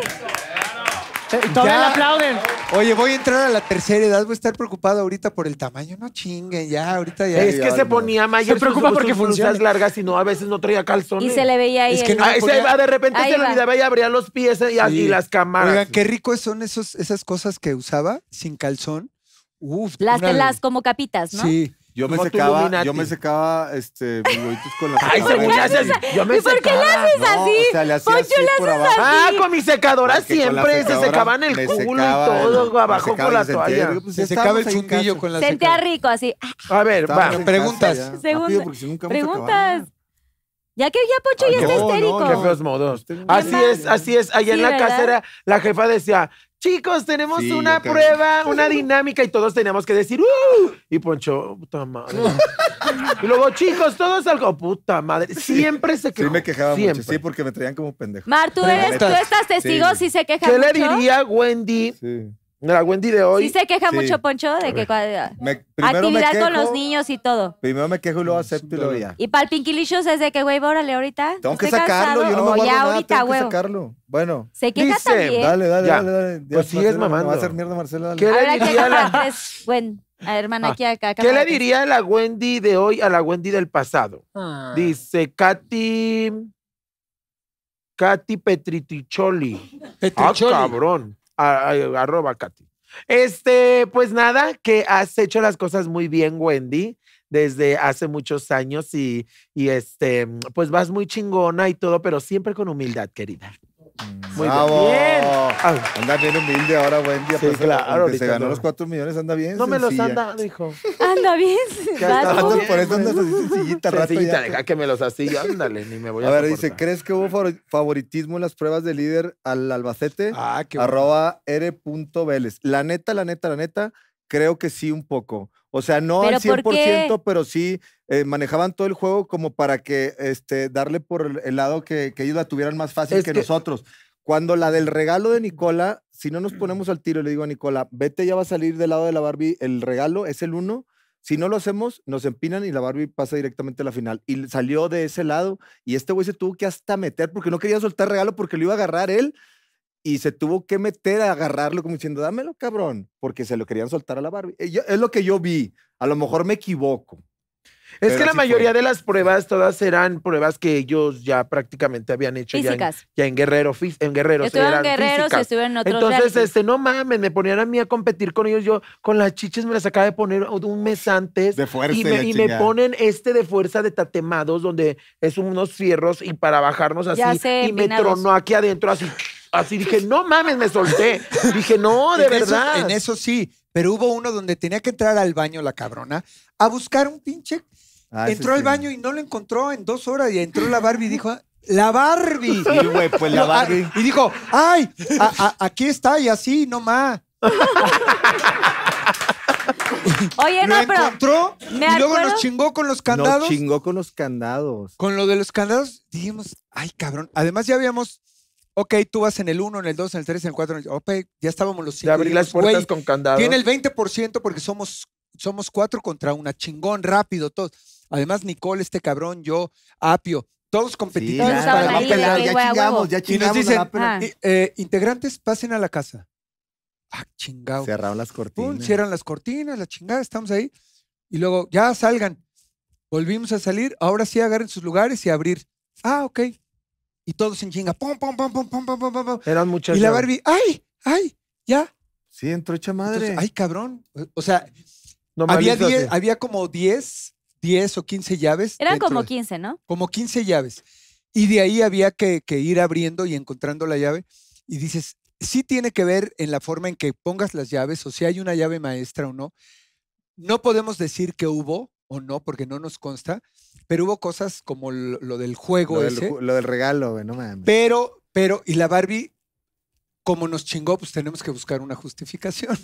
Y todavía Ya. le aplauden. Oye, voy a entrar a la tercera edad, voy a estar preocupado ahorita por el tamaño. No chinguen, ya, ahorita ya. Es que ya, se no. ponía Mayer Se preocupa porque sus blusas funciona. largas y no, a veces no traía calzones. Y se le veía ahí. Es que el- no- Ah, ponía- de repente Ahí se le va. olvidaba y abría los pies y Sí. las cámaras. Oigan, qué ricos son esas cosas que usaba sin calzón. Uf, las como capitas, ¿no? Sí. Yo me Como tu secaba, Illuminati. mis huevitos con la Ay, según secadora. haces, yo me ¿Y por qué le secaba. haces No, así? o sea, le hacía Poncho, así le por haces abajo. Ah, con mi secadora Porque con la siempre se secadora secaban el me culo secaba, y todo me abajo secaba con la y sentía, toalla. digo, pues, Se ya secaba el estábamos ahí en fundillo casa. con la Sentía secadora. rico, así. A ver, Estábamos va. en Preguntas. casa ya. Segunda- Rápido, porque si nunca vamos a acabar. Preguntas. Ya que ya Poncho ya está No, no, histérico. Qué feos modos. Tengo- Así ¿Qué es, más? así es. Allá Sí, en la ¿verdad? casa era, la jefa decía, chicos, tenemos Sí, una yo también. prueba, una dinámica, y todos teníamos que decir, Y Poncho, puta madre. Y luego, chicos, todos algo, puta madre. Siempre se quejó. Sí me quejaba siempre. mucho, sí, porque me traían como pendejo. Mar, tú Preguntas. estás testigo, Sí. si se queja ¿Qué mucho. le diría Wendy, Sí. la Wendy de hoy? Sí se queja Sí. mucho, Poncho, de que Primero me actividad con quejo, los niños y todo. Primero me quejo y luego acepto y luego ya. Y para el Pinkilicious es de que, güey, órale, ahorita. Tengo que estoy sacarlo, cansado, yo no me o guardo ya nada, ahorita, tengo que huevo. sacarlo. Bueno, Se queja Dice, también. dale. Ya. Ya, Pues sigues Marcela, mamando. Me va a hacer mierda, Marcela, dale. ¿Qué le Ahora que diría para la, tres. Bueno, hermana, aquí acá. ¿qué le diría la Wendy de hoy a la Wendy del pasado? Ah. Dice Katy Petriticholi. Ah, Petricholi. cabrón. Arroba Katy. Pues nada, que has hecho las cosas muy bien, Wendy, desde hace muchos años y pues vas muy chingona y todo, pero siempre con humildad, querida. Muy Bravo. bien. Ay, Anda bien humilde ahora, Wendy. Sí, claro, Aunque ahorita se ganó no. los 4 millones, anda bien no me los sencilla. anda, dijo. Anda bien. Ya vas está, tú. anda Por eso andas así sencillita, rato Sencillita, ya. deja que me los así, ándale, ni me voy a A ver, soportar. dice, ¿crees que hubo favoritismo en las pruebas de líder al Albacete? Ah, qué bueno. Arroba r.vélez. La neta, creo que sí un poco. O sea, no al ¿Pero por 100%, pero sí manejaban todo el juego como para que darle por el lado que ellos la tuvieran más fácil Es que que- nosotros. Cuando la del regalo de Nicola, si no nos ponemos al tiro, le digo a Nicola, vete, ya va a salir del lado de la Barbie, el regalo es el 1. Si no lo hacemos, nos empinan y la Barbie pasa directamente a la final. Y salió de ese lado y este güey se tuvo que hasta meter porque no quería soltar regalo porque lo iba a agarrar él y se tuvo que meter a agarrarlo como diciendo, dámelo, cabrón, porque se lo querían soltar a la Barbie. Es lo que yo vi. A lo mejor me equivoco. Es Pero que la así mayoría fue. de las pruebas, todas eran pruebas que ellos ya prácticamente habían hecho Físicas. ya en Guerrero, en Guerreros. Estuvieron eran guerreros y físicas. estuvieron en otros Entonces, realities. no mames, me ponían a mí a competir con ellos. Yo con las chiches me las acaba de poner un mes antes. De fuerza y y me, la y me chingada. ponen de fuerza de tatemados, donde es unos fierros y para bajarnos así. Ya sé, y me empinados. tronó aquí adentro así. Así dije, no mames, me solté. Dije, no, de En eso- verdad. en eso sí, pero hubo uno donde tenía que entrar al baño la cabrona a buscar un pinche. Ah, ese entró al sí. baño y no lo encontró en 2 horas y entró la Barbie y dijo, ¡la Barbie! Sí, güey, pues la No, ah, Barbie. y dijo, ¡ay! Aquí está y así, no más. Oye, Lo no, pero encontró me y luego acuerdo- nos chingó con los No candados. chingó con los candados. Con lo de los candados, dijimos, ¡ay, cabrón! Además ya habíamos, ok, tú vas en el 1, en el 2, en el 3, en el 4, ok, ya estábamos los 5. De abrir las puertas con candados. Tiene el 20% porque somos 4 contra una, chingón, rápido, todos. Además, Nicole, este cabrón, yo, Apio, todos Sí, competitivos. Todos ya, estaban no, ahí, pelado, de que, ya güey, a chingamos, huevo. ya Y nos chingamos. dicen, no, pero- Ah. Integrantes, pasen a la casa. Ah, chingado. Cerraron las Pum, cortinas. cierran las cortinas, la chingada, estamos ahí. Y luego, ya salgan. Volvimos a salir, ahora sí agarren sus lugares y abrir. Ah, ok. Y todos en chinga. Pum, pum, pum, pum, pum, pum, pum, pum. Eran muchas. Y la llaves. Barbie, ¡ay! Ya. Sí, entró hecha Entonces, madre. ay, cabrón. O sea, Normalízate. había como 10 o 15 llaves. eran dentro como de- 15, ¿no? como 15 llaves. Y de ahí había que ir abriendo y encontrando la llave. Y dices, sí tiene que ver en la forma en que pongas las llaves o si hay una llave maestra o no. No podemos decir que hubo o no, porque no nos consta, pero hubo cosas como lo del juego Lo ese. lo del regalo, güey, no mames. Pero, y la Barbie, como nos chingó, pues tenemos que buscar una justificación.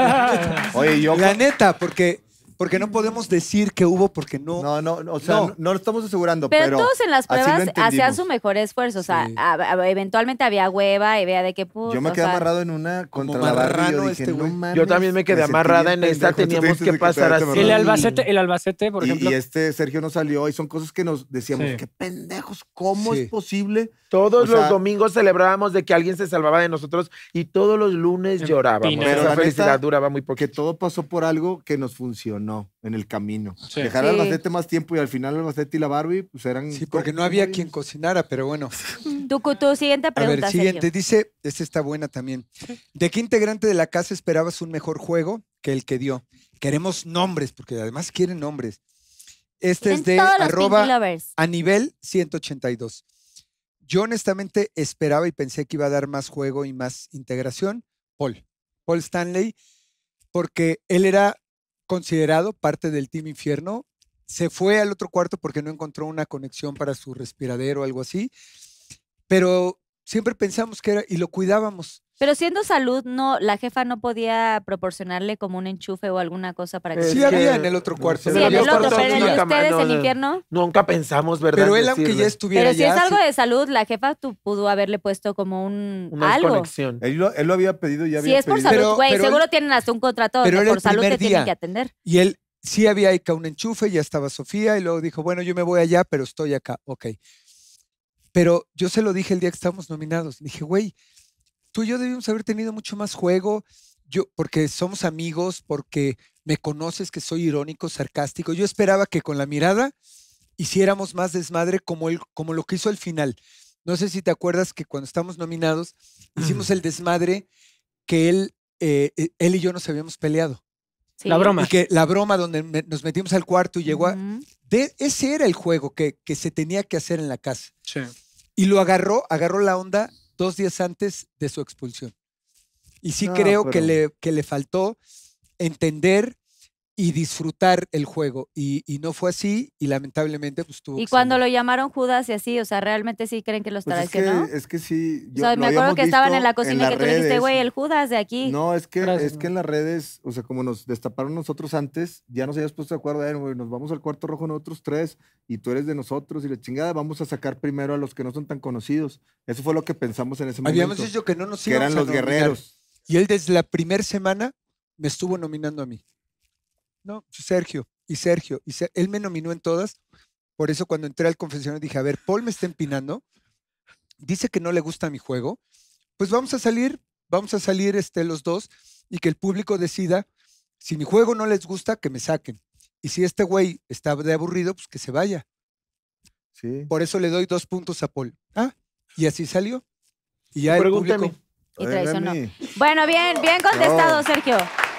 Oye, yo... La neta, porque no podemos decir que hubo porque no. No, o sea, No. no lo estamos asegurando, Pero, pero... todos en las así lo pruebas hacían entendimos. su mejor esfuerzo. O sea, Sí. eventualmente había hueva y vea de qué puto. Yo me quedé amarrado en una contra la Barbie. marrano Yo dije, este no güey. mames. Yo también me quedé sentí amarrada bien en esta, pendejo. Tú te teníamos dices que pasar quedarte así. amarrado. El Albacete, por ejemplo. Y Sergio no salió y son cosas que nos decíamos, Sí. qué pendejos, ¿cómo Sí. es posible? Todos O sea- los domingos celebrábamos de que alguien se salvaba de nosotros y todos los lunes llorábamos. Pero Esa la neta, felicidad duraba muy Porque poquito. todo pasó por algo que nos funcionó en el camino. Sí. Dejar al Sí. Albacete más tiempo y al final el Albacete y la Barbie, pues eran... Sí, porque no había quien cocinara, pero bueno. Tu siguiente A pregunta, ver, siguiente. Sergio. Dice, esta está buena también. ¿De qué integrante de la casa esperabas un mejor juego que el que dio? Queremos nombres, porque además quieren nombres. Este es En de todos los arroba Pinky Lovers. a nivel 182. Yo honestamente esperaba y pensé que iba a dar más juego y más integración. Paul Stanley, porque él era considerado parte del Team Infierno. Se fue al otro cuarto porque no encontró una conexión para su respiradero o algo así. Pero siempre pensamos que era, y lo cuidábamos. Pero siendo salud, no, la jefa no podía proporcionarle como un enchufe o alguna cosa para que... Sí Es había que- en el otro cuarto. Sí, pero en el había otro, cuartos pero en el de nunca- ustedes, no, el no. infierno. Nunca pensamos, ¿verdad? Pero él, aunque ya decirle. estuviera Pero si es allá, algo sí. de salud, la jefa pudo haberle puesto como un Una algo. conexión. Él lo había pedido y ya Si había es por pedido. salud, güey, Pero seguro él- tienen hasta un contrato pero donde era por el salud te primer tienen día. que atender. Y él sí había acá un enchufe, ya estaba Sofía, y luego dijo, bueno, yo me voy allá, pero estoy acá. Ok. Pero yo se lo dije el día que estábamos nominados. Dije, güey, tú y yo debimos haber tenido mucho más juego. Porque somos amigos, porque me conoces que soy irónico, sarcástico. Yo esperaba que con la mirada hiciéramos más desmadre como lo que hizo al final. No sé si te acuerdas que cuando estamos nominados hicimos el desmadre que él y yo nos habíamos peleado. Sí. La broma. Y que la broma donde nos metimos al cuarto y llegó a... Ujú. Ese era el juego que se tenía que hacer en la casa. Sí. Y lo agarró la onda 2 días antes de su expulsión. Y sí No, creo pero- que le faltó entender y disfrutar el juego. Y no fue así y lamentablemente pues tuvo Y que cuando salir. lo llamaron Judas y así, o sea, ¿realmente sí creen que los Pues traicionó? es que sí. O sea, me acuerdo que estaban en la cocina y que tú le dijiste, redes. güey, el Judas de aquí. No, Gracias, es que en las redes, o sea, como nos destaparon nosotros antes, ya nos habíamos puesto de acuerdo, güey, nos vamos al cuarto rojo nosotros 3 y tú eres de nosotros y la chingada, vamos a sacar primero a los que no son tan conocidos. Eso fue lo que pensamos en ese momento. Habíamos dicho que no nos que íbamos eran a los nominar. guerreros. Y él desde la primera semana me estuvo nominando a mí. No, Sergio. Él me nominó en todas. Por eso cuando entré al confesionario dije, a ver, Paul me está empinando. Dice que no le gusta mi juego. Pues vamos a salir los dos y que el público decida. Si mi juego no les gusta, que me saquen. Y si este güey está de aburrido, pues que se vaya. Sí. Por eso le doy 2 puntos a Paul. Y así salió. Y ya el Pregúntame. público... Y Oye, traicionó. Remy. Bueno, bien contestado, No. Sergio.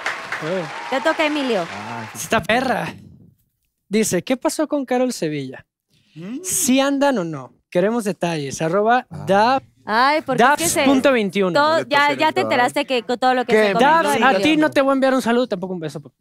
Te toca, Emilio. Esta perra. Dice, ¿qué pasó con Carol Sevilla? ¿Sí andan o no? Queremos detalles. @ Ay, porque es que se... Daps.21. todo- le ya toquen ya el te radar. enteraste que con todo lo que ¿Qué? se comentó. Daps, y a que- ti no te voy a enviar un saludo, tampoco un beso.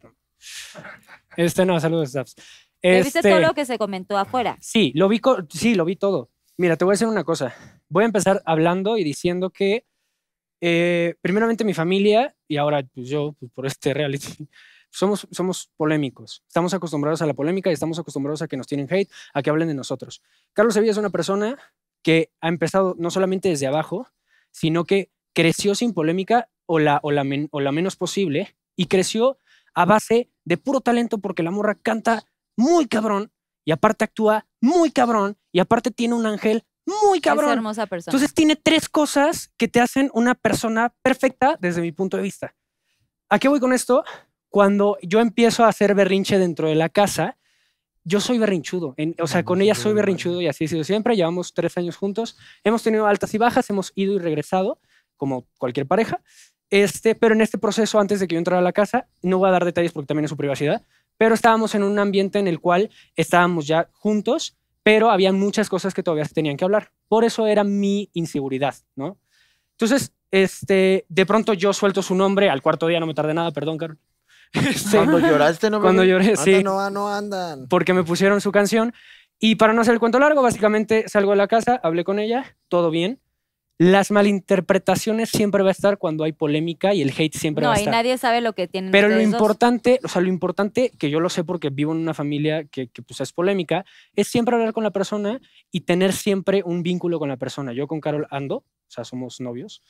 No, saludos, Daps. ¿Viste todo lo que se comentó afuera? Sí, lo vi todo. Mira, te voy a decir una cosa. Voy a empezar hablando y diciendo que primeramente mi familia y ahora pues, yo, pues, por este reality, somos polémicos. Estamos acostumbrados a la polémica y estamos acostumbrados a que nos tienen hate, a que hablen de nosotros. Carlos Sevilla es una persona que ha empezado no solamente desde abajo, sino que creció sin polémica o la menos posible y creció a base de puro talento porque la morra canta muy cabrón y aparte actúa muy cabrón y aparte tiene un ángel muy Es cabrón. hermosa persona. Entonces tiene 3 cosas que te hacen una persona perfecta desde mi punto de vista. ¿A qué voy con esto? Cuando yo empiezo a hacer berrinche dentro de la casa, yo soy berrinchudo. O sea, con ella soy berrinchudo y así ha sido siempre. Llevamos 3 años juntos. Hemos tenido altas y bajas, hemos ido y regresado, como cualquier pareja. Pero en este proceso, antes de que yo entrara a la casa, no voy a dar detalles porque también es su privacidad, pero estábamos en un ambiente en el cual estábamos ya juntos, pero había muchas cosas que todavía se tenían que hablar. Por eso era mi inseguridad, ¿no? Entonces, de pronto yo suelto su nombre, al 4º día no me tardé nada, perdón, Carol. Cuando lloraste, ¿no? Cuando bebé? lloré, sí, No andan. porque me pusieron su canción. Y para no hacer el cuento largo, básicamente salgo de la casa, hablé con ella, todo bien. Las malinterpretaciones siempre va a estar cuando hay polémica y el hate siempre va No, a y estar. nadie sabe lo que tienen Pero lo ustedes dos. importante, o sea, lo importante, que yo lo sé porque vivo en una familia que pues es polémica, es siempre hablar con la persona y tener siempre un vínculo con la persona. Yo con Carol ando, o sea, somos novios.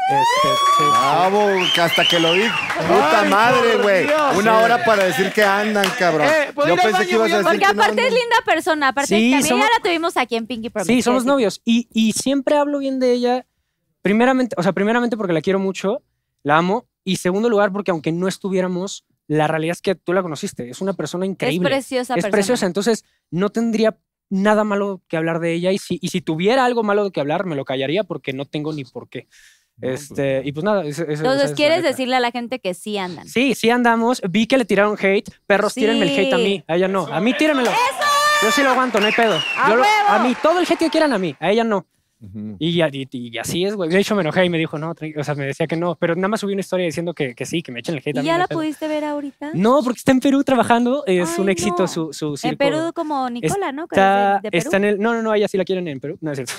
Sí. Bravo, que hasta que lo vi. Puta Ay, madre, por güey. Dios. 1 hora para decir que andan, cabrón. ¿puedo Yo ir al pensé baño, que ibas a güey? decir Porque que no aparte es andan. linda persona. Aparte, Sí, también somos- ya la tuvimos aquí en Pinky Promise. Sí, somos Sí. novios. Y siempre hablo bien de ella. Primeramente porque la quiero mucho, la amo. Y segundo lugar, porque aunque no estuviéramos, la realidad es que tú la conociste. Es una persona Es increíble. preciosa Es persona. preciosa. Entonces, no tendría nada malo que hablar de ella. Y si tuviera algo malo de que hablar, me lo callaría porque no tengo ni por qué. Y pues nada. Entonces, ¿quieres decirle a la gente que sí andan? Sí, sí andamos. Vi que le tiraron hate. Perros, Sí. tírenme el hate a mí. A ella no. A mí tírenmelo. ¡Eso! Yo sí lo aguanto, no hay pedo. ¡A huevo! A mí, todo el hate que quieran a mí. A ella no. Ujú. Y así es, güey. De hecho, me enojé y me dijo, no, o sea, me decía que no. Pero nada más subí una historia diciendo que sí, que me echen el hate a ¿Y mí. ya no la hay pedo. pudiste ver ahorita? No, porque está en Perú trabajando. Es Ay, un éxito no. su circo. En Perú como Nicola, ¿no? Que Está, es de Perú. está en el. No, ella sí la quieren en Perú. No, es cierto.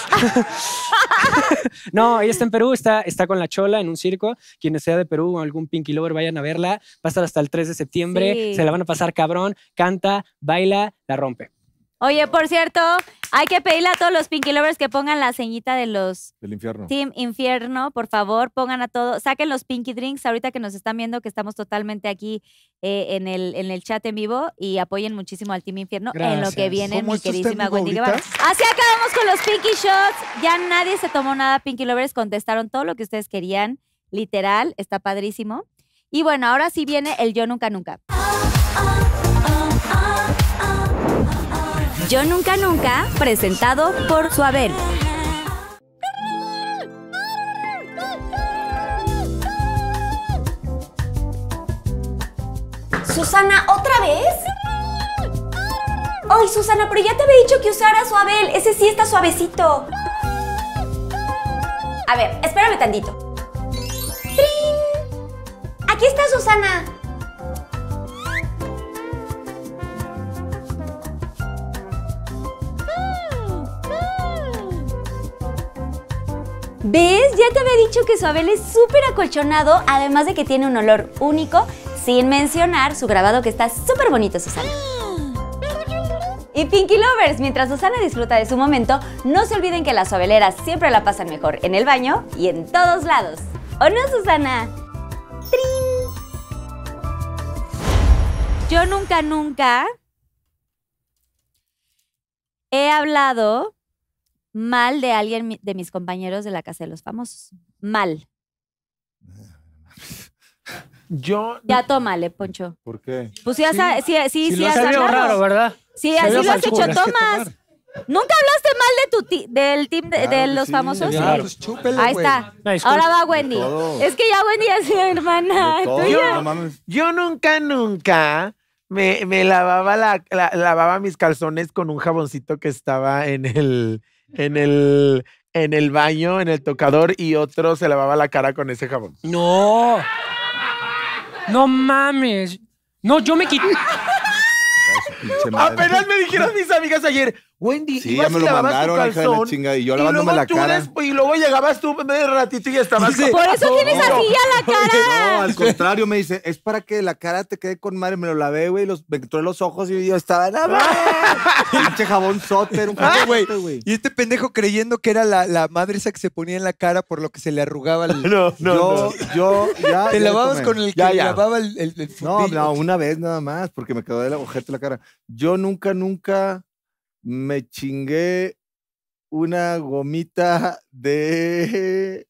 No, ella está en Perú, está con la Chola en un circo. Quienes sea de Perú o algún Pinky Lover, vayan a verla. Va a estar hasta el 3 de septiembre. Sí. Se la van a pasar cabrón. Canta, baila, la rompe. Oye, por cierto, hay que pedirle a todos los Pinky Lovers que pongan la ceñita de los Del infierno. Team Infierno, por favor, pongan a todos, saquen los Pinky Drinks ahorita que nos están viendo, que estamos totalmente aquí en el chat en vivo y apoyen muchísimo al Team Infierno en lo Gracias. que viene ¿Cómo mi esto está en queridísima vivo Wendy ahorita? Guevara. Así acabamos con los Pinky Shots. Ya nadie se tomó nada, Pinky Lovers, contestaron todo lo que ustedes querían, literal, está padrísimo. Y bueno, ahora sí viene el Yo Nunca Nunca. Yo Nunca Nunca, presentado por Suabel. Susana, ¿otra vez? Ay, Susana, pero ya te había dicho que usara Suabel. Ese sí está suavecito. A ver, espérame tantito. ¡Trin! Aquí está Susana. ¿Ves? Ya te había dicho que Suabel es súper acolchonado, además de que tiene un olor único, sin mencionar su grabado que está súper bonito, Susana. Y Pinky Lovers, mientras Susana disfruta de su momento, no se olviden que las suabeleras siempre la pasan mejor en el baño y en todos lados. ¿O no, Susana? ¡Trin! Yo nunca, nunca he hablado mal de alguien de mis compañeros de la Casa de los Famosos. Mal. Yo. Ya tómale, Poncho. ¿Por qué? Pues sí, sí, lo has has Salió hablado. raro, ¿verdad? Sí, Salió así lo has falso. hecho, Tomás. ¿Nunca hablaste mal de del team de Claro que los sí, famosos? claro. Pues chúpele, Ahí güey. está. Una disculpa. Ahora va Wendy. De todo. Es que ya Wendy ha sido hermana De todo, tuya. no mames. Yo nunca me lavaba lavaba mis calzones con un jaboncito que estaba en el baño, en el tocador, y otro se lavaba la cara con ese jabón. No. No mames. No, yo me quité. Pinche madre. Apenas me dijeron mis amigas ayer, Wendy, Sí, ibas ya me y lo lavabas tu mandaron, hija de la calzón, chingada, y yo y lavándome luego la tú cara. y luego llegabas tú de ratito y estabas... Por eso tienes así ya la cara. No, al contrario, me dice, es para que la cara te quede con madre. Me lo lavé, güey, me entró los ojos y yo estaba nada. Pinche jabón sote, un Ah, güey. jabón, güey. Y este pendejo creyendo que era la madre esa que se ponía en la cara por lo que se le arrugaba el... Yo, ya. Te ya lavabas tomé. con el que Ya, ya. lavaba el No, fundillo. no, una vez nada más, porque me quedó de la ojete la cara. Yo nunca me chingué una gomita de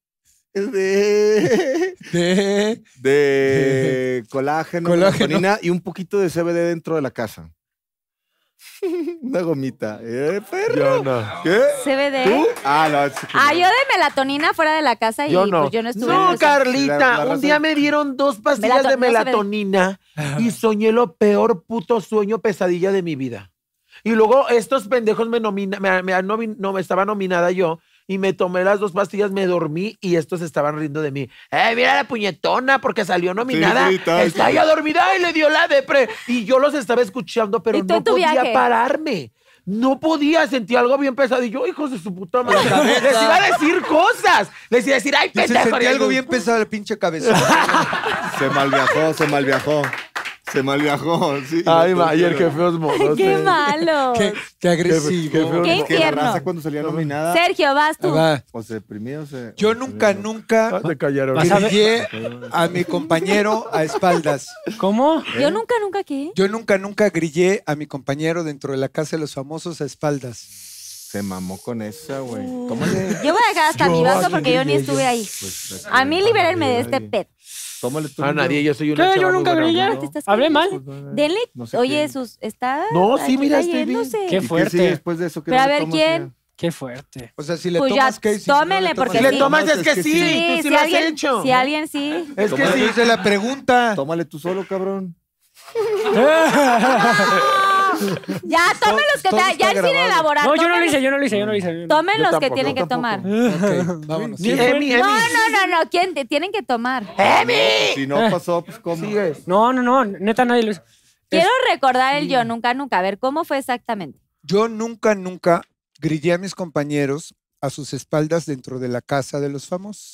colágeno, Colágeno. melatonina y un poquito de CBD dentro de la casa. Una gomita. Perro. Yo no. ¿Qué? CBD. ¿Tú? Ah, no. Ah, yo de melatonina fuera de la casa y Yo no. pues yo no estuve. No, pues, Carlita, La un razón- día me dieron 2 pastillas de Melatonina, melatonina y soñé lo peor puto sueño pesadilla de mi vida. Y luego estos pendejos me estaba nominada yo y me tomé las 2 pastillas, me dormí y estos estaban riendo de mí. Mira la puñetona porque salió nominada. Sí, tal. Está ya dormida y le dio la depre. Y yo los estaba escuchando, pero ¿Y tú en no tu podía viaje? pararme. No podía, sentí algo bien pesado. Y yo, hijos de su puta madre, les iba a decir cosas. Les iba a decir, ay, Y se pendejo. sentía algo bien pesado la pinche cabeza. Se malviajó. Sí, Ay, no, ayer, qué pero- feos modos. Qué malo. Qué agresivo. Qué feo. Qué Que la infierno. raza cuando salía nominada Sergio, vas tú. Va. o se deprimía o se... Yo nunca Se callaron. Vas a ver- grillé a mi compañero a espaldas. ¿Cómo? Yo nunca, ¿qué? Yo nunca grillé a mi compañero dentro de la Casa de los Famosos a espaldas. Se mamó con esa, güey. ¿Cómo le...? Yo voy a dejar hasta mi vaso porque yo ni estuve ahí. Pues, A mí libérenme de este pet. Tómale tú. A nadie, yo soy una ¿Qué? chava Yo muy nunca buena grillé. onda. ¿Te estás ¿Hablé cayendo? mal? Denle, No sé oye, qué. sus, está No, sí, mira, estoy bien. cayéndose. Qué ¿Y qué fuerte. sigue después de eso? ¿Qué Pero a no ver, tomas ¿quién? ya? Qué fuerte. O sea, si le Pues ya, tomas, ¿qué? Si no tómenle, le porque Si le sí. tomas es que sí, tú sí si lo has alguien, hecho. Si alguien sí. Es que Tómale. sí. Esa es la pregunta. Tómale tú solo, cabrón. Ya, tomen los que todo ya está sin grabado. elaborar. No, yo no lo tomen- hice, yo no lo hice, yo no lo hice. Tomen Yo los que tampoco, tienen yo que tomar. Ok, vámonos. Ni Emi. No. ¿Quién? Tienen que tomar. Si no pasó, pues ¿cómo? Sigues. No, neta nadie lo hizo. Quiero recordar el yo nunca. A ver, ¿cómo fue exactamente? Yo nunca grillé a mis compañeros a sus espaldas dentro de la casa de los famosos.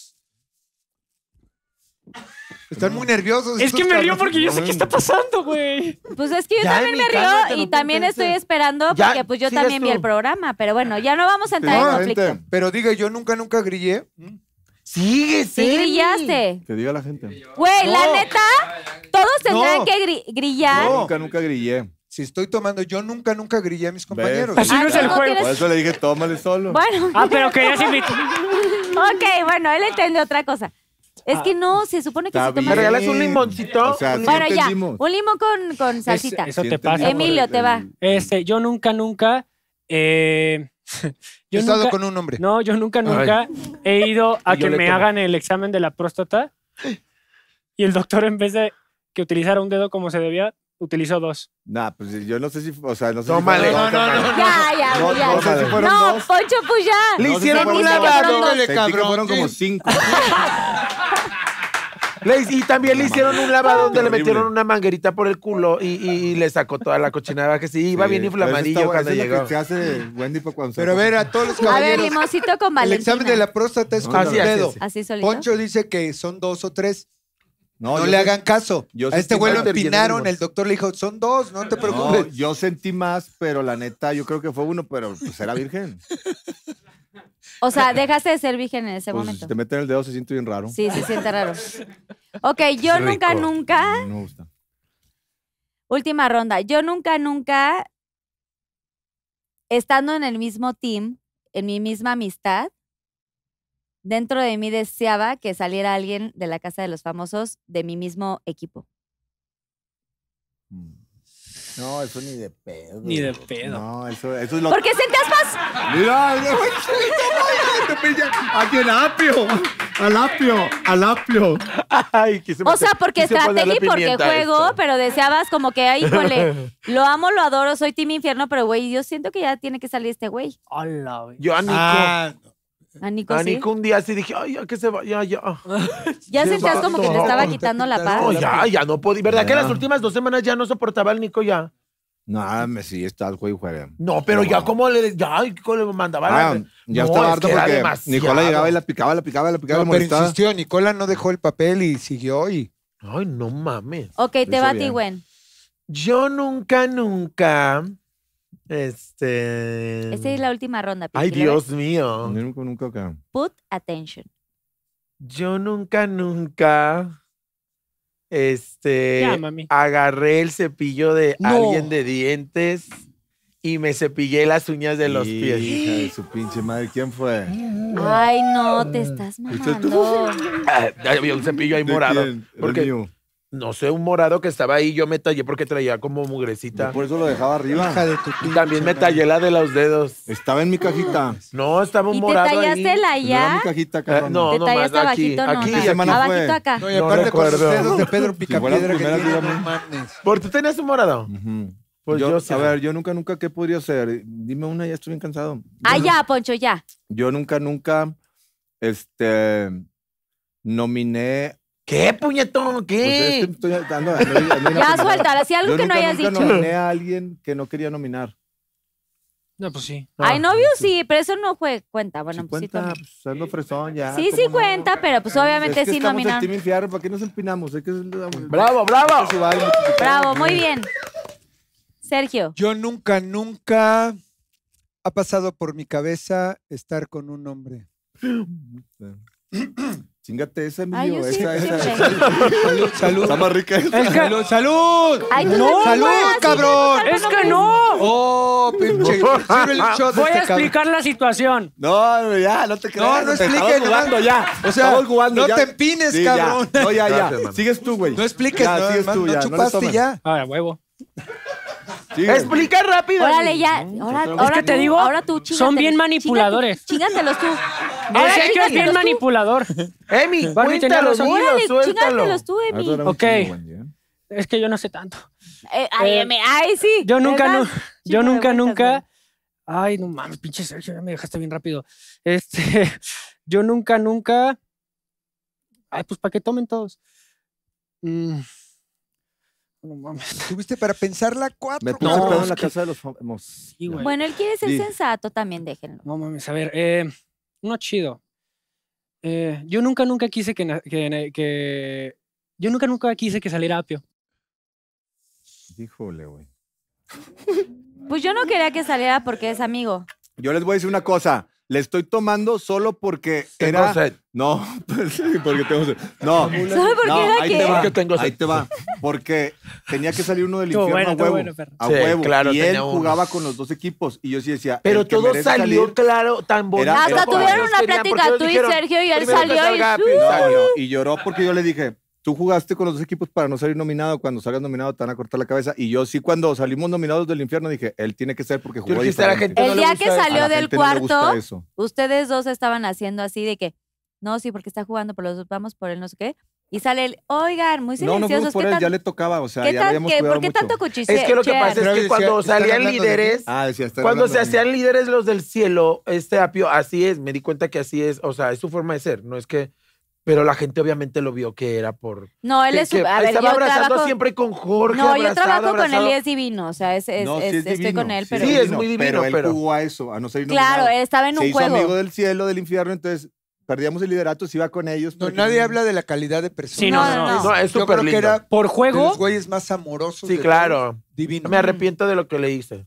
Están muy nerviosos. Es estos que me río cabrones. porque yo sé qué está pasando, güey. Pues es que yo Ya, también Emi, me río cálmate, y no también pienses. estoy esperando Ya, porque pues yo sigues también vi tú. el programa. Pero bueno, ya no vamos a entrar No, en conflicto. gente. Pero diga, yo nunca grillé. Sigue, Sí grillaste. Que diga la gente. Güey, la No. neta, todos tendrán No. que grillar. No. Nunca grillé. Si estoy tomando, yo nunca grillé a mis compañeros. Así no es el no juego. tienes- Por eso le dije, tómale solo. Bueno, Ah, pero que ya se invitó. ok, bueno, él entendió otra cosa. Es que no, se supone que Está se toma. ¿Me regalas un limoncito? O sea, sí Bueno, ya, entendimos. un limón con salsita. Eso Sí te pasa. entendimos Emilio, el- te va. Yo nunca. He Yo estado nunca, con un hombre. No, yo nunca he ido a Y yo que le me como. hagan el examen de la próstata y el doctor en vez de que utilizara un dedo como se debía, utilizó dos. Nah, pues yo no sé si, o sea, no sé Tómale. si fueron dos. Ya, No, ya. no sé si fueron No, dos. Poncho, pues ya. Le No sé si hicieron fueron un dos. lavado. Dígale, Sentí que cabrón, fueron como sí. 5. Y también le hicieron un lavado donde le Horrible. metieron una manguerita por el culo y le sacó toda la cochinada que sí, iba bien inflamadillo cuando llegó. Se hace Wendy para cuando se Pero a ver, a todos los A ver, caballeros, limoncito con el Valentina. examen de la próstata es con Así, un así, dedo. así. Así solito. Poncho dice que son 2 o 3. No yo le sé- hagan caso. yo A sé este que güey lo Walter tiene empinaron, limón. el doctor le dijo, son 2, no te No, preocupes. yo sentí más, pero la neta, yo creo que fue uno, pero pues era virgen. O sea, dejaste de ser virgen en ese Pues, momento. si te meten el dedo se siente bien raro. Sí, se siente raro. Ok, yo Es rico. nunca. No me gusta. Última ronda. Yo nunca, estando en el mismo team, en mi misma amistad, dentro de mí deseaba que saliera alguien de la casa de los famosos de mi mismo equipo. No, eso ni de pedo. Ni de pedo. No, eso es lo Porque sentías más. Mira, te pilla. Aquí en Apio. Al Apio. Ay, quise O meter- sea, porque quise ponerle estrategia y porque pimienta a juego, esto. pero deseabas como que, ay, híjole, lo amo, lo adoro, soy team infierno, pero güey, yo siento que ya tiene que salir este güey. Hola, güey. Yo a Nico, Ah, A Nico, a sí. Nico un día sí dije, ay, ya que se va, ya. Ya Sí, sentías como que te vato. estaba quitando la paz. No, ya no podía. ¿Verdad que Ya. las últimas 2 semanas ya no soportaba al Nico ya? No, me sí, estás juega. No, pero ya como le mandaba la- Ya No, estaba es harto que era porque demasiado. Nicola llegaba y la picaba, no, le pero molestaba. insistió, Nicola no dejó el papel y siguió y... Ay, no mames. Ok, te Hizo va a ti, bien. Gwen. Yo nunca. Esta es la última ronda. Ay, Pinky Lovers. Dios mío. Nunca acá. Put attention. Yo nunca. Ya, mami. Agarré el cepillo de No. alguien de dientes y me cepillé las uñas de los pies. Hija de su pinche madre, ¿quién fue? Ay, no, te estás mamando. Ah, había un cepillo ahí morado. ¿De quién? Porque, El mío. no sé, un morado que estaba ahí. Yo me tallé porque traía como mugrecita. Por eso lo dejaba arriba. Hija de tu Y pinche también me madre. tallé la de los dedos. Estaba en mi cajita. No, estaba un ¿Y te morado tallaste ahí. la No era ya? mi cajita, Eh, cabrón. no, ¿Te no tallaste más aquí. abajito? No, Aquí, no. ¿Qué semana Abajito fue? acá. No, y No aparte con los recuerdo. dedos de Pedro Si fue la Picapiedra que primera, tiene, no dígame. mames. ¿Por tú tenías un morado? Ujú. Pues yo sí. A ver, yo nunca, ¿qué podría ser? Dime una, ya estoy bien cansado. Ah, ya, Poncho, ya. Yo nunca, nominé. ¿Qué, puñetón? Pues ¿Qué? es que estoy dando. ando Ya, suéltala. Si algo Yo que no hayas nunca dicho. nominé a alguien que no quería nominar. No, pues sí. Ay, novio sí, pero eso no cuenta. Bueno, Sí pues sí. cuenta, también. pues ando fresón ya. Sí, sí ¿cómo no? cuenta, pero pues obviamente Es que sí estamos en nominan. Team Infierno, ¿para qué nos empinamos? Es que ¡Bravo, bravo! Bravo, muy bien. Sergio. Yo nunca ha pasado por mi cabeza estar con un hombre. Chingate esa, Ay, Emilio. yo sí, Esa. Salud, salud. Está más rica esa. Es que, ¡Salud, salud! Ay, tú ¡No, también, salud, güey, así cabrón! es que no. ¡Oh, pinche! Sirve el shot de Voy a este cabrón. explicar la situación. No, ya, no te creas. No te expliques, estamos jugando ya. O sea, Estamos jugando no ya. te empines, Sí, cabrón. Ya. No, ya. Gracias, mano. Sigues tú, güey. No expliques, Ya, no, sigues hermano, tú, no ya. chupaste le tomes. ya. Ah, huevo. Sí. Explica rápido. Órale, ya. Ahora que te tú, digo, ahora tú, son bien manipuladores. Chíngatelos tú. El Sergio es bien chíngatelos tú. manipulador. Emi, Barbie tenía cuéntalo, razón. dilo, Órale, suéltalo. chíngatelos tú, Emi. Ok. Es que yo no sé tanto. Ay, sí. Yo nunca, ¿verdad? yo Chingo de nunca. vueltas, Ay, no mames, pinche Sergio, ya me dejaste bien rápido. Yo nunca. Ay, pues para que tomen todos. No mames. Tuviste para pensarla 4. Me puse No, pedo es en la que- casa de los famosos. Sí, güey. Bueno, él quiere ser Sí. sensato también, déjenlo. No mames, a ver, uno chido. Yo nunca quise yo nunca quise que saliera Apio. Híjole, güey. Pues yo no quería que saliera porque es amigo. Yo les voy a decir una cosa. Le estoy tomando solo porque Tengo era... sed. No, pues sí, porque tengo sed. No, ¿Solo porque no, era ahí qué? te va, Porque tengo sed. ahí te va. Porque tenía que salir uno del Estuvo infierno bueno, a huevo. bueno, perro. A Sí, huevo. claro, y él tenía uno. jugaba con los dos equipos. Y yo sí decía... Pero el que todo merece salió salir- claro, tan bonito. Era- Hasta era tuvieron ellos una querían, plática porque ellos tú y dijeron, Sergio y él primero que salió y salga ¡uh! Apio, salió. Y lloró porque yo le dije, tú jugaste con los dos equipos para no salir nominado. Cuando salgas nominado te van a cortar la cabeza. Y yo sí, cuando salimos nominados del infierno, dije, él tiene que ser porque Tú jugó dijiste a la diferente. gente, El no le día que gusta eso. salió A la del gente no le gusta cuarto, eso. ustedes dos estaban haciendo así de que, no, sí, porque está jugando por los dos, vamos por él, no sé qué. Y sale el, oigan, muy No, no fuimos silenciosos. por ¿qué él, tan- ya le tocaba. O sea, qué ya tan- habíamos qué- cuidado ¿Por qué mucho. tanto cuchicheo? Es que lo que pasa Pero es que decía, cuando ¿están salían hablando de líderes, mí? Ah, decía, está cuando hablando se de mí. hacían líderes los del cielo, este Apio, así es, me di cuenta que así es, o sea, es su forma de ser, no es que, pero la gente obviamente lo vio que era por... No, él que- es, que a ver, estaba yo abrazando trabajo... siempre con Jorge, No, yo abrazado, trabajo con él abrazado. y es divino, o sea, No, sí es estoy divino, con él, sí pero... Sí, es muy divino, él pero- jugó a eso, a no ser Claro, nominado. él estaba en Se un hizo juego. amigo del cielo, del infierno, entonces perdíamos el liderato, se iba con ellos. No, porque- nadie habla de la calidad de persona. Sí, no. No, es Yo súper creo que lindo. era Por de juego, los güeyes más amorosos. Sí, de claro. todos. Divino. Me arrepiento de lo que le hice.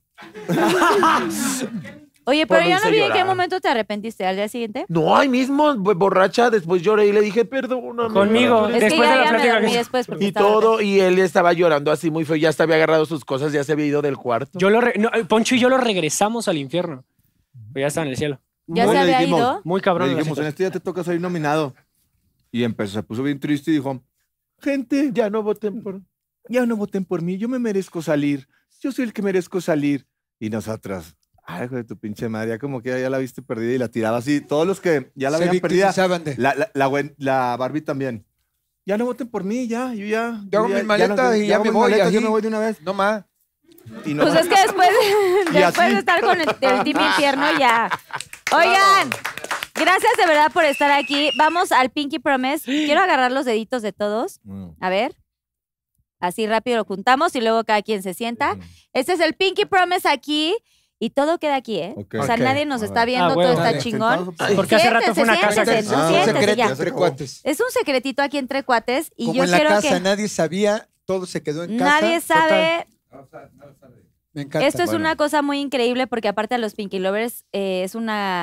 Oye, Pues pero lo yo no hice vi en qué llorar. momento te arrepentiste. ¿Al día siguiente? No, ahí mismo, borracha, después lloré y le dije, perdóname. Conmigo. Es que Después ya, de la ya me plática dormí que- después porque Y estaba todo, y él estaba llorando así muy feo, ya se había agarrado sus cosas, ya se había ido del cuarto. Poncho y yo lo regresamos al infierno. Pero ya está en el cielo. ¿Ya No, se le había dijimos, ido? Muy cabrón. Le la dijimos, en situación. este día te toca salir nominado. Y empezó, se puso bien triste y dijo, gente, Ya no voten por... ya no voten por mí, yo me merezco salir. Yo soy el que merezco salir. Y nosotras, ay, hijo de tu pinche madre, ya como que ya la viste perdida y la tiraba así. Todos los que ya la Se habían perdida, victimizaban de... la Barbie también. Ya no voten por mí, ya, yo ya. Yo hago ya- mis maletas y ya hago me mis voy, maletas, ya ahí. me voy de una vez. No más. Y no, Pues es que después, Y después así. de estar con el Team Infierno ya. Oigan, gracias de verdad por estar aquí. Vamos al Pinky Promise. Quiero agarrar los deditos de todos. A ver. Así rápido lo juntamos y luego cada quien se sienta. Este es el Pinky Promise aquí y todo queda aquí, ¿eh? Ok. O sea, Ok. nadie nos A está ver. viendo, Ah, todo huevo. está Dale. chingón. Porque hace rato fue una casa que... Siéntese, Un siéntese secreto ya. entre cuates. Es un secretito aquí entre cuates y Como yo en la quiero casa que nadie sabía, todo se quedó en casa. nadie sabe. Me encanta. Esto es Bueno. una cosa muy increíble porque aparte a los Pinky Lovers es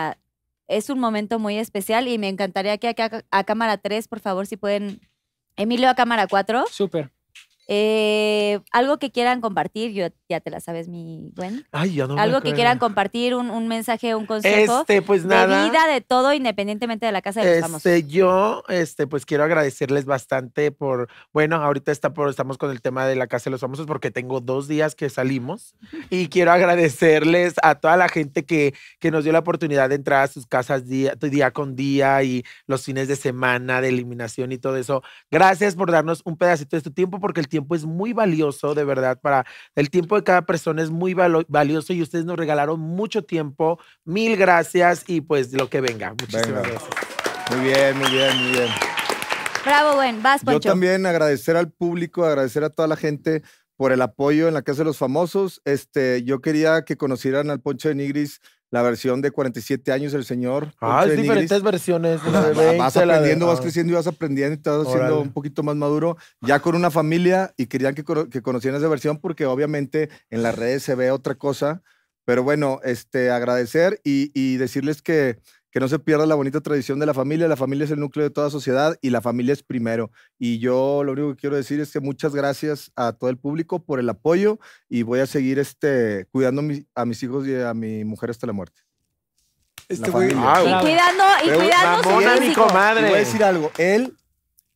un momento muy especial y me encantaría que acá a cámara 3, por favor, si pueden, Emilio a cámara 4, Súper. algo que quieran compartir, yo ya te la sabes, mi Gwen. Ay, ya no me Algo que acuerdo. quieran compartir, un mensaje, un consejo Pues de nada. vida, de todo, independientemente de la casa de los famosos. Yo, pues quiero agradecerles bastante por, bueno, ahorita estamos con el tema de la Casa de los Famosos porque tengo 2 días que salimos y quiero agradecerles a toda la gente que nos dio la oportunidad de entrar a sus casas día con día y los fines de semana de eliminación y todo eso. Gracias por darnos un pedacito de tu tiempo porque el tiempo es muy valioso, de verdad, el tiempo de cada persona es muy valioso y ustedes nos regalaron mucho tiempo. Mil gracias y pues lo que venga. Muchísimas Venga. gracias. Muy bien, muy bien, muy bien. Bravo, Gwen, vas, Yo Poncho. también agradecer al público, agradecer a toda la gente por el apoyo en la Casa de los Famosos. Yo quería que conocieran al Poncho de Nigris, la versión de 47 años, el señor. Ah, Poncho es de Nigris. diferentes versiones. La de 20, Vas la de- aprendiendo, vas ah. creciendo y vas aprendiendo y te vas haciendo Órale. un poquito más maduro, ya con una familia, y querían que conocieran esa versión porque obviamente en las redes se ve otra cosa, pero bueno, agradecer y decirles que no se pierda la bonita tradición de la familia es el núcleo de toda sociedad y la familia es primero, y yo lo único que quiero decir es que muchas gracias a todo el público por el apoyo y voy a seguir cuidando a mis hijos y a mi mujer hasta la muerte. Este La güey. familia. Ah, Y Pero- cuidando Mamona, su mi físico. comadre. Y voy a decir algo, él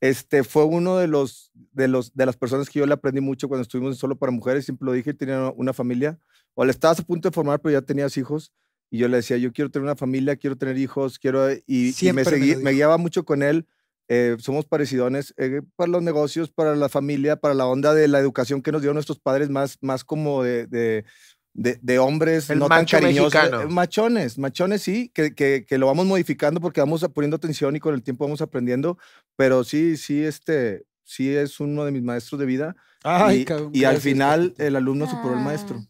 fue uno de las personas que yo le aprendí mucho cuando estuvimos en Solo para Mujeres. Siempre lo dije, tenía una familia, o le estabas a punto de formar, pero ya tenías hijos. Y yo le decía, yo quiero tener una familia, quiero tener hijos, y me guiaba mucho con él. Somos parecidones para los negocios, para la familia, para la onda de la educación que nos dio nuestros padres, más como de hombres El no tan macho cariñosos. mexicano. Machones, sí, que lo vamos modificando porque vamos poniendo atención y con el tiempo vamos aprendiendo. Pero sí es uno de mis maestros de vida. Ay, y cabrón, y al gracias, final el alumno superó al maestro.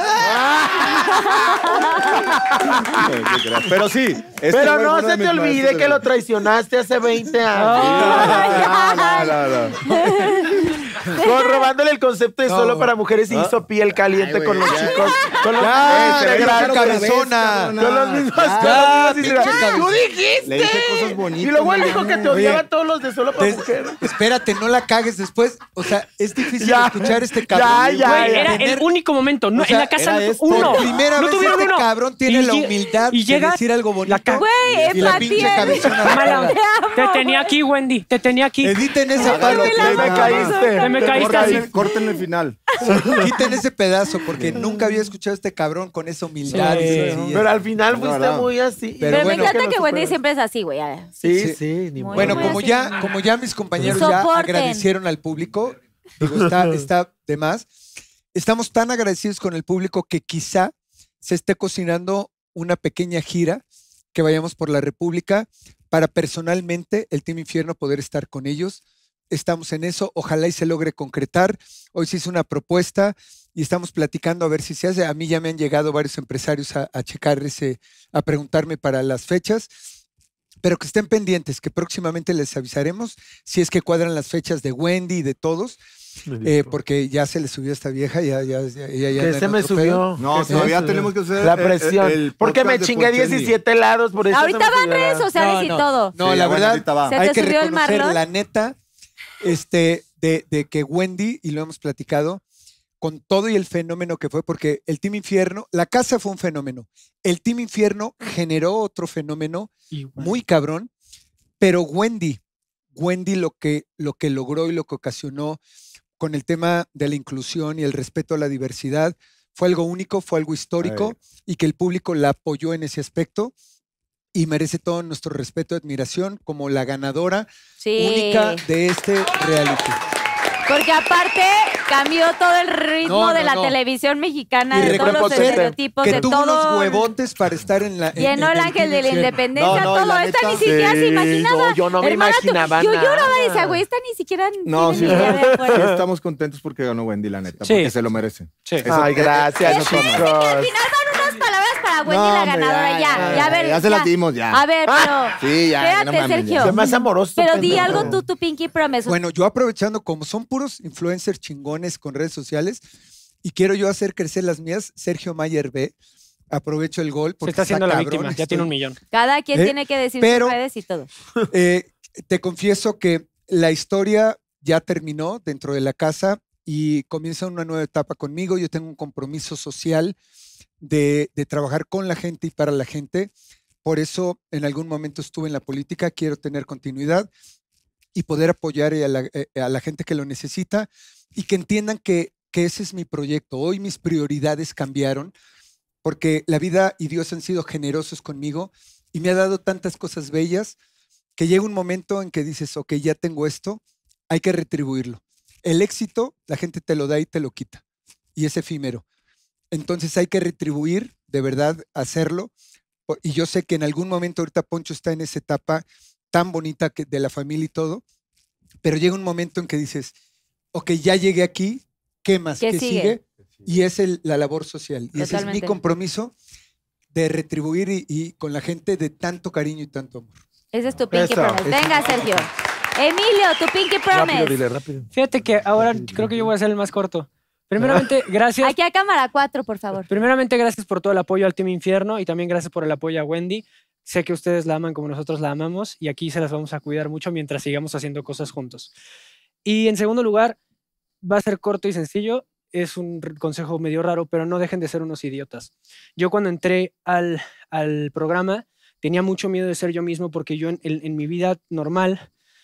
Pero sí. Pero no se te olvide que lo traicionaste hace 20 años. No, robándole el concepto de Solo para Mujeres y hizo piel caliente con los chicos. Con los cabezona. Con los mismos. Tú dijiste. Le dije cosas bonitas. Y luego él dijo que te odiaban todos los de Solo para Mujeres. Espérate, no la cagues después. O sea, es difícil escuchar este cabrón. Güey, era el único momento. No, O sea, en la casa Por uno. primera No vez tuvieron este uno. cabrón tiene Y la lle- humildad y llega de decir algo bonito. Güey, y la empatía. pinche cabezona. Mala. rara. Te tenía aquí, Wendy. Te tenía aquí. Editen esa parte. Te me caíste. Te me caíste así. Corten el final. Quiten ese pedazo porque nunca había escuchado a este cabrón con esa humildad. Sí, y sencillez. Pero al final fuiste verdad. muy así. Pero Pero bueno, me encanta lo que Wendy superas. siempre es así, güey. A ver. Sí, ni Muy modo. Bueno, Muy como ya mis compañeros ya Soporten. agradecieron al público, digo, está de más. Estamos tan agradecidos con el público que quizá se esté cocinando una pequeña gira que vayamos por la República para personalmente el Team Infierno poder estar con ellos. Estamos en eso, ojalá y se logre concretar. Hoy se hizo una propuesta y estamos platicando a ver si se hace. A mí ya me han llegado varios empresarios a checar a preguntarme para las fechas. Pero que estén pendientes, que próximamente les avisaremos si es que cuadran las fechas de Wendy y de todos, porque ya se le subió a esta vieja, ya anda Que en se me otro pedo. subió. No, Que se me todavía subió. tenemos que hacer La presión. el Porque me podcast de chingué Porcelli. 17 helados, por eso Ahorita se me van subió redes la- sociales y todo. No, Sí, la bueno, verdad, ahorita va. ¿Se hay te que subió el reconocer marlon? la neta de que Wendy, y lo hemos platicado, con todo y el fenómeno que fue, porque el Team Infierno, la casa fue un fenómeno, el Team Infierno generó otro fenómeno muy cabrón, pero Wendy lo que logró y lo que ocasionó con el tema de la inclusión y el respeto a la diversidad fue algo único, fue algo histórico y que el público la apoyó en ese aspecto y merece todo nuestro respeto y admiración como la ganadora Sí. única de este reality. Porque aparte cambió todo el ritmo No, de la no. televisión mexicana, Y de todos los reconocer estereotipos, que de tuvo unos todo. huevotes para estar en la... Llenó el ángel de la Team Infierno. independencia, No, y todo. la Esta neta- ni siquiera se Sí, imaginaba. no, yo no me Hermana, imaginaba yo nada. lloraba y decía, güey, esta ni siquiera No, tiene sí, ni idea de acuerdo. estamos contentos porque ganó Wendy, la neta, Sí. porque se lo merece. Sí. Ay, gracias, eso toma. Al chicos. final van unas palabras para Wendy, No, la hombre, ganadora. Ya, a ver. ya se las dimos, ya. A ver, pero. Sí, ya, Quédate, no mames, ya. Sergio. Se me hace amoroso. Pero di pendejo. algo tú, tu Pinky Promise. Bueno, yo aprovechando, como son puros influencers chingones con redes sociales, y quiero yo hacer crecer las mías, Sergio Mayer B. Aprovecho el gol Se porque está haciendo la cabrón, víctima. Ya tiene 1 millón. Cada quien ¿Eh? tiene que decir Pero- sus redes y todo. Te confieso que la historia ya terminó dentro de la casa y comienza una nueva etapa conmigo. Yo tengo un compromiso social de trabajar con la gente y para la gente. Por eso en algún momento estuve en la política, quiero tener continuidad y poder apoyar a la gente que lo necesita y que entiendan que ese es mi proyecto. Hoy mis prioridades cambiaron porque la vida y Dios han sido generosos conmigo y me ha dado tantas cosas bellas que llega un momento en que dices, ok, ya tengo esto, hay que retribuirlo. El éxito, la gente te lo da y te lo quita y es efímero. Entonces hay que retribuir, de verdad, hacerlo. Y yo sé que en algún momento ahorita Poncho está en esa etapa tan bonita de la familia y todo, pero llega un momento en que dices, ok, ya llegué aquí, ¿qué más? ¿Qué ¿Qué sigue? sigue? Y es la labor social. Y ese es mi Totalmente. compromiso de retribuir y con la gente de tanto cariño y tanto amor. Ese es tu Pinky Eso. Promise. Venga, Sergio. Emilio, tu Pinky Rápido, Promise. dile, rápido. Fíjate que ahora creo que yo voy a ser el más corto. Primeramente, gracias. Aquí a cámara 4, por favor. Primeramente, gracias por todo el apoyo al Team Infierno y también gracias por el apoyo a Wendy. Sé que ustedes la aman como nosotros la amamos y aquí se las vamos a cuidar mucho mientras sigamos haciendo cosas juntos. Y en segundo lugar, va a ser corto y sencillo. Es un consejo medio raro, pero no dejen de ser unos idiotas. Yo cuando entré al programa tenía mucho miedo de ser yo mismo porque yo en mi vida normal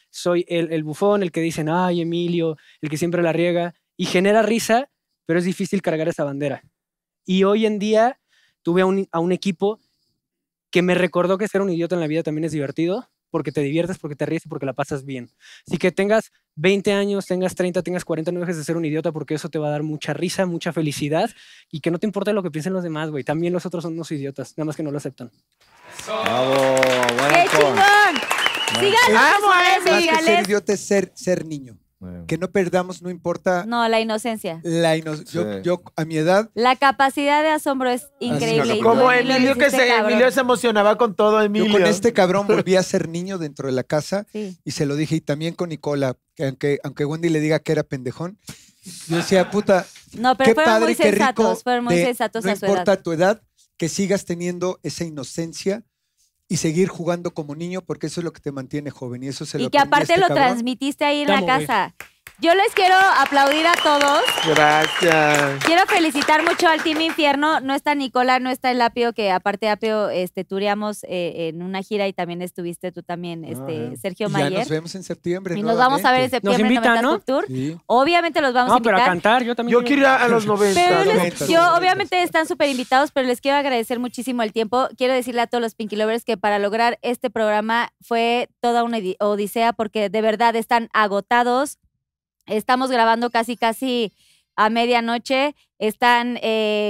soy el bufón, el que dicen, ay, Emilio, el que siempre la riega, y genera risa, pero es difícil cargar esa bandera. Y hoy en día tuve a un equipo que me recordó que ser un idiota en la vida también es divertido, porque te diviertes, porque te ríes y porque la pasas bien. Así que tengas 20 años, tengas 30, tengas 40, no dejes de ser un idiota, porque eso te va a dar mucha risa, mucha felicidad, y que no te importe lo que piensen los demás, güey. También los otros son unos idiotas, nada más que no lo aceptan. Bravo, ¡Qué chingón! Sigan Más las redes que ser sociales. idiota es ser niño. Bueno. Que no perdamos, no importa No, la inocencia. la inocencia. Sí. Yo, a mi edad, La capacidad de asombro es increíble. y tú, Como Emilio, Emilio, lo que hiciste cabrón. Emilio se emocionaba con todo, Emilio. yo con este cabrón volví a ser niño dentro de la casa Sí. y se lo dije. Y también con Nicola, que aunque Wendy le diga que era pendejón, yo decía, puta, No, pero qué fueron padre, muy qué rico. sensatos. Fueron muy sensatos no a su edad. importa tu edad, que sigas teniendo esa inocencia y seguir jugando como niño, porque eso es lo que te mantiene joven. Y eso se lo Y que aprendí a aparte este lo cabrón. transmitiste ahí en Te la amo, güey. casa. Yo les quiero aplaudir a todos. Gracias. Quiero felicitar mucho al Team Infierno. No está Nicola, no está el Apio, que aparte Apio tureamos en una gira y también estuviste tú también, Sergio Y ya Mayer. nos vemos en septiembre. Y nos vamos a ver en nuevamente. septiembre en invitan, 90 ¿no? Pop Tour. Sí. Obviamente los vamos a No, pero a invitar. cantar, yo también. Yo quiero ir a los 90. Pero Los les- 90, yo, los 90. obviamente están súper invitados, pero les quiero agradecer muchísimo el tiempo. Quiero decirle a todos los Pinky Lovers que para lograr este programa fue toda una odisea, porque de verdad están agotados. Estamos grabando casi a medianoche. Están,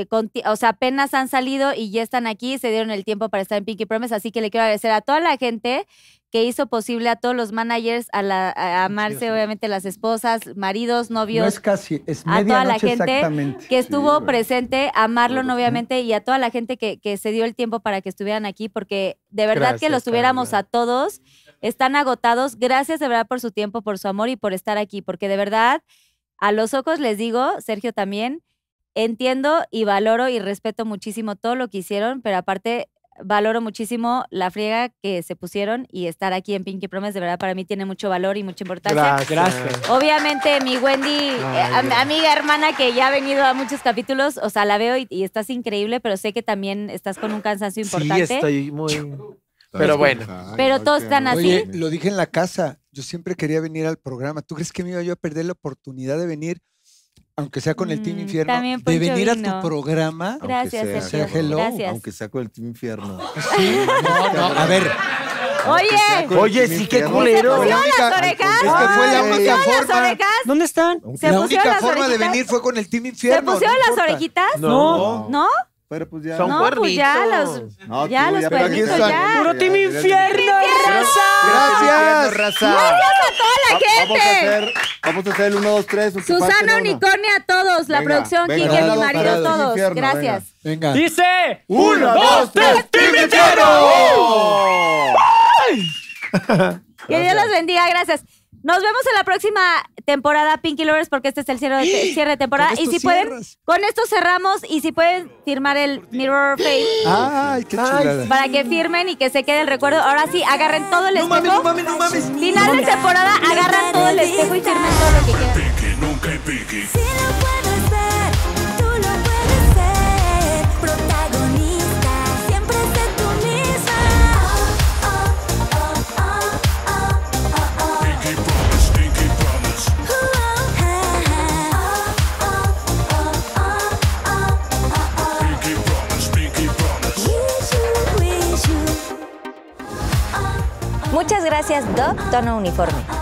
o sea, apenas han salido y ya están aquí. Se dieron el tiempo para estar en Pinky Promise. Así que le quiero agradecer a toda la gente que hizo posible, a todos los managers, a Marce, obviamente las esposas, maridos, novios. No es casi, es a toda la medianoche gente exactamente. que estuvo presente, a Marlon obviamente y a toda la gente que se dio el tiempo para que estuvieran aquí, porque de verdad que Gracias, los tuviéramos Carla. a todos. Están agotados. Gracias de verdad por su tiempo, por su amor y por estar aquí, porque de verdad a los ojos les digo, Sergio también, entiendo y valoro y respeto muchísimo todo lo que hicieron, pero aparte valoro muchísimo la friega que se pusieron, y estar aquí en Pinky Promise de verdad para mí tiene mucho valor y mucha importancia. Gracias. Obviamente, mi Wendy, amiga, hermana, que ya ha venido a muchos capítulos, o sea, la veo y estás increíble, pero sé que también estás con un cansancio importante. Sí, estoy muy... Pero bueno. Pero todos están así. Oye, lo dije en la casa, yo siempre quería venir al programa. ¿Tú crees que me iba yo a perder la oportunidad de venir, aunque sea con el Team Infierno, también de Poncho venir vino. a tu programa? Gracias, Aunque sea, Sergio. hello, Gracias. Aunque sea con el Team Infierno. Sí, no, a ver, Oye, Oye, sí, qué culero. fue la única, orejas? es que fue la ¿se única pusieron las forma. orejas? ¿Dónde están? ¿Se La pusieron única las forma de orejitas? venir fue con el Team ¿Se Infierno. pusieron no las importa. orejitas? No. ¿No? Pero pues ya. Son No, pues ya los... No, ya tú los ya perritos, perdiste. ya. ¡Puro Team Infierno, raza! Gracias. raza. Vamos a hacer el 1, 2, 3. Susana Unicornia a todos, la Venga, producción, venga, Kike, mi parados, marido, parados. todos. Infierno, Gracias. Venga. Dice... 1, 2, 3. ¡Team Infierno! Que Dios los bendiga, gracias. Nos vemos en la próxima temporada, Pinky Lovers, porque este es el cierre de temporada. Con Y esto si pueden, cierras. con esto cerramos, y si pueden firmar el Mirror Fame Ay, qué chulada. para que firmen y que se quede el recuerdo. Ahora sí, agarren todo el No mames, espejo. no mames, no mames. Final de temporada, agarran todo el espejo y firmen todo lo que quieran. Si lo puedes ver, tú lo puedes ser. Protagonista, siempre sé tú misma. Pinky Promise, Pinky Promise. Pinky Promise, Pinky Promise. Muchas gracias, Doc Tono Uniforme.